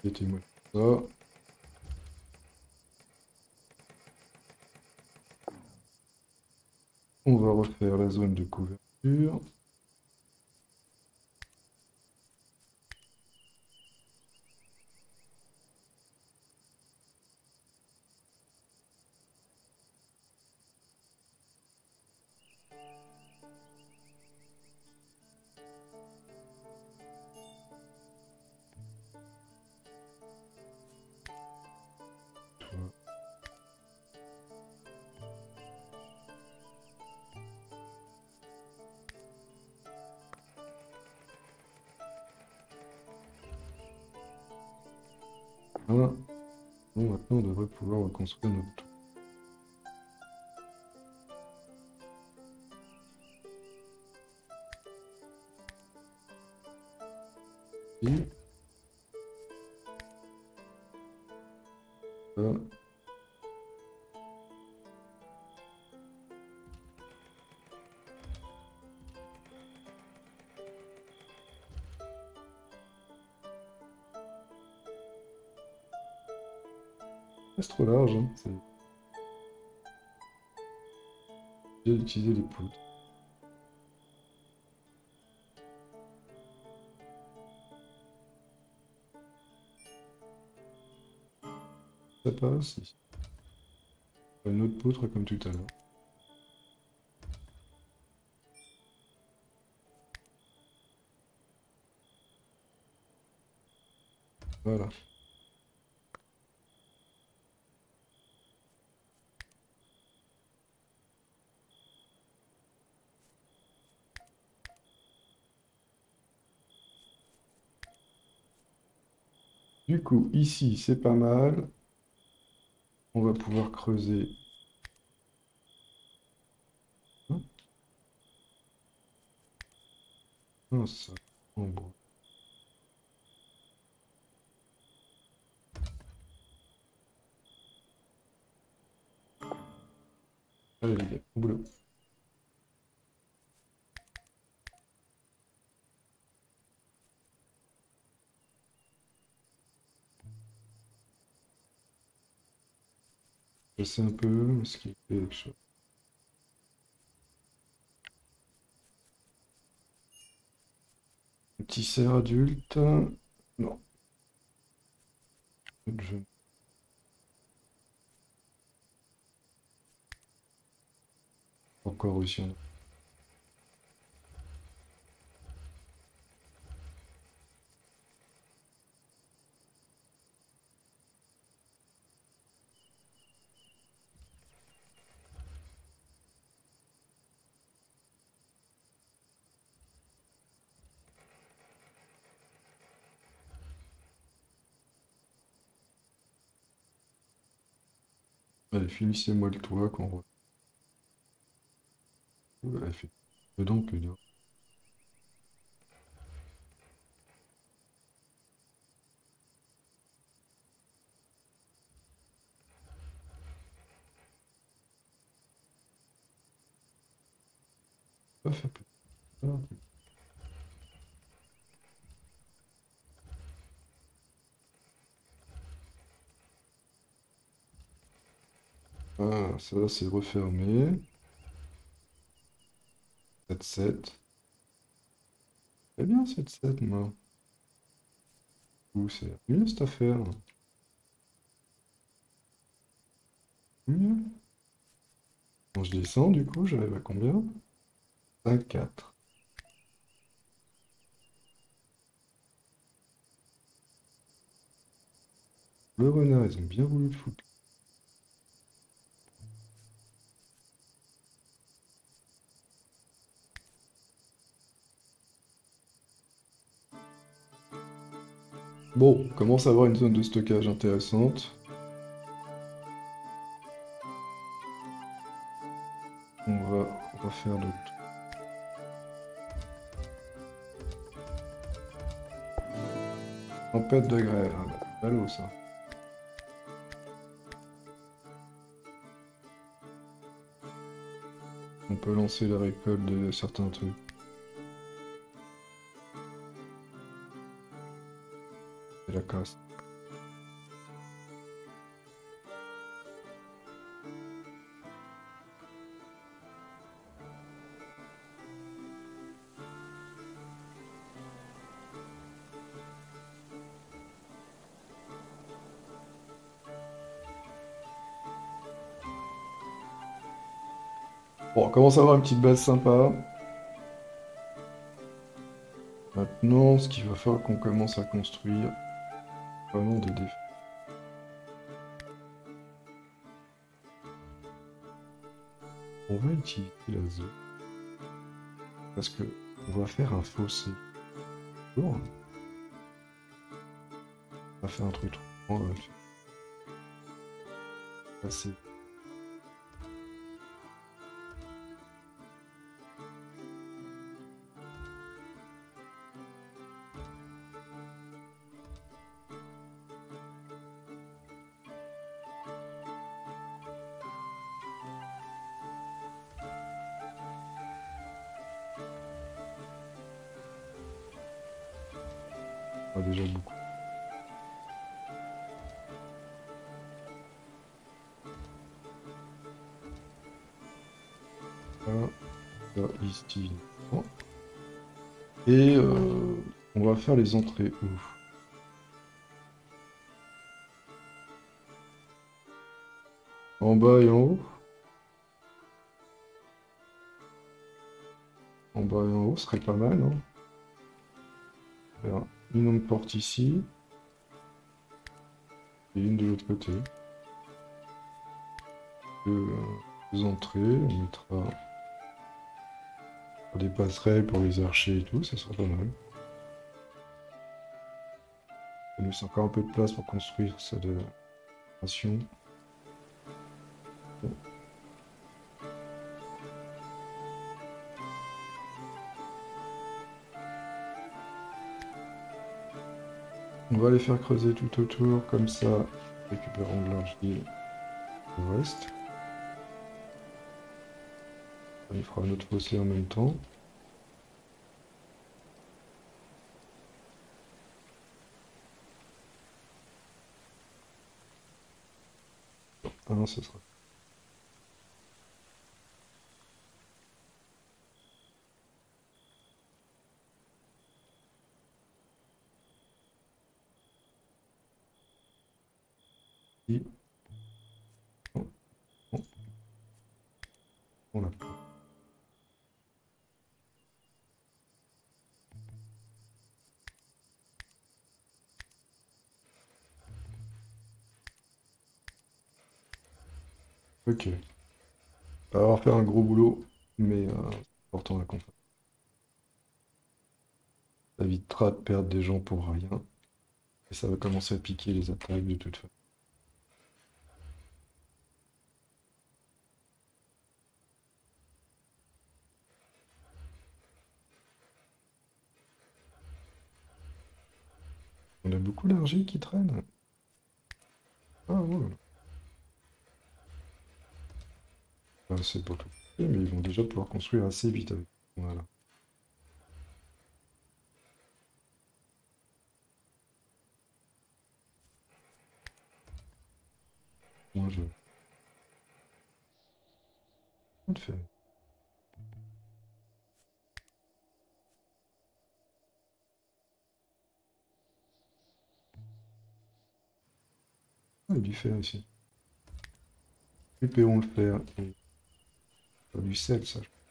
Mettez-moi ça. On va refaire la zone de couverture. Voilà. Bon, maintenant, on devrait pouvoir reconstruire notre tour. Et... Voilà. C'est trop large, hein. J'ai utilisé les poutres. Ça passe ici. Une autre poutre comme tout à l'heure. Voilà. Du coup, ici, c'est pas mal. On va pouvoir creuser. Hein? Non, ça. En bois. Allez, les gars, au boulot. Je sais un peu ce qu'il fait quelque chose. Un petit cerf adulte. Non. Autre jeune. Encore aussi. On Allez, finissez-moi le toit qu'on voit. Elle fait donc une heure. Pas faire plus tard. Ah, ça c'est refermé. sept sept. C'est bien sept sept, moi. Ouh, c'est mieux cette affaire. Mieux. Quand je descends, du coup, j'arrive à combien? cinq quatre. Le renard, ils ont bien voulu le foutre. Bon, on commence à avoir une zone de stockage intéressante. On va refaire le tour. Tempête de grêle. Ah bah, ballot, ça. On peut lancer la récolte de certains trucs. Et la casse. Bon, on commence à avoir une petite base sympa. Maintenant, ce qu'il va falloir qu'on commence à construire, vraiment des défenses. On va utiliser la zone. Parce que on va faire un fossé. Bon, on va faire un truc. On va faire passer. On a déjà beaucoup. Là, là, ici. Bon. Et euh, on va faire les entrées où? En bas et en haut? En bas et en haut, ce serait pas mal, non? Faire une longue porte ici. Et une de l'autre côté. Deux, deux entrées, on mettra des passerelles pour les archers et tout, ça sera pas mal. Ça nous laisse encore un peu de place pour construire cette décoration. Bon. On va les faire creuser tout autour, comme ça, récupérons de l'argile au reste. On fera un autre fossé en même temps. Ah non, ce sera. Et... oh, oh, on l'a pas. Ok. On va avoir fait un gros boulot, mais euh, c'est important à comprendre. Ça évitera de perdre des gens pour rien. Et ça va commencer à piquer les attaques de toute façon. On a beaucoup d'argile qui traîne. Ah ouais. Ah, c'est pas tout. Mais ils vont déjà pouvoir construire assez vite avec. Voilà. Moi je. On le fait. Ah, du fer ici. Récupérons le fer et euh, du sel, ça. Je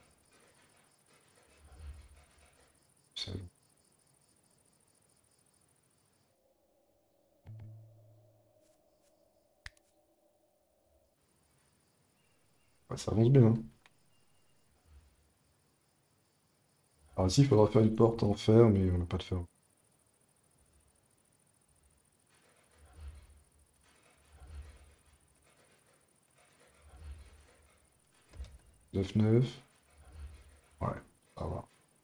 pense. Sel. Ah, ça avance bien, hein. Alors ici, il faudra faire une porte en fer, mais on n'a pas de fer. neuf neuf. Ouais, ça va.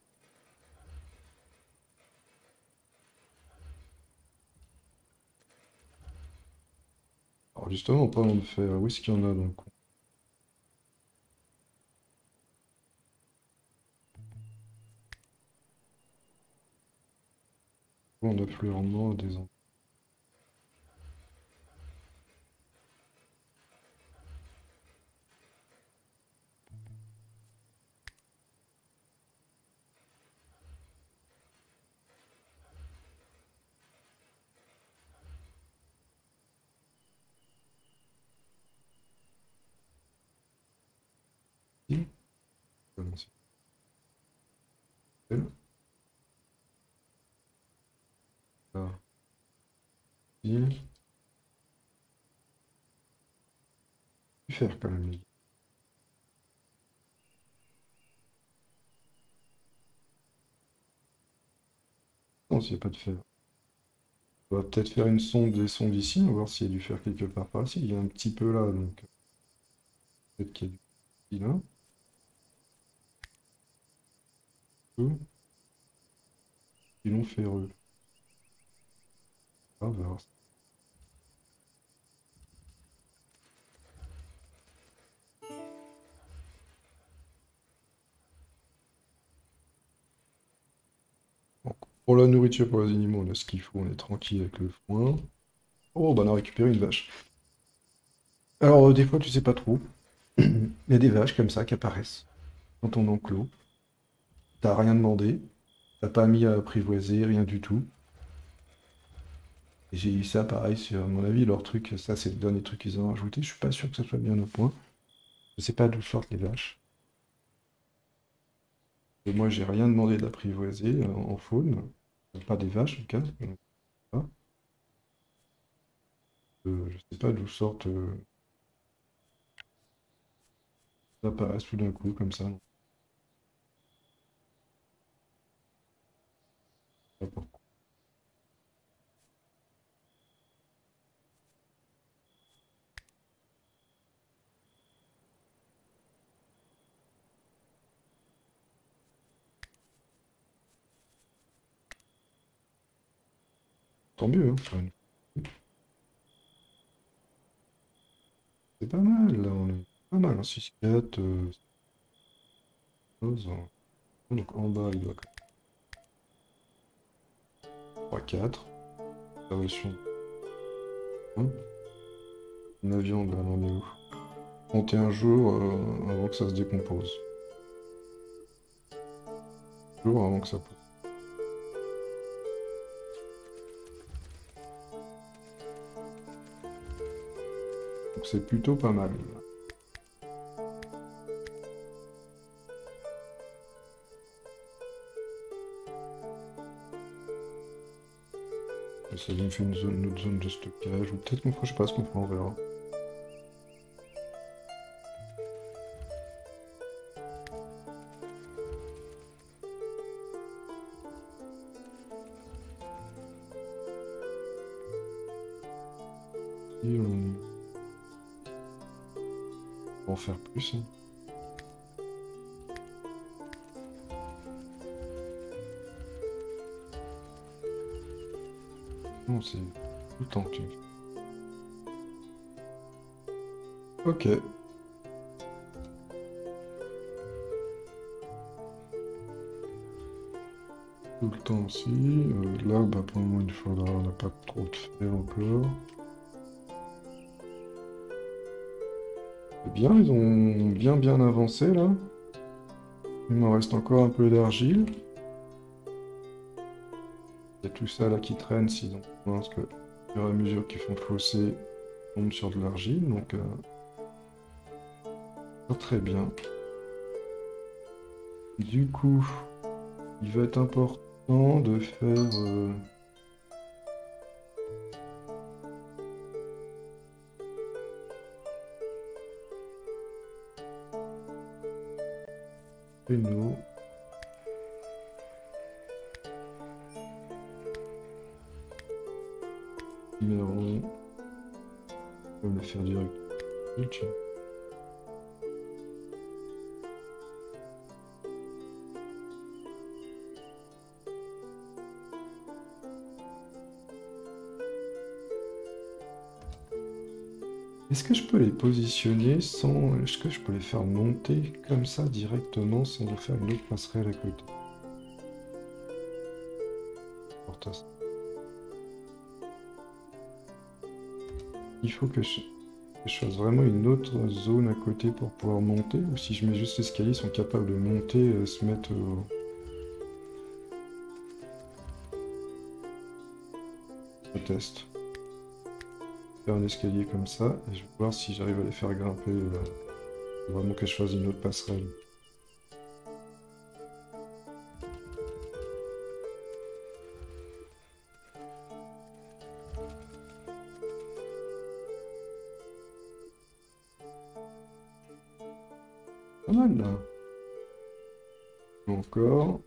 Alors justement, en parlant de fer, où est-ce qu'il y en a dans le coin? On a plus rendement des ans. ici. Faire quand même. Non, s'il n'y a pas de fer. On va peut-être faire une sonde des sondes ici, on va voir s'il y a du fer quelque part par ici. Il y a un petit peu là, donc peut-être qu'il y a du petit là. Peu. Filon ferreux. Ah, on va voir. Bon, pour la nourriture pour les animaux, on a ce qu'il faut, on est tranquille avec le foin. Oh, bah on a récupéré une vache. Alors, euh, des fois, tu sais pas trop. Il y a des vaches comme ça qui apparaissent dans ton enclos. T'as rien demandé, t'as pas mis à apprivoiser, rien du tout. Et j'ai eu ça pareil sur, à mon avis, leur truc, ça c'est le dernier truc qu'ils ont rajouté. Je suis pas sûr que ça soit bien au point. Je sais pas d'où sortent les vaches. Et moi, j'ai rien demandé d'apprivoiser euh, en faune. Pas des vaches, en tout cas. Je sais pas. Euh, je sais pas d'où sortent. Euh, ça apparaissent tout d'un coup, comme ça. Je sais pas pourquoi. Tant mieux, hein. Enfin, c'est pas mal, là. On est pas mal, hein. six quatre, euh, hein. Donc en bas, il doit trois quatre. Observation. Hein. La viande, là, on est où? trente et un jours euh, avant que ça se décompose. Jours avant que ça pousse. Donc c'est plutôt pas mal. Ça me fait une zone, une autre zone de stockage. Ou peut-être qu'on fera, je sais pas ce qu'on fera, on verra. Et on va en faire plus, hein. Non, c'est tout le temps que tu... Ok. Tout le temps aussi. Euh, là, bah, pour le moment, il faudra... On n'a pas trop de fer encore. C'est bien, ils ont bien bien avancé, là. Il m'en reste encore un peu d'argile. Il y a tout ça, là, qui traîne, sinon. Parce que, au fur et à mesure qu'ils font fausser, on tombe sur de l'argile, donc... Euh... Pas très bien. Du coup, il va être important de faire... Euh... Péno. Numéro... On va le faire direct. Tiens. Est-ce que je peux les positionner sans... Est-ce que je peux les faire monter comme ça directement sans en faire une autre passerelle à côté? Porte. Il faut que je... que je fasse vraiment une autre zone à côté pour pouvoir monter, ou si je mets juste l'escalier, ils sont capables de monter et se mettre au... au test. Faire un escalier comme ça, et je vais voir si j'arrive à les faire grimper. Euh... Il faut vraiment que je fasse une autre passerelle. Pas mal là. Encore.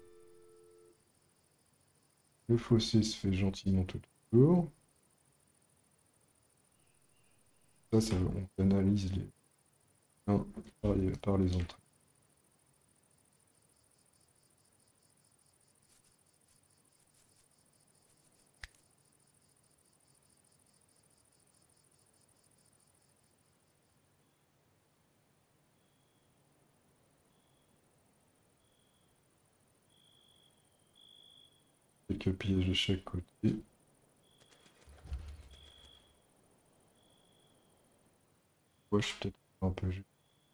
Le fossé se fait gentiment tout autour. Ça, ça, on analyse les uns par les, par les entrées. Quelques pièges de chaque côté. Moi, je suis peut-être un peu juste.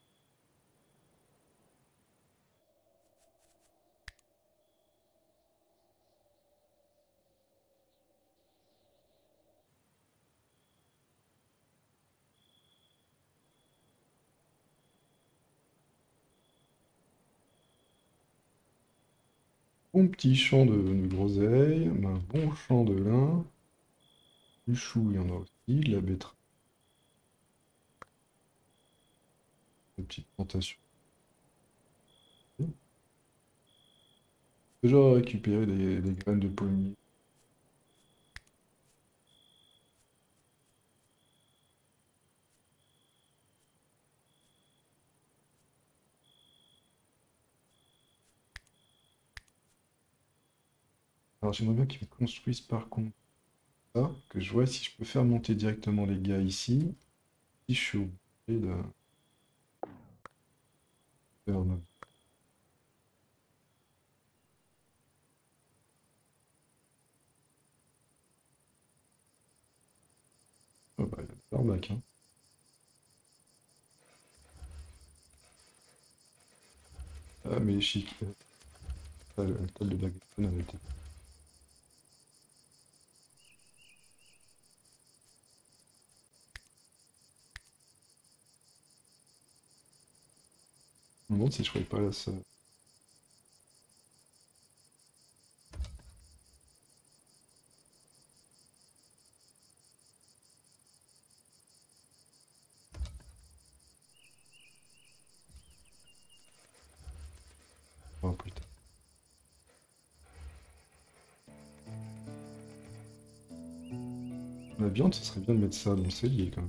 Bon petit champ de, de groseilles, un bon champ de lin. Du chou, il y en a aussi, de la betterave. Une petite plantation. Déjà récupéré des, des graines de pommier. Alors j'aimerais bien qu'ils me construisent par contre ça, que je vois si je peux faire monter directement les gars ici. Si je suis obligé de faire un... Oh bah, il y a de l'arnaque, hein. Ah, mais chic. Ah, le col de Daggerton avait été. Je me demande si je ferais pas là ça. Oh putain. La viande, ce serait bien de mettre ça dans le cellier quand même.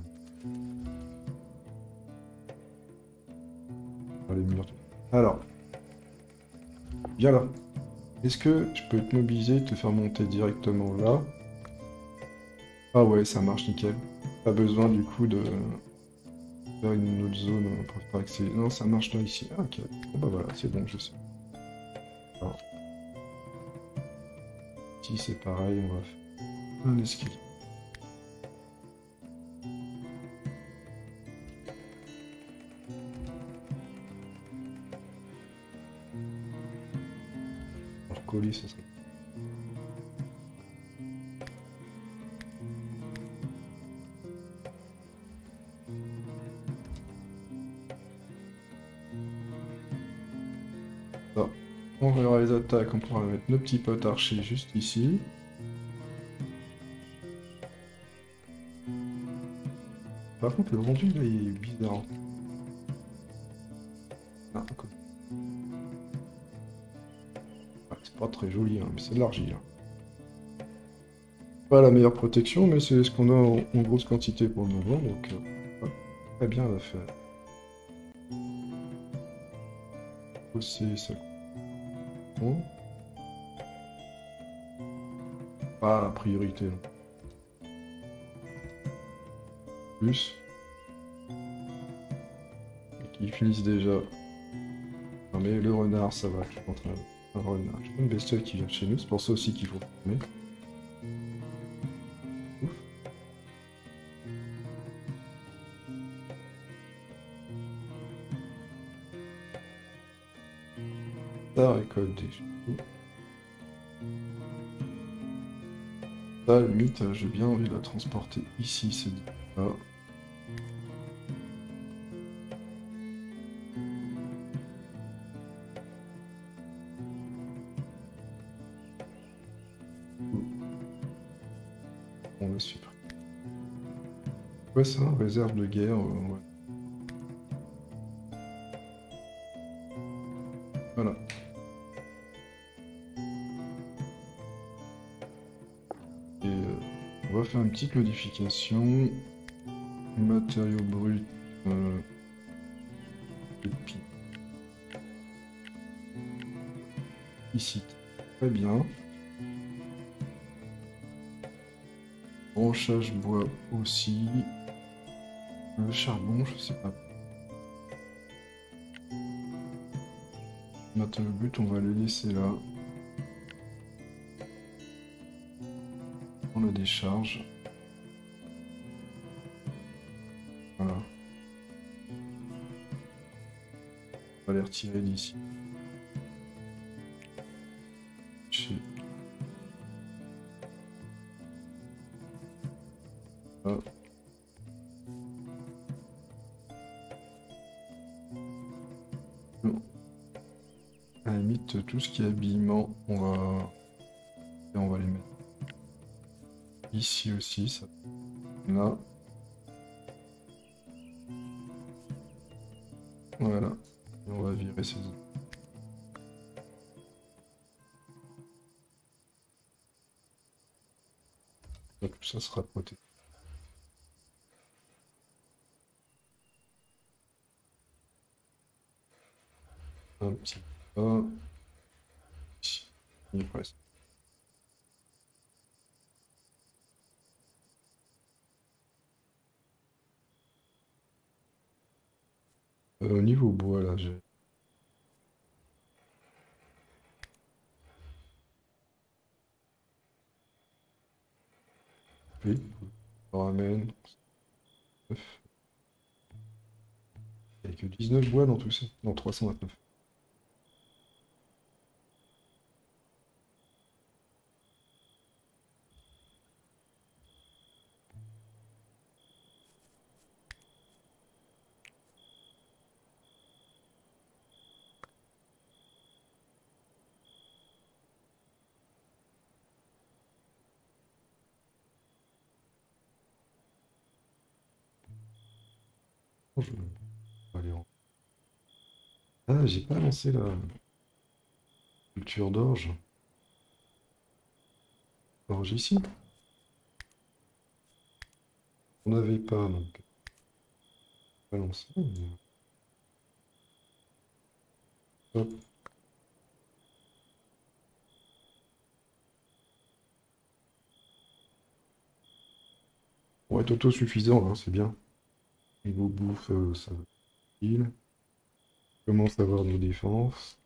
Ah, les murs. Alors, viens là. Est-ce que je peux te mobiliser, te faire monter directement là? Ah ouais, ça marche nickel. Pas besoin du coup de faire une autre zone pour faire accéder. Non, ça marche là ici. Ah, ok. Bon bah voilà, c'est bon, je sais. Alors, ici c'est pareil, on va faire un escalier. Alors coller, ça serait. Ça. On verra les attaques, on pourra mettre nos petits potes archers juste ici. Par contre, le rendu là, il est bizarre. Ah, encore. Ah, c'est pas très joli, hein, mais c'est de l'argile, hein. Pas la meilleure protection, mais c'est ce qu'on a en, en grosse quantité pour le moment, donc euh, ouais, très bien à faire. Aussi, ça. Bon. Pas la priorité. Non. Plus. Et qu'ils finissent déjà. Non mais le renard, ça va, je suis en train de... Un renard. J'ai une bestiole qui vient de chez nous, c'est pour ça aussi qu'il faut fermer. Ouf. Ça récolte des choux. Ça, à la limite, j'ai bien envie de la transporter ici, c'est là. On va super. Ouais, ça, réserve de guerre. Euh, ouais. Voilà. Et euh, on va faire une petite modification. Matériaux bruts. Euh, ici. Très bien. Branchage bois aussi. Le charbon, je sais pas. Matériaux bruts, on va les laisser là. On la décharge. Voilà. On va les retirer d'ici. Ah. Bon. À la limite, tout ce qui est habillement, on va... Et on va les mettre ici aussi, ça. Là. Voilà. Et on va virer ces autres. Donc ça sera protégé. Un petit peu. Ici. Il est presque. Euh, au niveau bois, là, j'ai... Oui, on ramène. Il n'y a que dix-neuf bois dans tout ça. Non, trois cent vingt-neuf. Je vais aller en... Ah, j'ai pas lancé la culture d'orge. Orge ici. On n'avait pas, donc... Pas lancé. Mais... Hop. On va être autosuffisant, hein, c'est bien. Niveau bouffe, euh, ça va. Il commence à avoir nos défenses.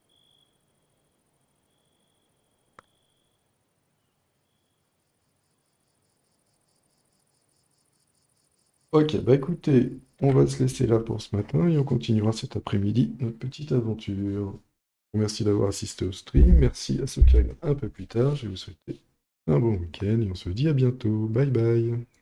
Ok, bah écoutez, on va se laisser là pour ce matin et on continuera cet après-midi notre petite aventure. Merci d'avoir assisté au stream. Merci à ceux qui regardent un peu plus tard. Je vais vous souhaiter un bon week-end et on se dit à bientôt. Bye bye.